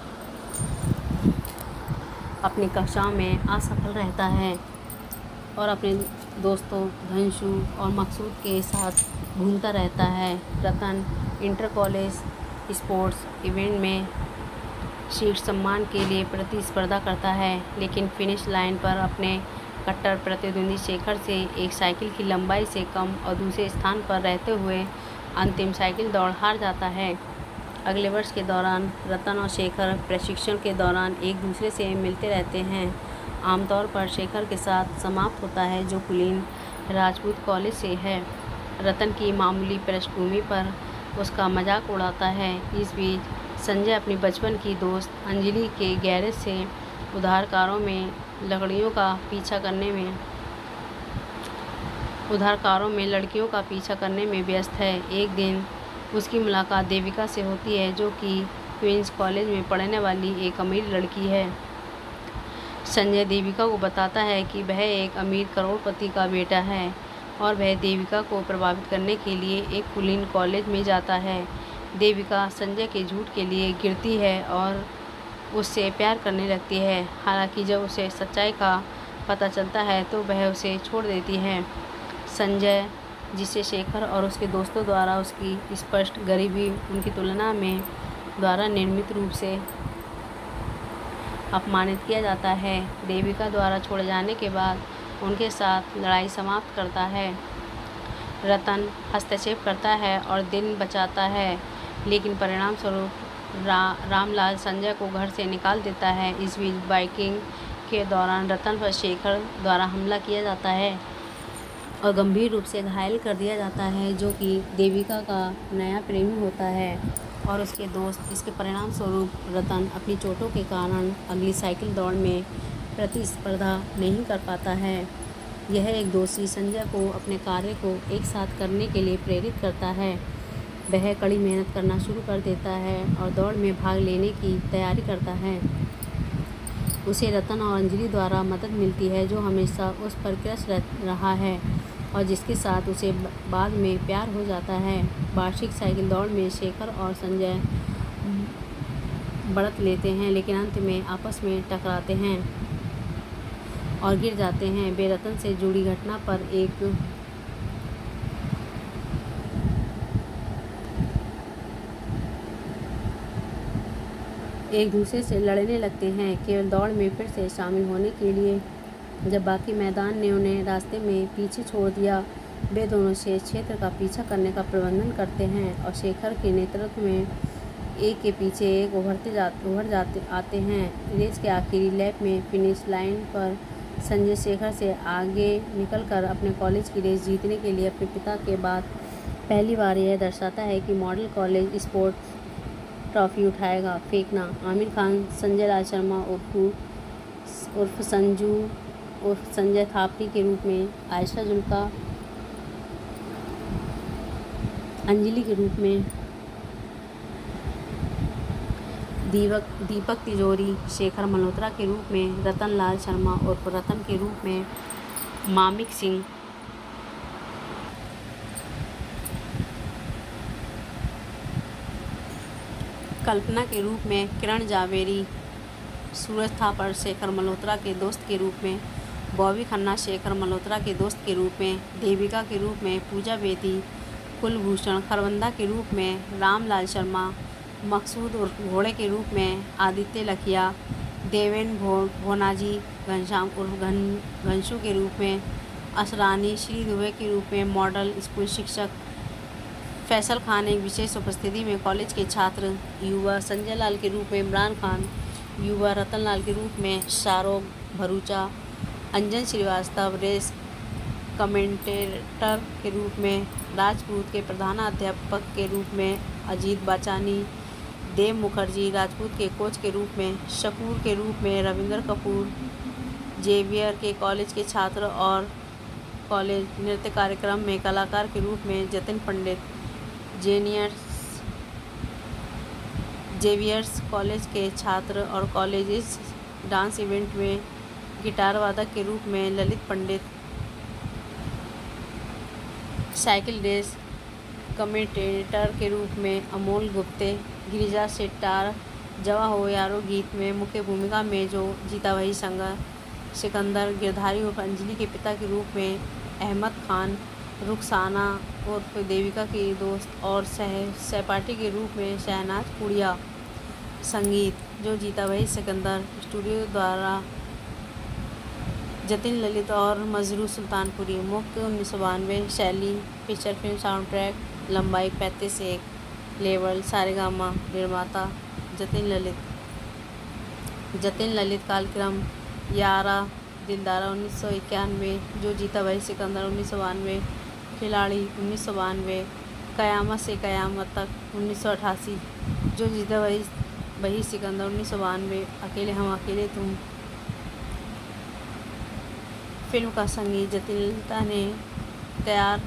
अपनी कक्षाओं में असफल रहता है और अपने दोस्तों धंशु और मकसूद के साथ घूमता रहता है। Ratan inter college sports event में शीर्ष सम्मान के लिए प्रतिस्पर्धा करता है, लेकिन फिनिश लाइन पर अपने कट्टर प्रतिद्वंदी शेखर से एक साइकिल की लंबाई से कम और दूसरे स्थान पर रहते हुए अंतिम साइकिल दौड़ हार जाता है। अगले वर्ष के दौरान रतन और शेखर प्रशिक्षण के दौरान एक दूसरे से मिलते रहते हैं। आमतौर पर शेखर के साथ समाप्त होता है जो कुलीन राजपूत कॉलेज से है। रतन की मामूली पृष्ठभूमि पर उसका मजाक उड़ाता है। इस बीच संजय अपनी बचपन की दोस्त अंजलि के गैरेज से उधारकारों में लकड़ियों का पीछा करने में उधारकारों में लड़कियों का पीछा करने में व्यस्त है। एक दिन उसकी मुलाकात देविका से होती है जो कि क्वींस कॉलेज में पढ़ने वाली एक अमीर लड़की है। संजय देविका को बताता है कि वह एक अमीर करोड़पति का बेटा है और वह देविका को प्रभावित करने के लिए एक कुलीन कॉलेज में जाता है। देविका संजय के झूठ के लिए गिरती है और उससे प्यार करने लगती है। हालांकि जब उसे सच्चाई का पता चलता है तो वह उसे छोड़ देती है। संजय, जिसे शेखर और उसके दोस्तों द्वारा उसकी स्पष्ट गरीबी उनकी तुलना में द्वारा निर्मित रूप से अपमानित किया जाता है, देविका द्वारा छोड़े जाने के बाद उनके साथ लड़ाई समाप्त करता है। रतन हस्तक्षेप करता है और दिन बचाता है, लेकिन परिणाम स्वरूप रा, रामलाल संजय को घर से निकाल देता है। इस बीच बाइकिंग के दौरान रतन पर शेखर द्वारा हमला किया जाता है और गंभीर रूप से घायल कर दिया जाता है, जो कि देविका का नया प्रेमी होता है और उसके दोस्त। इसके परिणाम स्वरूप रतन अपनी चोटों के कारण अगली साइकिल दौड़ में प्रतिस्पर्धा नहीं कर पाता है। यह एक दोषी संजय को अपने कार्य को एक साथ करने के लिए प्रेरित करता है। वह कड़ी मेहनत करना शुरू कर देता है और दौड़ में भाग लेने की तैयारी करता है। उसे रतन और अंजलि द्वारा मदद मिलती है जो हमेशा उस पर क्रश रहा है और जिसके साथ उसे बाद में प्यार हो जाता है। वार्षिक साइकिल दौड़ में शेखर और संजय बढ़त लेते हैं, लेकिन अंत में आपस में टकराते हैं और गिर जाते हैं। वे रतन से जुड़ी घटना पर एक एक दूसरे से लड़ने लगते हैं, केवल दौड़ में फिर से शामिल होने के लिए। जब बाकी मैदान ने उन्हें रास्ते में पीछे छोड़ दिया, वे दोनों शेष क्षेत्र का पीछा करने का प्रबंधन करते हैं और शेखर के नेतृत्व में एक के पीछे एक उभरते जाते उभर जाते आते हैं। रेस के आखिरी लैप में फिनिश लाइन पर संजय शेखर से आगे निकलकर अपने कॉलेज की रेस जीतने के लिए अपने पिता के बाद पहली बार यह दर्शाता है कि मॉडल कॉलेज स्पोर्ट्स ट्रॉफी उठाएगा। फेंकना। आमिर खान संजय राज शर्मा उर्फ उर्फ संजू उर्फ संजय थापरी के रूप में, आयशा जुल्का अंजलि के रूप में, दीपक दीपक तिजोरी शेखर मल्होत्रा के रूप में, रतन लाल शर्मा उर्फ रतन के रूप में मामिक सिंह, कल्पना के रूप में किरण जावेरी, सूरज थापर शेखर मल्होत्रा के दोस्त के रूप में, बॉबी खन्ना शेखर मल्होत्रा के दोस्त के रूप में, देविका के रूप में पूजा बेदी, कुलभूषण खरबंदा के रूप में रामलाल शर्मा, मकसूद उर्फ घोड़े के रूप में आदित्य लखिया, देवेन भो भोनाजी घनश्याम उर्फ घन घनशु के रूप में असरानी, श्री दुबे के रूप में मॉडल स्कूल शिक्षक, फैसल खान एक विशेष उपस्थिति में कॉलेज के छात्र, युवा संजय लाल के रूप में इमरान खान, युवा रतन लाल के रूप में शाहरुख भरूचा, अंजन श्रीवास्तव रेस कमेंटेटर के रूप में, राजपूत के प्रधानाध्यापक के रूप में अजीत बाचानी, देव मुखर्जी राजपूत के कोच के रूप में, शकूर के रूप में रविंद्र कपूर, जेवियर के कॉलेज के छात्र और कॉलेज नृत्य कार्यक्रम में कलाकार के रूप में जतिन पंडित, जेनियर्स जेवियर्स कॉलेज के छात्र और कॉलेज डांस इवेंट में गिटार वादक के रूप में Lalit Pandit, cycle race commentator के रूप में अमोल गुप्ते, गिरिजा शेट्टार जवा हो यारो गीत में मुख्य भूमिका में जो जीताभाई सिकंदर, गिरधारी उर्फ अंजलि के पिता के रूप में अहमद खान, रुखसाना उर्फ देविका की दोस्त और सह सहपाठी के रूप में शहनाज पुड़िया। संगीत जो जीताभाई सिकंदर स्टूडियो द्वारा जतिन ललित और मजरू सुल्तानपुरी। मुख्य उन्नीस सौ बानवे शैली फीचर फिल्म साउंड ट्रैक, लंबाई पैंतीस एक, लेवल सारेगामा, निर्माता जतिन ललित। जतिन ललित कालक्रम यारा दिलदारा उन्नीस सौ इक्यानवे, जो जीताभाई सिकंदर उन्नीस सौ बानवे, खिलाड़ी उन्नीस सौ बानवे, कयामत से कयामत तक उन्नीस सौ अठासी, जो जीताभाई भाई सिकंदर उन्नीस सौ बानवे, अकेले हम अकेले तुम। फिल्म का संगीत जतिन ललित ने तैयार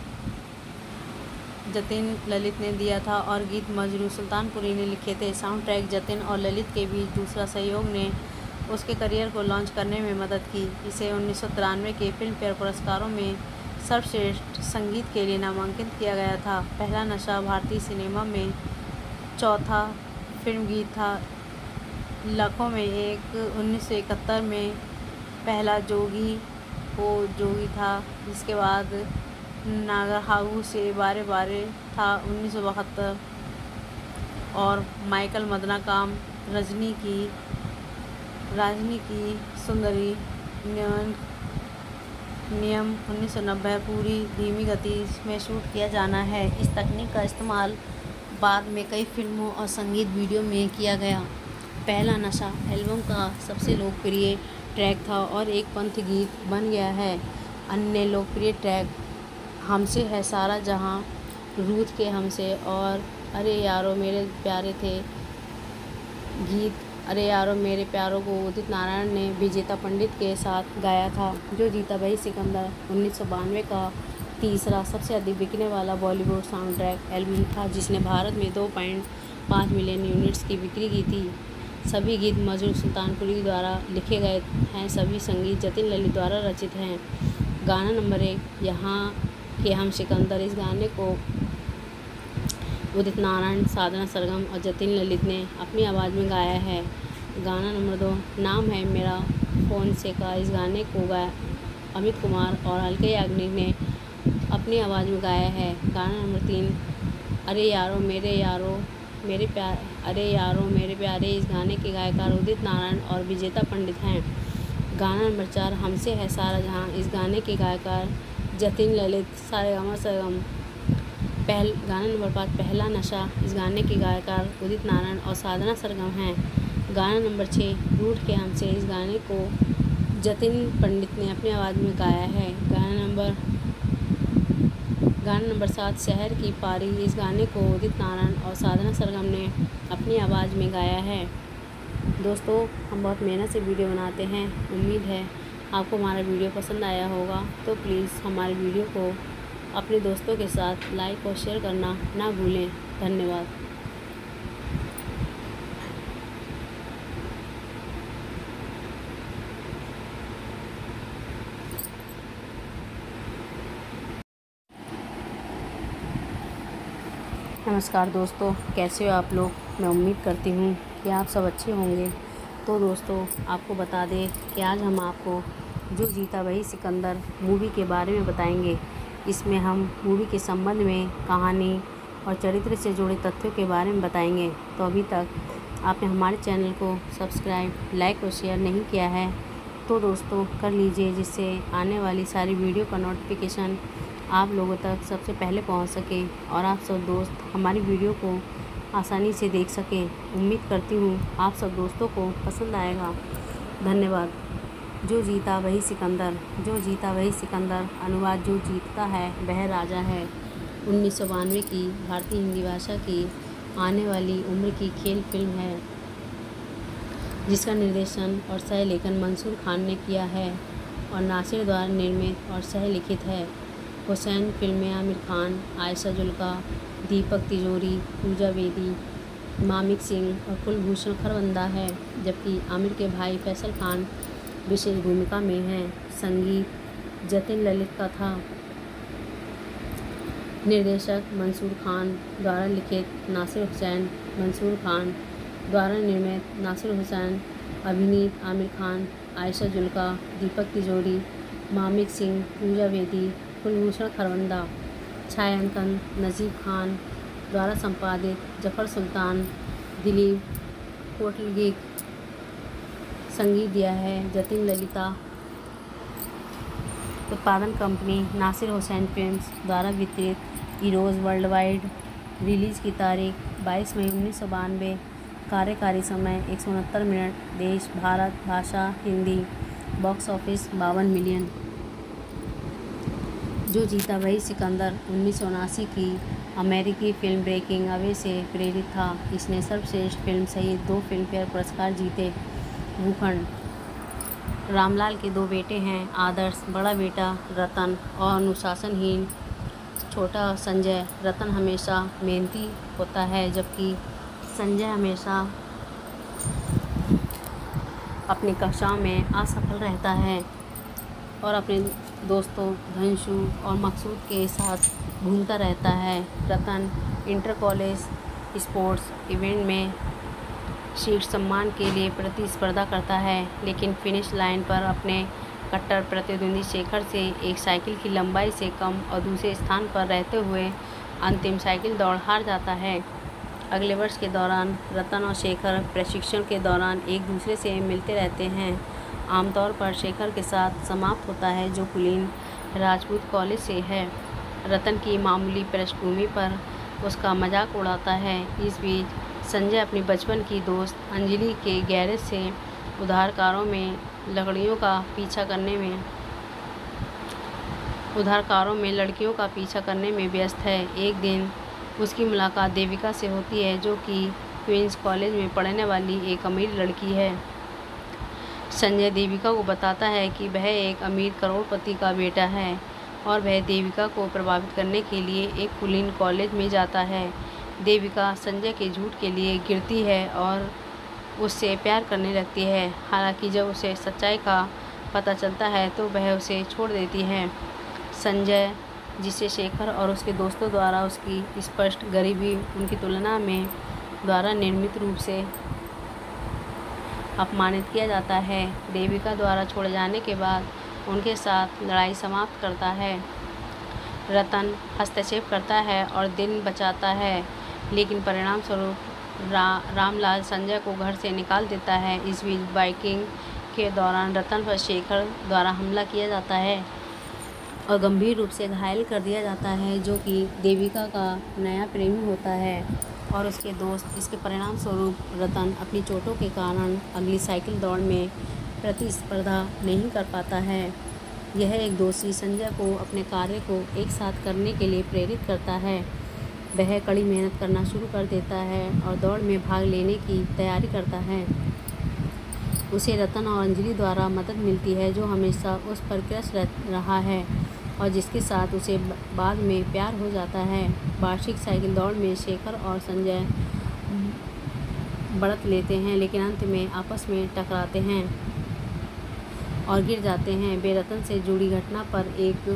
जतिन ललित ने दिया था और गीत मजरू सुल्तानपुरी ने लिखे थे। साउंड ट्रैक जतिन और ललित के बीच दूसरा सहयोग ने उसके करियर को लॉन्च करने में मदद की। इसे उन्नीस सौ तिरानवे के फिल्म फेयर पुरस्कारों में सर्वश्रेष्ठ संगीत के लिए नामांकित किया गया था। पहला नशा भारतीय सिनेमा में चौथा फिल्म गीत था। लाखों में एक उन्नीस सौ इकहत्तर में पहला जोगी वो जोगी था, जिसके बाद नागरहाऊ से बारे बारे था उन्नीस सौ बहत्तर, और माइकल मदनाकाम रजनी की राजनी की सुंदरी नियम नियम उन्नीस सौ नब्बे पूरी धीमी गति में शूट किया जाना है। इस तकनीक का इस्तेमाल बाद में कई फिल्मों और संगीत वीडियो में किया गया। पहला नशा एल्बम का सबसे लोकप्रिय ट्रैक था और एक पंथ गीत बन गया है। अन्य लोकप्रिय ट्रैक हमसे है सारा जहां, रूथ के हमसे और अरे यारो मेरे प्यारे थे। गीत अरे यारो मेरे प्यारों को उदित नारायण ने विजेता पंडित के साथ गाया था, जो जीताभाई सिकंदर उन्नीस सौ बानवे का तीसरा सबसे अधिक बिकने वाला बॉलीवुड साउंड ट्रैक एल्बम था, जिसने भारत में दो पॉइंट पाँच मिलियन यूनिट्स की बिक्री की थी। सभी गीत मजरू सुल्तानपुरी द्वारा लिखे गए हैं। सभी संगीत जतिन ललित द्वारा रचित हैं। गाना नंबर एक, यहाँ के हम सिकंदर। इस गाने को उदित नारायण, साधना सरगम और जतिन ललित ने अपनी आवाज़ में गाया है। गाना नंबर दो, नाम है मेरा फ़ोन से का। इस गाने को गाया अमित कुमार और अलका याग्निक ने अपनी आवाज़ में गाया है। गाना नंबर तीन, अरे यारो मेरे यारो मेरे प्यार अरे यारो मेरे प्यारे। इस गाने के गायकार उदित नारायण और विजेता पंडित हैं। गाना नंबर चार, हमसे है सारा जहां। इस गाने के गायकार जतिन ललित, सारेगामा सरगम। पहल गाना नंबर पाँच, पहला नशा। इस गाने के गायकार उदित नारायण और साधना सरगम हैं। गाना नंबर छः, रूठ के हमसे। इस गाने को जतिन पंडित ने अपनी आवाज़ में गाया है। गाना नंबर गाना नंबर सात, शहर की पारी। इस गाने को उदित नारायण और साधना सरगम ने अपनी आवाज़ में गाया है। दोस्तों, हम बहुत मेहनत से वीडियो बनाते हैं। उम्मीद है आपको हमारा वीडियो पसंद आया होगा, तो प्लीज़ हमारे वीडियो को अपने दोस्तों के साथ लाइक और शेयर करना ना भूलें। धन्यवाद। नमस्कार दोस्तों, कैसे हो आप लोग। मैं उम्मीद करती हूँ कि आप सब अच्छे होंगे। तो दोस्तों, आपको बता दें कि आज हम आपको जो जीताभाई सिकंदर मूवी के बारे में बताएंगे। इसमें हम मूवी के संबंध में कहानी और चरित्र से जुड़े तथ्यों के बारे में बताएंगे। तो अभी तक आपने हमारे चैनल को सब्सक्राइब, लाइक और शेयर नहीं किया है तो दोस्तों कर लीजिए, जिससे आने वाली सारी वीडियो का नोटिफिकेशन आप लोगों तक सबसे पहले पहुंच सके और आप सब दोस्त हमारी वीडियो को आसानी से देख सकें। उम्मीद करती हूँ आप सब दोस्तों को पसंद आएगा। धन्यवाद। जो जीता वही सिकंदर। जो जीता वही सिकंदर अनुवाद जो जीतता है वह राजा है। उन्नीस सौ बानवे की भारतीय हिंदी भाषा की आने वाली उम्र की खेल फिल्म है, जिसका निर्देशन और सह लेखन मंसूर खान ने किया है और नासिर द्वारा निर्मित और सह लिखित है। हुसैन फिल्म में आमिर खान, आयशा जुल्का, दीपक तिजोरी, पूजा बेदी, मामिक सिंह और कुलभूषण खरबंदा है, जबकि आमिर के भाई फैसल खान विशेष भूमिका में हैं। संगीत जतिन ललित का था। निर्देशक मंसूर खान द्वारा लिखित, नासिर हुसैन, मंसूर खान द्वारा निर्मित, नासिर हुसैन, अभिनीत आमिर खान, आयशा जुल्का, दीपक तिजोरी, मामिक सिंह, पूजा बेदी, कुलभूषण खरबंदा। छायांकन नजीब खान द्वारा संपादित, जफ़र सुल्तान, दिलीप कोटलगी। संगीत दिया है जतिन ललिता। उत्पादन कंपनी नासिर हुसैन फिल्म्स द्वारा वितरित। Eros world wide. रिलीज़ की तारीख बाईस मई उन्नीस सौ बानवे। कार्यकारी समय एक सौ उनहत्तर मिनट। देश भारत। भाषा हिंदी। बॉक्स ऑफिस बावन मिलियन। जो जीता वही सिकंदर उन्नीस सौ उनासी की अमेरिकी फिल्म ब्रेकिंग अवे से प्रेरित था। इसने सर्वश्रेष्ठ फिल्म सहित दो फिल्मफेयर पुरस्कार जीते। भूखंड। रामलाल के दो बेटे हैं, आदर्श बड़ा बेटा रतन और अनुशासनहीन छोटा संजय। रतन हमेशा मेहनती होता है, जबकि संजय हमेशा अपनी कक्षाओं में असफल रहता है और अपने दोस्तों धंशु और मकसूद के साथ घूमता रहता है। Ratan inter college sports event में शीर्ष सम्मान के लिए प्रतिस्पर्धा करता है, लेकिन फिनिश लाइन पर अपने कट्टर प्रतिद्वंदी शेखर से एक साइकिल की लंबाई से कम और दूसरे स्थान पर रहते हुए अंतिम साइकिल दौड़ हार जाता है। अगले वर्ष के दौरान रतन और शेखर प्रशिक्षण के दौरान एक दूसरे से मिलते रहते हैं। आमतौर पर शेखर के साथ समाप्त होता है, जो कुलीन राजपूत कॉलेज से है। रतन की मामूली पृष्ठभूमि पर उसका मजाक उड़ाता है। इस बीच संजय अपनी बचपन की दोस्त अंजलि के गैरेज से उधारकारों में लकड़ियों का पीछा करने में उधारकारों में लड़कियों का पीछा करने में व्यस्त है। एक दिन उसकी मुलाकात देविका से होती है, जो कि क्वींस कॉलेज में पढ़ने वाली एक अमीर लड़की है। संजय देविका को बताता है कि वह एक अमीर करोड़पति का बेटा है और वह देविका को प्रभावित करने के लिए एक कुलीन कॉलेज में जाता है। देविका संजय के झूठ के लिए गिरती है और उससे प्यार करने लगती है। हालांकि जब उसे सच्चाई का पता चलता है तो वह उसे छोड़ देती है। संजय, जिसे शेखर और उसके दोस्तों द्वारा उसकी स्पष्ट गरीबी उनकी तुलना में द्वारा निर्मित रूप से अपमानित किया जाता है, देविका द्वारा छोड़े जाने के बाद उनके साथ लड़ाई समाप्त करता है। रतन हस्तक्षेप करता है और दिन बचाता है, लेकिन परिणाम स्वरूप रा, रामलाल संजय को घर से निकाल देता है। इस बीच बाइकिंग के दौरान रतन पर शेखर द्वारा हमला किया जाता है और गंभीर रूप से घायल कर दिया जाता है, जो कि देविका का नया प्रेमी होता है और उसके दोस्त। इसके परिणाम स्वरूप रतन अपनी चोटों के कारण अगली साइकिल दौड़ में प्रतिस्पर्धा नहीं कर पाता है। यह एक दोषी संजय को अपने कार्य को एक साथ करने के लिए प्रेरित करता है। वह कड़ी मेहनत करना शुरू कर देता है और दौड़ में भाग लेने की तैयारी करता है। उसे रतन और अंजलि द्वारा मदद मिलती है, जो हमेशा उस पर क्रश रहा है और जिसके साथ उसे बाद में प्यार हो जाता है। वार्षिक साइकिल दौड़ में शेखर और संजय बढ़त लेते हैं, लेकिन अंत में आपस में टकराते हैं और गिर जाते हैं। वे रतन से जुड़ी घटना पर एक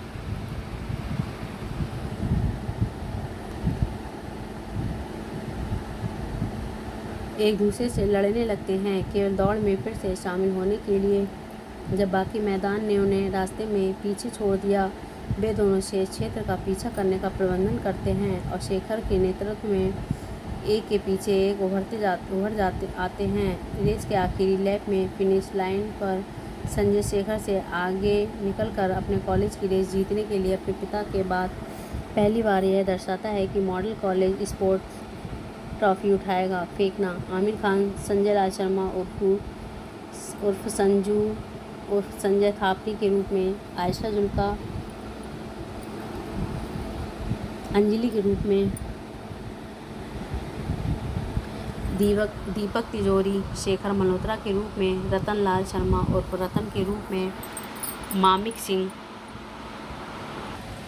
एक दूसरे से लड़ने लगते हैं, केवल दौड़ में फिर से शामिल होने के लिए। जब बाकी मैदान ने उन्हें रास्ते में पीछे छोड़ दिया, वे दोनों शेष क्षेत्र का पीछा करने का प्रबंधन करते हैं और शेखर के नेतृत्व में एक के पीछे एक उभरते जाते उभर जाते आते हैं। रेस के आखिरी लैप में फिनिश लाइन पर संजय शेखर से आगे निकलकर अपने कॉलेज की रेस जीतने के लिए अपने पिता के बाद पहली बार यह दर्शाता है कि मॉडल कॉलेज स्पोर्ट्स ट्रॉफी उठाएगा। फेंकना। आमिर खान संजय लाल शर्मा उर्फ उर्फ संजू उर्फ संजय थापड़ी के रूप में, आयशा जुल्का अंजलि के रूप में, दीपक दीपक तिजोरी शेखर मल्होत्रा के रूप में, रतन लाल शर्मा उर्फ रतन के रूप में, मामिक सिंह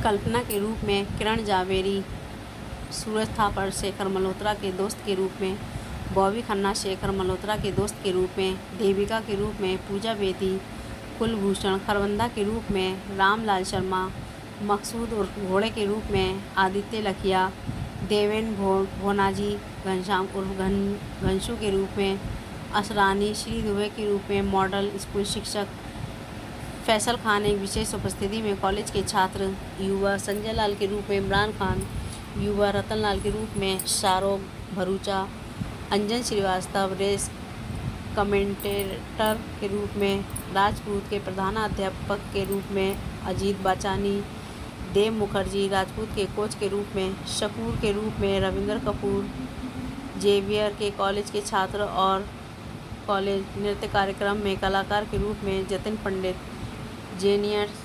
कल्पना के रूप में किरण जावेरी, सूरज थापर शेखर मल्होत्रा के दोस्त के रूप में, बॉबी खन्ना शेखर मल्होत्रा के दोस्त के रूप में, देविका के रूप में पूजा बेदी, कुलभूषण खरबंदा के रूप में रामलाल शर्मा, मकसूद उर्फ घोड़े के रूप में आदित्य लखिया, देवेन भो भोनाजी घनश्याम उर्फ घन घनशू के रूप में, असरानी श्री दुबे के रूप में मॉडल स्कूल शिक्षक, फैसल खान एक विशेष उपस्थिति में कॉलेज के छात्र, युवा संजय लाल के रूप में इमरान खान, युवा रतन लाल के रूप में शाहरुख भरूचा, अंजन श्रीवास्तव रेस कमेंटेटर के रूप में, राजपूत के प्रधानाध्यापक के रूप में अजीत बाचानी, देव मुखर्जी राजपूत के कोच के रूप में, शकूर के रूप में रविंद्र कपूर, जेवियर के कॉलेज के छात्र और कॉलेज नृत्य कार्यक्रम में कलाकार के रूप में जतिन पंडित, जेनियर्स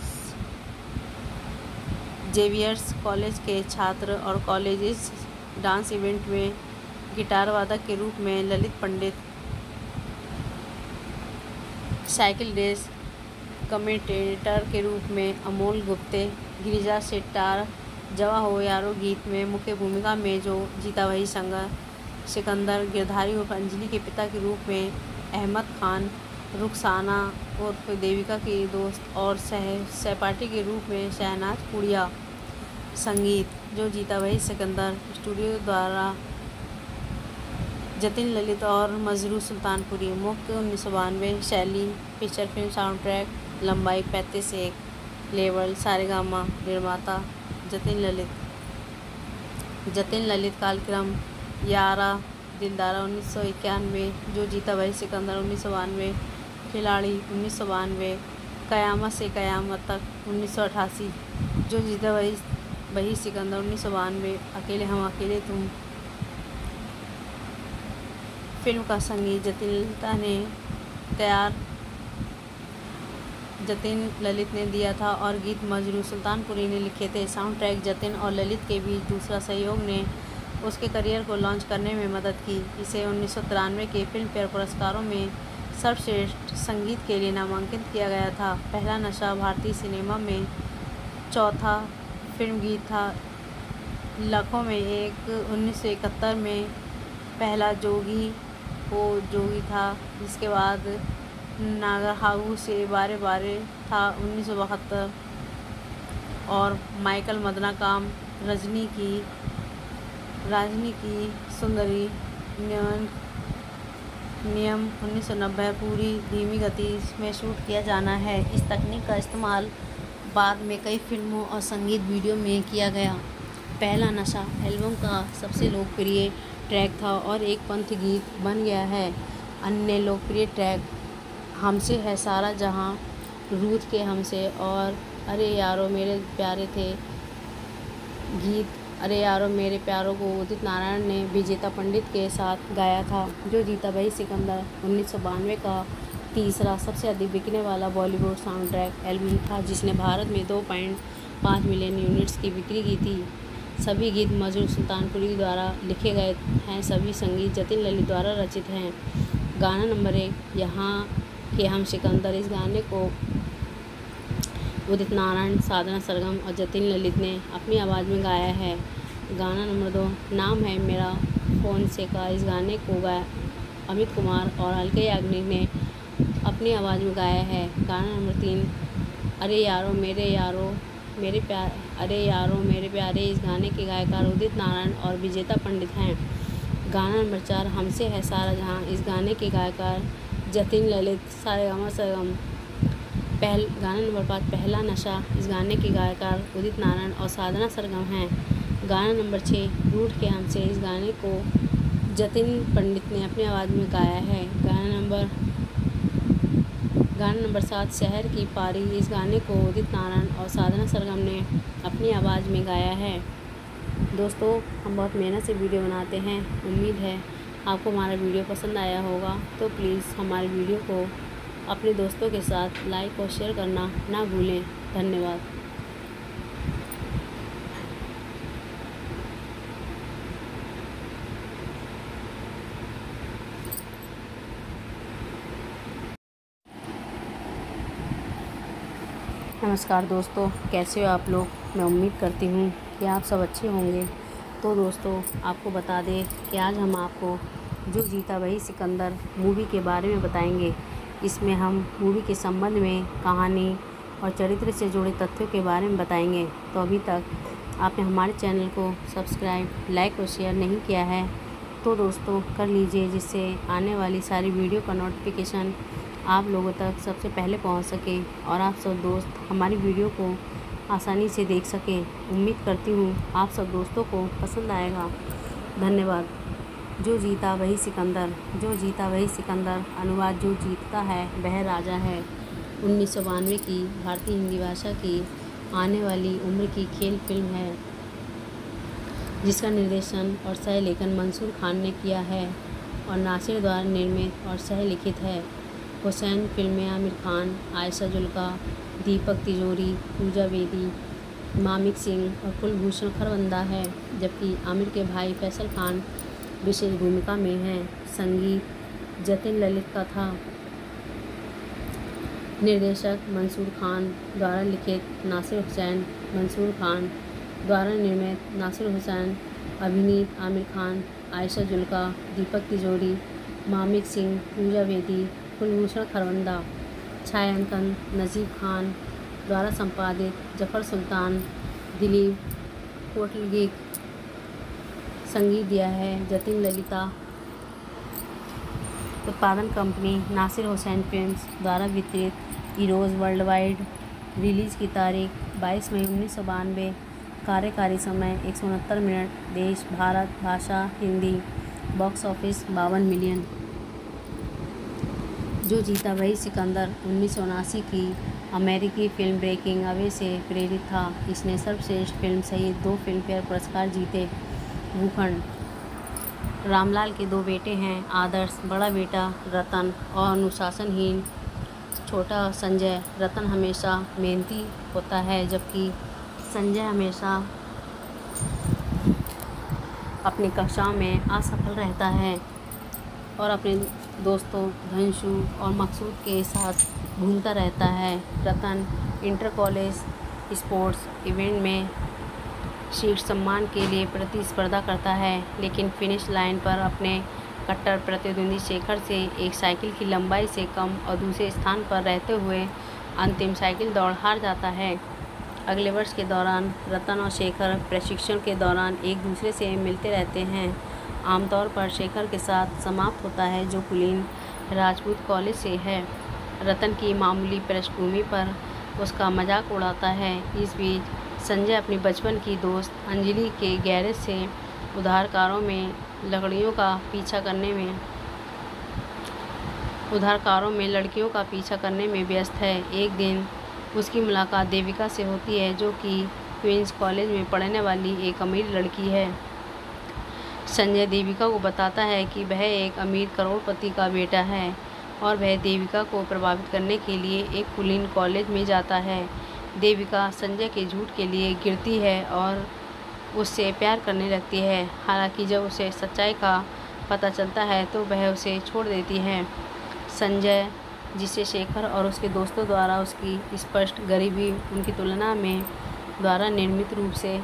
जेवियर्स कॉलेज के छात्र और कॉलेजेस डांस इवेंट में गिटार वादक के रूप में Lalit Pandit, cycle race commentator के रूप में अमोल गुप्ते, गिरिजा शेट्टार जवा हो यारो गीत में मुख्य भूमिका में जो जीता वही संगा, सिकंदर गिरधारी उर्फ अंजलि के पिता के रूप में अहमद खान, रुखसाना उर्फ देविका के दोस्त और सह सहपाठी के रूप में शहनाज पुड़िया, संगीत जो जीता वही सिकंदर, स्टूडियो द्वारा जतिन ललित और मजरू सुल्तानपुरी, मुख्य उन्नीस सौ बानवे, शैली फीचर फिल्म साउंड ट्रैक, लंबाई पैंतीस एक, लेवल सारेगामा, निर्माता जतिन ललित, जतिन ललित कालक्रम यारा दिलदारा उन्नीस सौ इक्यानवे, जो जीता वही सिकंदर उन्नीस सौ बानवे, खिलाड़ी उन्नीस सौ बानवे, कयामत से कयामत तक उन्नीस सौ अठासी, जो जीता वही वही सिकंदर उन्नीस सौ बानवे, अकेले हम अकेले तुम। फिल्म का संगीत जतिन ललिता ने तैयार जतिन ललित ने दिया था और गीत मजरू सुल्तानपुरी ने लिखे थे। साउंड ट्रैक जतिन और ललित के बीच दूसरा सहयोग ने उसके करियर को लॉन्च करने में मदद की। इसे उन्नीस सौ तिरानवे के फिल्म फेयर पुरस्कारों में सर्वश्रेष्ठ संगीत के लिए नामांकित किया गया था। पहला नशा भारतीय सिनेमा में चौथा फिल्म गीत था। लाखों में एक उन्नीस सौ इकहत्तर में पहला जोगी वो जोगी था, जिसके बाद नागरहाऊ से बारे बारे था उन्नीस सौ बहत्तर, और माइकल मदनाकाम रजनी की राजनी की सुंदरी नियम नियम उन्नीस सौ नब्बे पूरी धीमी गति में शूट किया जाना है। इस तकनीक का इस्तेमाल बाद में कई फिल्मों और संगीत वीडियो में किया गया। पहला नशा एल्बम का सबसे लोकप्रिय ट्रैक था और एक पंथ गीत बन गया है। अन्य लोकप्रिय ट्रैक हमसे है सारा जहां, रूथ के हमसे और अरे यारो मेरे प्यारे थे। गीत अरे यारो मेरे प्यारों को उदित नारायण ने विजेता पंडित के साथ गाया था, जो जीता वही सिकंदर उन्नीस सौ बानवे का तीसरा सबसे अधिक बिकने वाला बॉलीवुड साउंड ट्रैक एल्बम था, जिसने भारत में दो पॉइंट पाँच मिलियन यूनिट्स की बिक्री की थी। सभी गीत मजरू सुल्तानपुरी द्वारा लिखे गए हैं। सभी संगीत जतिन ललित द्वारा रचित हैं। गाना नंबर एक, यहाँ के हम सिकंदर। इस गाने को उदित नारायण, साधना सरगम और जतिन ललित ने अपनी आवाज़ में गाया है। गाना नंबर दो, नाम है मेरा फ़ोन से का। इस गाने को गाया अमित कुमार और अलके याग्निक ने अपनी आवाज़ में गाया है। गाना नंबर तीन, अरे यारो मेरे यारो मेरे प्यार अरे यारो मेरे प्यारे। इस गाने के गायकार उदित नारायण और विजेता पंडित हैं। गाना नंबर चार, हमसे है सारा जहां। इस गाने के गायकार जतिन ललित, सारेगामा सरगम। पहल गाना नंबर पाँच, पहला नशा। इस गाने के गायकार उदित नारायण और साधना सरगम हैं। गाना नंबर छः, रूठ के हमसे। इस गाने को जतिन पंडित ने अपनी आवाज़ में गाया है। गाना नंबर गाना नंबर सात, शहर की पारी। इस गाने को उदित नारायण और साधना सरगम ने अपनी आवाज़ में गाया है। दोस्तों, हम बहुत मेहनत से वीडियो बनाते हैं। उम्मीद है आपको हमारा वीडियो पसंद आया होगा। तो प्लीज़ हमारे वीडियो को अपने दोस्तों के साथ लाइक और शेयर करना ना भूलें। धन्यवाद। नमस्कार दोस्तों, कैसे हो आप लोग। मैं उम्मीद करती हूँ कि आप सब अच्छे होंगे। तो दोस्तों आपको बता दें कि आज हम आपको जो जीता वही सिकंदर मूवी के बारे में बताएंगे। इसमें हम मूवी के संबंध में कहानी और चरित्र से जुड़े तथ्यों के बारे में बताएंगे। तो अभी तक आपने हमारे चैनल को सब्सक्राइब, लाइक और शेयर नहीं किया है तो दोस्तों कर लीजिए, जिससे आने वाली सारी वीडियो का नोटिफिकेशन आप लोगों तक सबसे पहले पहुंच सके और आप सब दोस्त हमारी वीडियो को आसानी से देख सकें। उम्मीद करती हूँ आप सब दोस्तों को पसंद आएगा। धन्यवाद। जो जीता वही सिकंदर, जो जीता वही सिकंदर अनुवाद जो जीतता है वह राजा है। उन्नीस सौ बानवे की भारतीय हिंदी भाषा की आने वाली उम्र की खेल फिल्म है, जिसका निर्देशन और सह लेखन मंसूर खान ने किया है और नासिर द्वारा निर्मित और सह लिखित है। हुसैन फिल्म में आमिर खान, आयशा जुल्का, दीपक तिजोरी, पूजा बेदी, मामिक सिंह और कुलभूषण खरबंदा है, जबकि आमिर के भाई फैसल खान विशेष भूमिका में हैं। संगीत जतिन ललित का था। निर्देशक मंसूर खान द्वारा लिखित, नासिर हुसैन, मंसूर खान द्वारा निर्मित, नासिर हुसैन, अभिनीत आमिर खान, आयशा जुल्का, दीपक तिजोरी, मामिक सिंह, पूजा बेदी, कुलभूषण खरबंदा। छायांकन नजीब खान द्वारा संपादित, जफ़र सुल्तान, दिलीप कोटलगी। संगीत दिया है जतिन ललिता। उत्पादन कंपनी नासिर हुसैन फिल्म्स द्वारा वितरित। Eros world wide. रिलीज़ की तारीख बाईस मई उन्नीस सौ बानवे। कार्यकारी समय एक सौ उनहत्तर मिनट। देश भारत। भाषा हिंदी। बॉक्स ऑफिस बावन मिलियन। जो जीता वही सिकंदर उन्नीस सौ उनासी की अमेरिकी फिल्म ब्रेकिंग अवे से प्रेरित था। इसने सर्वश्रेष्ठ फिल्म सहित दो फिल्मफेयर पुरस्कार जीते। भूखंड। रामलाल के दो बेटे हैं, आदर्श बड़ा बेटा रतन और अनुशासनहीन छोटा संजय। रतन हमेशा मेहनती होता है, जबकि संजय हमेशा अपनी कक्षाओं में असफल रहता है और अपने दोस्तों धंशु और मकसूद के साथ घूमता रहता है। Ratan inter college sports event में शीर्ष सम्मान के लिए प्रतिस्पर्धा करता है, लेकिन फिनिश लाइन पर अपने कट्टर प्रतिद्वंदी शेखर से एक साइकिल की लंबाई से कम और दूसरे स्थान पर रहते हुए अंतिम साइकिल दौड़ हार जाता है। अगले वर्ष के दौरान रतन और शेखर प्रशिक्षण के दौरान एक दूसरे से मिलते रहते हैं। आमतौर पर शेखर के साथ समाप्त होता है, जो कुलीन राजपूत कॉलेज से है। रतन की मामूली पृष्ठभूमि पर उसका मजाक उड़ाता है। इस बीच संजय अपनी बचपन की दोस्त अंजलि के गैरेज से उधारकारों में लकड़ियों का पीछा करने में उधारकारों में लड़कियों का पीछा करने में व्यस्त है। एक दिन उसकी मुलाकात देविका से होती है, जो कि क्वींस कॉलेज में पढ़ने वाली एक अमीर लड़की है। संजय देविका को बताता है कि वह एक अमीर करोड़पति का बेटा है और वह देविका को प्रभावित करने के लिए एक कुलीन कॉलेज में जाता है। देविका संजय के झूठ के लिए गिरती है और उससे प्यार करने लगती है। हालांकि जब उसे सच्चाई का पता चलता है तो वह उसे छोड़ देती है। संजय, जिसे शेखर और उसके दोस्तों द्वारा उसकी स्पष्ट गरीबी उनकी तुलना में द्वारा निर्मित रूप से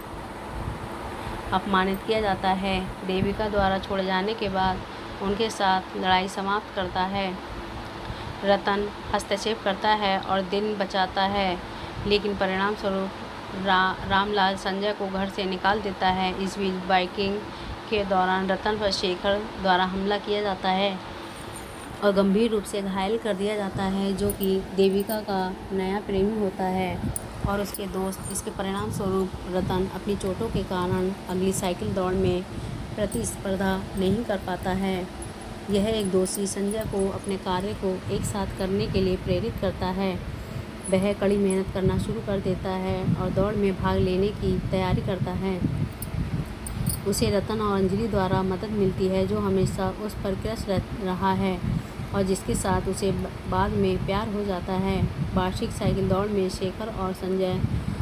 अपमानित किया जाता है, देविका द्वारा छोड़े जाने के बाद उनके साथ लड़ाई समाप्त करता है। रतन हस्तक्षेप करता है और दिन बचाता है, लेकिन परिणाम स्वरूप रा, रामलाल संजय को घर से निकाल देता है। इस बीच बाइकिंग के दौरान रतन पर शेखर द्वारा हमला किया जाता है और गंभीर रूप से घायल कर दिया जाता है, जो कि देविका का नया प्रेमी होता है और उसके दोस्त। इसके परिणाम स्वरूप रतन अपनी चोटों के कारण अगली साइकिल दौड़ में प्रतिस्पर्धा नहीं कर पाता है। यह एक दोषी संजय को अपने कार्य को एक साथ करने के लिए प्रेरित करता है। वह कड़ी मेहनत करना शुरू कर देता है और दौड़ में भाग लेने की तैयारी करता है। उसे रतन और अंजलि द्वारा मदद मिलती है, जो हमेशा उस पर क्रश रहा है और जिसके साथ उसे बाद में प्यार हो जाता है। वार्षिक साइकिल दौड़ में शेखर और संजय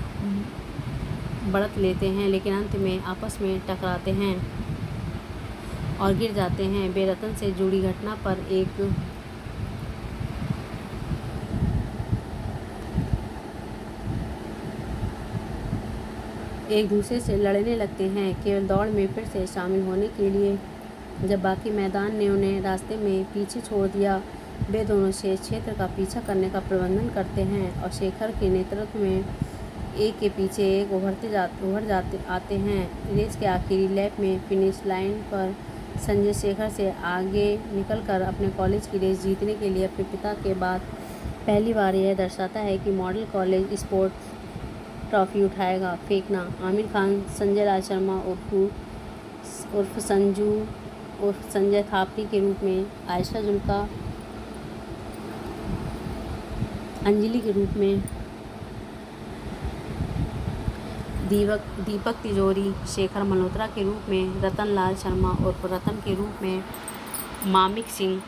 बढ़त लेते हैं, लेकिन अंत में आपस में टकराते हैं और गिर जाते हैं। वे रतन से जुड़ी घटना पर एक एक दूसरे से लड़ने लगते हैं केवल दौड़ में फिर से शामिल होने के लिए। जब बाकी मैदान ने उन्हें रास्ते में पीछे छोड़ दिया, वे दोनों शेष क्षेत्र का पीछा करने का प्रबंधन करते हैं और शेखर के नेतृत्व में एक के पीछे एक उभरते जाते उभर जाते आते हैं। रेस के आखिरी लैप में फिनिश लाइन पर संजय शेखर से आगे निकलकर अपने कॉलेज की रेस जीतने के लिए अपने पिता के बाद पहली बार यह दर्शाता है कि मॉडल कॉलेज स्पोर्ट्स ट्रॉफी उठाएगा। फेंकना। आमिर खान संजय लाल शर्मा उर्फ उर्फ संजू उर्फ संजय थापड़ी के रूप में, आयशा जुल्का अंजलि के रूप में, दीपक दीपक तिजोरी शेखर मल्होत्रा के रूप में, रतन लाल शर्मा उर्फ रतन के रूप में, मामिक सिंह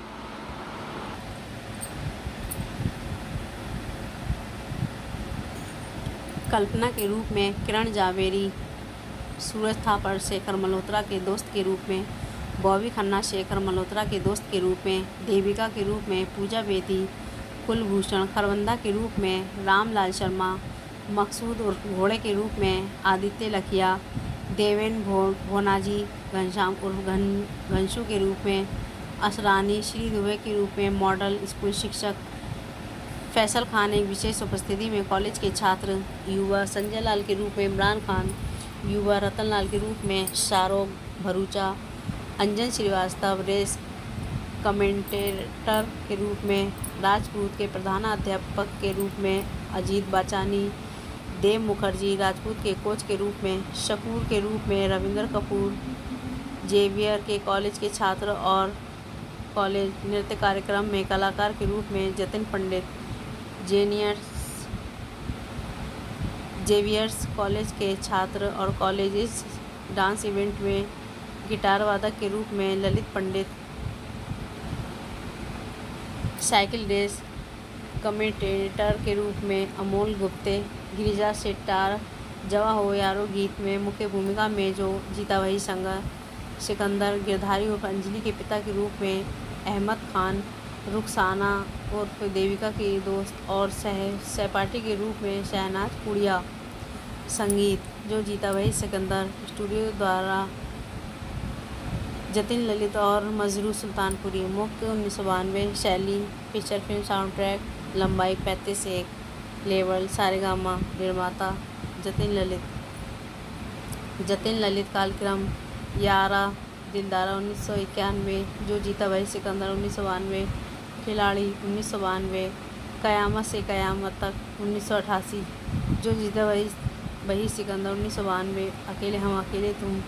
कल्पना के रूप में, किरण जावेरी सूरज थापड़ शेखर मल्होत्रा के दोस्त के रूप में, बॉबी खन्ना शेखर मल्होत्रा के दोस्त के रूप में, देविका के रूप में, पूजा बेदी कुलभूषण खरबंदा के रूप में, रामलाल शर्मा मकसूद उर्फ घोड़े के रूप में, आदित्य लखिया देवेन भो भोनाजी घनश्याम उर्फ घन घनशू के रूप में, असरानी श्री दुबे के रूप में, मॉडल स्कूल शिक्षक फैसल खान एक विशेष उपस्थिति में कॉलेज के छात्र, युवा संजय लाल के रूप में इमरान खान, युवा रतन लाल के रूप में शाहरुख भरूचा, अंजन श्रीवास्तव रेस कमेंटेटर के रूप में, राजपूत के प्रधानाध्यापक के रूप में अजीत बाचानी, देव मुखर्जी राजपूत के कोच के रूप में, शकूर के रूप में रविंद्र कपूर, जेवियर के कॉलेज के छात्र और कॉलेज नृत्य कार्यक्रम में कलाकार के रूप में जतिन पंडित, जेनियर्स जेवियर्स कॉलेज के छात्र और कॉलेज डांस इवेंट में गिटार वादक के रूप में Lalit Pandit, cycle race commentator के रूप में अमोल गुप्ते, गिरिजा शेट्टार जवा हो यारो गीत में मुख्य भूमिका में जो जीता वही संगा सिकंदर, गिरधारी उर्फ अंजलि के पिता के रूप में अहमद खान, रुखसाना उर्फ देविका की दोस्त और सह सहपाठी के रूप में शहनाज पुड़िया। संगीत जो जीता वही सिकंदर स्टूडियो द्वारा जतिन ललित और मजरू सुल्तानपुरी। मुख्य उन्नीस सौ बानवे शैली फीचर फिल्म साउंड ट्रैक, लंबाई पैंतीस एक, लेवल सारेगामा, निर्माता जतिन ललित। जतिन ललित कालक्रम यारा दिलदारा उन्नीस सौ इक्यानवे, जो जीता वही सिकंदर उन्नीस सौ बानवे, खिलाड़ी उन्नीस सौ बानवे, कयामत से कयामत तक उन्नीस सौ अठासी, जो जीता वही वही सिकंदर उन्नीस सौ बानवे, अकेले हम अकेले तुम।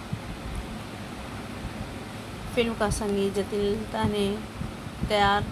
फिल्म का संगीत जतिन ललिता ने तैयार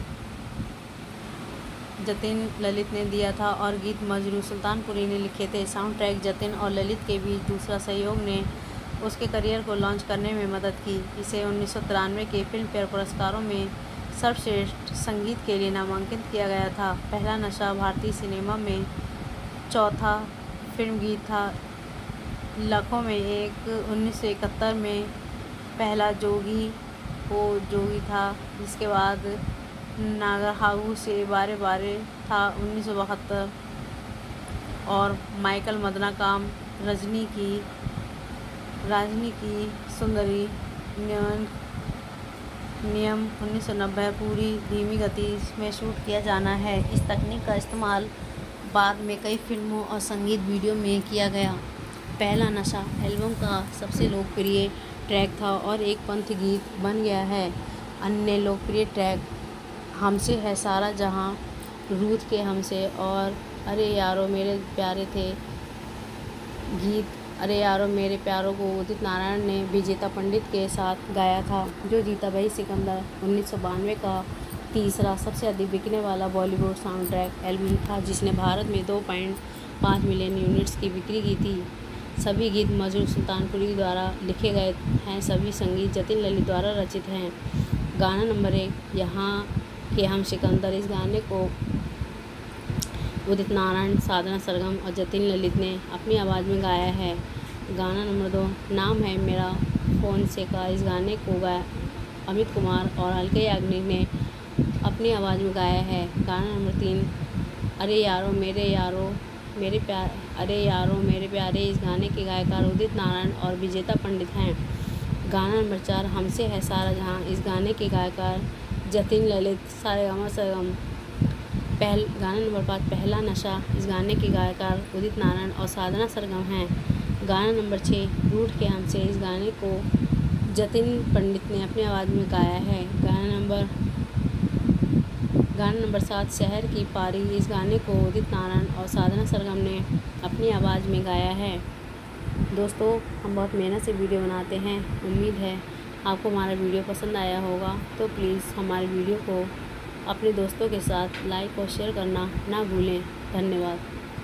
जतिन ललित ने दिया था और गीत मजरू सुल्तानपुरी ने लिखे थे। साउंड ट्रैक जतिन और ललित के बीच दूसरा सहयोग ने उसके करियर को लॉन्च करने में मदद की। इसे उन्नीस सौ तिरानवे के फिल्म फेयर पुरस्कारों में सर्वश्रेष्ठ संगीत के लिए नामांकित किया गया था। पहला नशा भारतीय सिनेमा में चौथा फिल्म गीत था। लाखों में एक उन्नीस सौ इकहत्तर में पहला जोगी हो जोगी था, जिसके बाद नागरहाऊ से बारे बारे था उन्नीस सौ बहत्तर, और माइकल मदनाकाम रजनी की राजनी की सुंदरी नियम नियम उन्नीस सौ नब्बे पूरी धीमी गति में शूट किया जाना है। इस तकनीक का इस्तेमाल बाद में कई फिल्मों और संगीत वीडियो में किया गया। पहला नशा एल्बम का सबसे लोकप्रिय ट्रैक था और एक पंथ गीत बन गया है। अन्य लोकप्रिय ट्रैक हमसे है सारा जहां, रूथ के हमसे और अरे यारो मेरे प्यारे थे। गीत अरे यारो मेरे प्यारों को उदित नारायण ने विजेता पंडित के साथ गाया था, जो जीता वही सिकंदर उन्नीस सौ बानवे का तीसरा सबसे अधिक बिकने वाला बॉलीवुड साउंड ट्रैक एल्बम था, जिसने भारत में दो पॉइंट पाँच मिलियन यूनिट्स की बिक्री की थी। सभी गीत मजरू सुल्तानपुरी द्वारा लिखे गए हैं। सभी संगीत जतिन ललित द्वारा रचित हैं। गाना नंबर एक, यहाँ के हम सिकंदर। इस गाने को उदित नारायण, साधना सरगम और जतिन ललित ने अपनी आवाज़ में गाया है। गाना नंबर दो, नाम है मेरा फ़ोन से का। इस गाने को गाया अमित कुमार और अलके याग्निक ने अपनी आवाज़ में गाया है। गाना नंबर तीन, अरे यारो मेरे यारो मेरे प्यार अरे यारों मेरे प्यारे इस गाने के गायकार उदित नारायण और विजेता पंडित हैं। गाना नंबर चार हमसे है सारा जहां। इस गाने के गायकार जतिन ललित सारेगामा सरगम। पहल गाना नंबर पाँच पहला नशा। इस गाने के गायकार उदित नारायण और साधना सरगम हैं। गाना नंबर छः रूठ के हमसे। इस गाने को जतिन पंडित ने अपनी आवाज़ में गाया है। गाना नंबर गाना नंबर सात शहर की पारी। इस गाने को उदित नारायण और साधना सरगम ने अपनी आवाज़ में गाया है। दोस्तों हम बहुत मेहनत से वीडियो बनाते हैं। उम्मीद है आपको हमारा वीडियो पसंद आया होगा। तो प्लीज़ हमारे वीडियो को अपने दोस्तों के साथ लाइक और शेयर करना ना भूलें। धन्यवाद।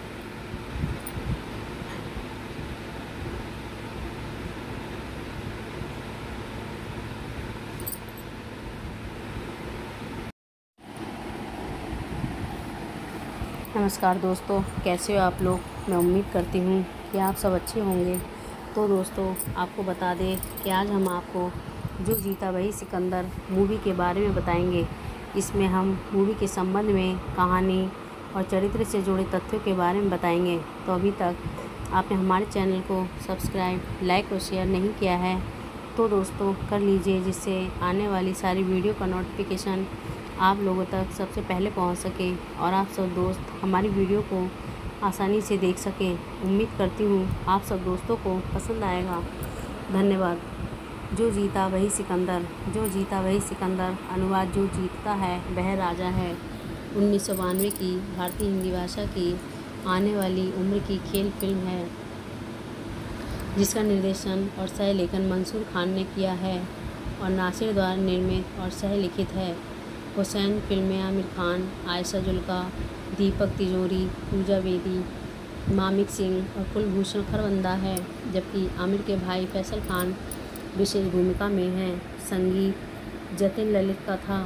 नमस्कार दोस्तों, कैसे हो आप लोग। मैं उम्मीद करती हूँ कि आप सब अच्छे होंगे। तो दोस्तों आपको बता दें कि आज हम आपको जो जीता वही सिकंदर मूवी के बारे में बताएंगे। इसमें हम मूवी के संबंध में कहानी और चरित्र से जुड़े तथ्यों के बारे में बताएंगे। तो अभी तक आपने हमारे चैनल को सब्सक्राइब, लाइक और शेयर नहीं किया है तो दोस्तों कर लीजिए, जिससे आने वाली सारी वीडियो का नोटिफिकेशन आप लोगों तक सबसे पहले पहुंच सके और आप सब दोस्त हमारी वीडियो को आसानी से देख सकें। उम्मीद करती हूँ आप सब दोस्तों को पसंद आएगा। धन्यवाद। जो जीता वही सिकंदर। जो जीता वही सिकंदर अनुवाद जो जीतता है वह राजा है। उन्नीस सौ बानवे की भारतीय हिंदी भाषा की आने वाली उम्र की खेल फिल्म है, जिसका निर्देशन और सह लेखन मंसूर खान ने किया है और नासिर द्वारा निर्मित और सह लिखित है। हुसैन फिल्म में आमिर खान, आयशा जुल्का, दीपक तिजोरी, पूजा बेदी, मामिक सिंह और कुलभूषण खरबंदा है, जबकि आमिर के भाई फैसल खान विशेष भूमिका में हैं। संगीत जतिन ललित का था।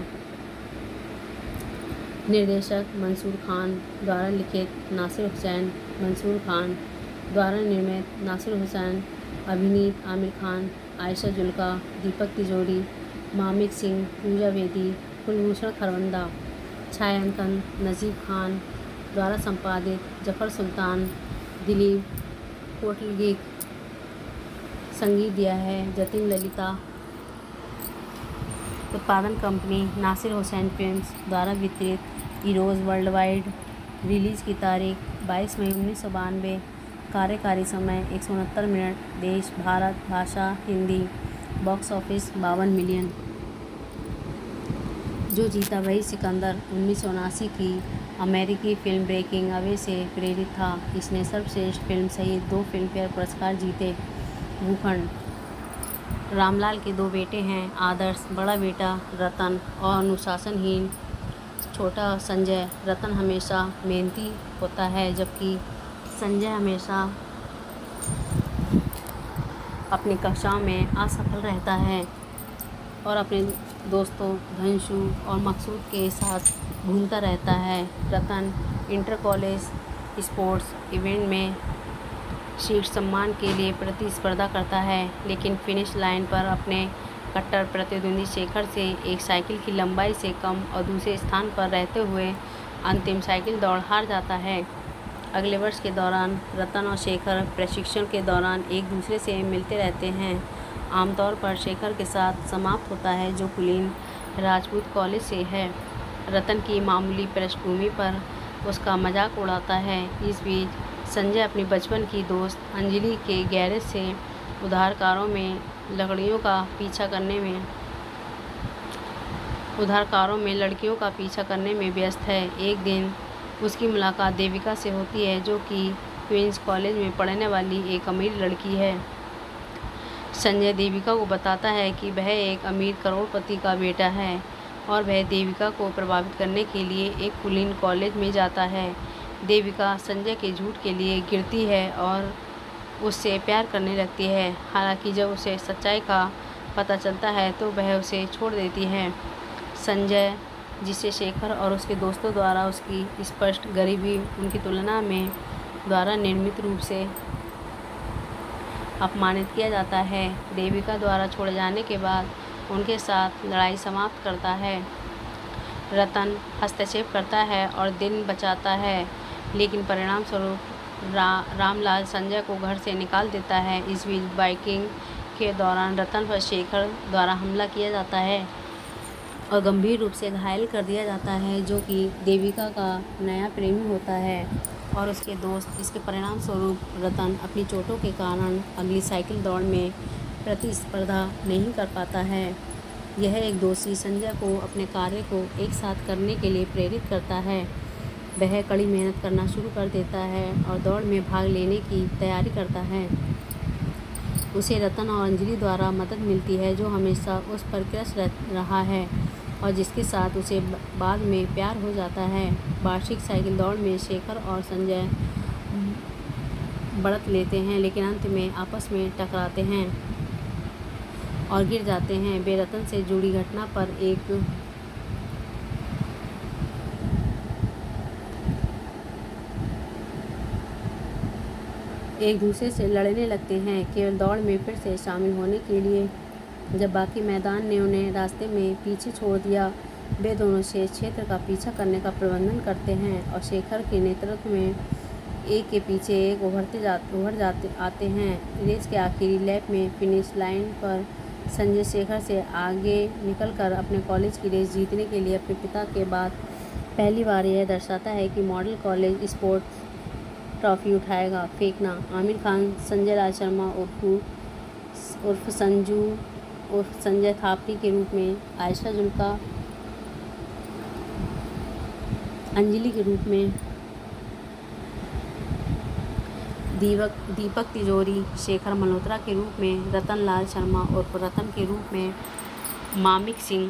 निर्देशक मंसूर खान द्वारा लिखित, नासिर हुसैन, मंसूर खान द्वारा निर्मित, नासिर हुसैन, अभिनीत आमिर खान, आयशा जुल्का, दीपक तिजोरी, मामिक सिंह, पूजा बेदी, कुलभूषण खरबंदा। छायांकन नजीब खान द्वारा संपादित, जफ़र सुल्तान, दिलीप कोटलगी। संगीत दिया है जतिन ललिता। उत्पादन कंपनी नासिर हुसैन फिल्म्स द्वारा वितरित। Eros world wide. रिलीज़ की तारीख बाईस मई उन्नीस सौ बानवे। कार्यकारी समय एक सौ उनहत्तर मिनट। देश भारत। भाषा हिंदी। बॉक्स ऑफिस बावन मिलियन। जो जीता वही सिकंदर उन्नीस सौ उनासी की अमेरिकी फिल्म ब्रेकिंग अवे से प्रेरित था। इसने सर्वश्रेष्ठ फिल्म सहित दो फिल्मफेयर पुरस्कार जीते। भूखंड। रामलाल के दो बेटे हैं, आदर्श बड़ा बेटा रतन और अनुशासनहीन छोटा संजय। रतन हमेशा मेहनती होता है, जबकि संजय हमेशा अपनी कक्षाओं में असफल रहता है और अपने दोस्तों धनशु और मकसूद के साथ घूमता रहता है। Ratan inter college sports event में शीर्ष सम्मान के लिए प्रतिस्पर्धा करता है, लेकिन फिनिश लाइन पर अपने कट्टर प्रतिद्वंदी शेखर से एक साइकिल की लंबाई से कम और दूसरे स्थान पर रहते हुए अंतिम साइकिल दौड़ हार जाता है। अगले वर्ष के दौरान रतन और शेखर प्रशिक्षण के दौरान एक दूसरे से मिलते रहते हैं। आमतौर पर शेखर के साथ समाप्त होता है, जो कुलीन राजपूत कॉलेज से है। रतन की मामूली पृष्ठभूमि पर उसका मजाक उड़ाता है। इस बीच संजय अपनी बचपन की दोस्त अंजलि के गैरेज से उधारकारों में लकड़ियों का पीछा करने में उधारकारों में लड़कियों का पीछा करने में व्यस्त है। एक दिन उसकी मुलाकात देविका से होती है, जो कि क्वींस कॉलेज में पढ़ने वाली एक अमीर लड़की है। संजय देविका को बताता है कि वह एक अमीर करोड़पति का बेटा है और वह देविका को प्रभावित करने के लिए एक कुलीन कॉलेज में जाता है। देविका संजय के झूठ के लिए गिरती है और उससे प्यार करने लगती है। हालांकि जब उसे सच्चाई का पता चलता है तो वह उसे छोड़ देती है। संजय, जिसे शेखर और उसके दोस्तों द्वारा उसकी स्पष्ट गरीबी उनकी तुलना में द्वारा निर्मित रूप से अपमानित किया जाता है, देविका द्वारा छोड़े जाने के बाद उनके साथ लड़ाई समाप्त करता है। रतन हस्तक्षेप करता है और दिन बचाता है, लेकिन परिणाम स्वरूप रा रामलाल संजय को घर से निकाल देता है। इस बीच बाइकिंग के दौरान रतन पर शेखर द्वारा हमला किया जाता है और गंभीर रूप से घायल कर दिया जाता है, जो कि देविका का नया प्रेमी होता है और उसके दोस्त। इसके परिणाम स्वरूप रतन अपनी चोटों के कारण अगली साइकिल दौड़ में प्रतिस्पर्धा नहीं कर पाता है। यह एक दोषी संजय को अपने कार्य को एक साथ करने के लिए प्रेरित करता है। वह कड़ी मेहनत करना शुरू कर देता है और दौड़ में भाग लेने की तैयारी करता है। उसे रतन और अंजलि द्वारा मदद मिलती है, जो हमेशा उस पर क्रश रहा है और जिसके साथ उसे बाद में प्यार हो जाता है। वार्षिक साइकिल दौड़ में शेखर और संजय बढ़त लेते हैं, लेकिन अंत में आपस में टकराते हैं और गिर जाते हैं। वे रतन से जुड़ी घटना पर एक एक दूसरे से लड़ने लगते हैं, केवल दौड़ में फिर से शामिल होने के लिए। जब बाकी मैदान ने उन्हें रास्ते में पीछे छोड़ दिया, वे दोनों शेष क्षेत्र का पीछा करने का प्रबंधन करते हैं और शेखर के नेतृत्व में एक के पीछे एक उभरते जाते उभर जाते आते हैं। रेस के आखिरी लैप में फिनिश लाइन पर संजय शेखर से आगे निकलकर अपने कॉलेज की रेस जीतने के लिए अपने पिता के बाद पहली बार यह दर्शाता है कि मॉडल कॉलेज स्पोर्ट्स ट्रॉफी उठाएगा। फेंकना। आमिर खान संजय राज शर्मा उर्फ उर्फ संजू उर्फ संजय थापड़ी के रूप में, आयशा जुल्का अंजलि के रूप में, दीपक दीपक तिजोरी शेखर मल्होत्रा के रूप में, रतन लाल शर्मा उर्फ रतन के रूप में, मामिक सिंह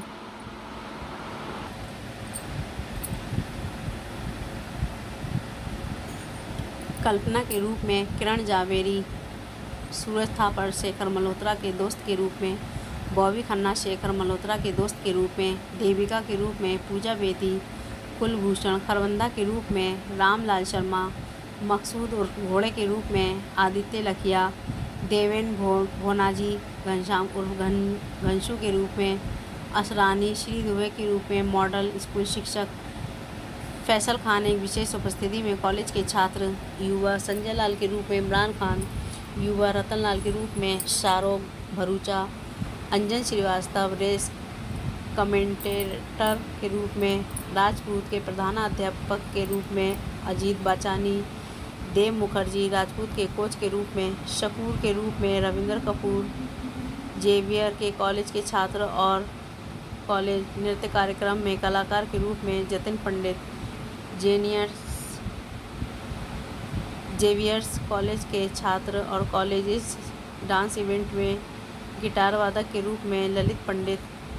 कल्पना के रूप में, किरण जावेरी सूरज थापड़ शेखर मल्होत्रा के दोस्त के रूप में, बॉबी खन्ना शेखर मल्होत्रा के दोस्त के रूप में, देविका के रूप में पूजा बेदी, कुलभूषण खरबंदा के रूप में, रामलाल शर्मा मकसूद उर्फ घोड़े के रूप में, आदित्य लखिया, देवेन भो भोनाजी घनश्याम उर्फ घन घनशू के रूप में, असरानी श्री दुबे के रूप में, मॉडल स्कूल शिक्षक फैसल खान एक विशेष उपस्थिति में कॉलेज के छात्र, युवा संजय लाल के रूप में इमरान खान, युवा रतन लाल के रूप में शाहरुख भरूचा, अंजन श्रीवास्तव रेस कमेंटेटर के रूप में, राजपूत के प्रधानाध्यापक के रूप में अजीत बाचानी, देव मुखर्जी राजपूत के कोच के रूप में, शकूर के रूप में रविंद्र कपूर, जेवियर के कॉलेज के छात्र और कॉलेज नृत्य कार्यक्रम में कलाकार के रूप में जतिन पंडित, जेनियर्स जेवियर्स कॉलेज के छात्र और कॉलेज डांस इवेंट में गिटार वादक के रूप में Lalit Pandit,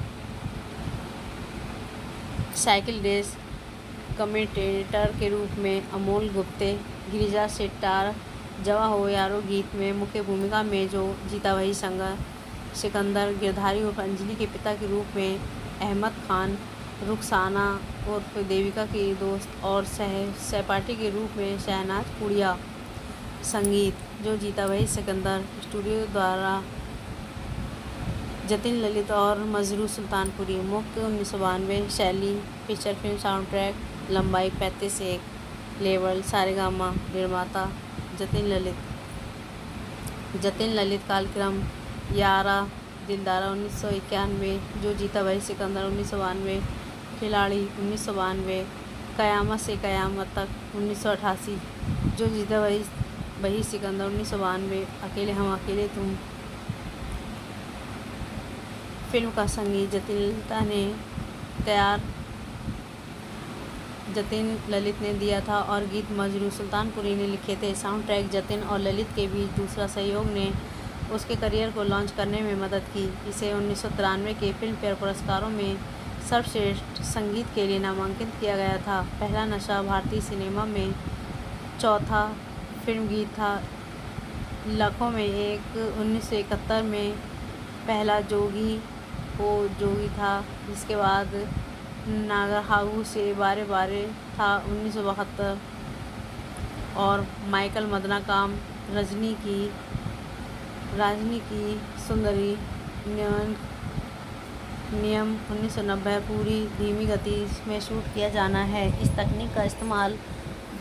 cycle race commentator के रूप में अमोल गुप्ते, गिरिजा शेट्टार जवा हो यारो गीत में मुख्य भूमिका में जो जीता वही संगा सिकंदर, गिरधारी उर्फ अंजलि के पिता के रूप में अहमद खान, रुखसाना उर्फ देविका की दोस्त और सह सहपाठी के रूप में शहनाज पुड़िया। संगीत जो जीता वही सिकंदर स्टूडियो द्वारा जतिन ललित और मजरू सुल्तानपुरी। मुख्य उन्नीस सौ बानवे शैली फीचर फिल्म साउंड ट्रैक, लंबाई पैंतीस एक, लेवल सारेगामा, निर्माता जतिन ललित। जतिन ललित कालक्रम यारा दिलदारा उन्नीस सौ इक्यानवे, जो जीता वही सिकंदर उन्नीस सौ बानवे, खिलाड़ी उन्नीस सौ बानवे, कयामत से कयामत तक उन्नीस सौ अठासी, जो जीता वही वही सिकंदर उन्नीस सौ बानवे, अकेले हम अकेले तुम। फिल्म का संगीत जतिन ललिता ने तैयार जतिन ललित ने दिया था और गीत मजरू सुल्तानपुरी ने लिखे थे। साउंड ट्रैक जतिन और ललित के बीच दूसरा सहयोग ने उसके करियर को लॉन्च करने में मदद की। इसे उन्नीस सौ तिरानवे के फिल्म फेयर पुरस्कारों में सर्वश्रेष्ठ संगीत के लिए नामांकित किया गया था। पहला नशा भारतीय सिनेमा में चौथा फिल्म गीत था। लाखों में एक उन्नीस सौ इकहत्तर में पहला जोगी वो जोगी था, जिसके बाद नागरहाऊ से बारे बारे था उन्नीस सौ बहत्तर, और माइकल मदनाकाम रजनी की राजनी की सुंदरी नियम नियम उन्नीस सौ नब्बे पूरी धीमी गति में शूट किया जाना है। इस तकनीक का इस्तेमाल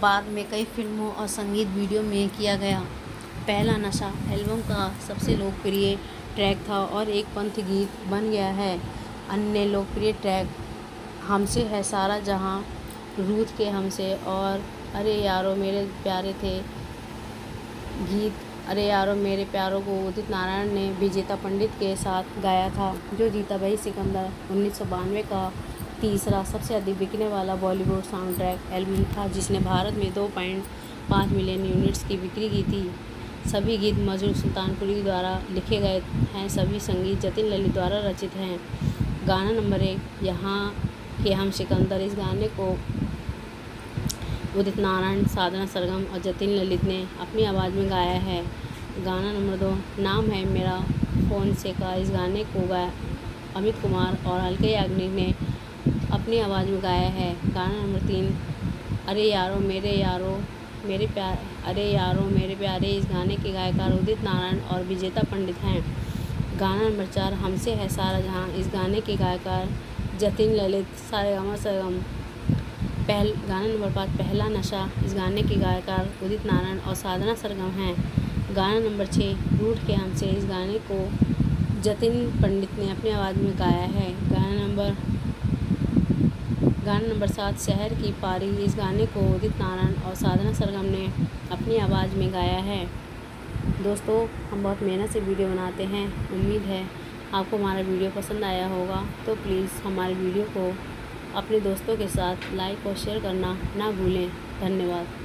बाद में कई फिल्मों और संगीत वीडियो में किया गया। पहला नशा एल्बम का सबसे लोकप्रिय ट्रैक था और एक पंथ गीत बन गया है। अन्य लोकप्रिय ट्रैक हमसे है सारा जहां, रूठ के हमसे और अरे यारो मेरे प्यारे थे। गीत अरे यारो मेरे प्यारों को उदित नारायण ने विजेता पंडित के साथ गाया था, जो जीता भाई सिकंदर उन्नीस सौ बानवे का तीसरा सबसे अधिक बिकने वाला बॉलीवुड साउंड ट्रैक एल्बम था, जिसने भारत में दो पॉइंट पाँच मिलियन यूनिट्स की बिक्री की थी। सभी गीत मजरूह सुल्तानपुरी द्वारा लिखे गए हैं, सभी संगीत जतिन ललित द्वारा रचित हैं। गाना नंबर एक, यहाँ के हम सिकंदर। इस गाने को उदित नारायण, साधना सरगम और जतिन ललित ने अपनी आवाज़ में गाया है। गाना नंबर दो, नाम है मेरा फोनसेका। इस गाने को गाया अमित कुमार और अलका याग्निक ने अपनी आवाज़ में गाया है। गाना नंबर तीन, अरे यारो मेरे यारो मेरे प्यार अरे यारो मेरे प्यारे। इस गाने के गायकार उदित नारायण और विजेता पंडित हैं। गाना नंबर चार, हमसे है सारा जहां। इस गाने के गायकार जतिन ललित, सारेगामा सरगम। पहल गाना नंबर पाँच, पहला नशा। इस गाने के गायकार उदित नारायण और साधना सरगम हैं। गाना नंबर छः, रूठ के हमसे। इस गाने को जतिन पंडित ने अपनी आवाज़ में गाया है। गाना नंबर गाना नंबर सात, शहर की पारी। इस गाने को उदित नारायण और साधना सरगम ने अपनी आवाज़ में गाया है। दोस्तों, हम बहुत मेहनत से वीडियो बनाते हैं। उम्मीद है आपको हमारा वीडियो पसंद आया होगा, तो प्लीज़ हमारे वीडियो को अपने दोस्तों के साथ लाइक और शेयर करना ना भूलें। धन्यवाद।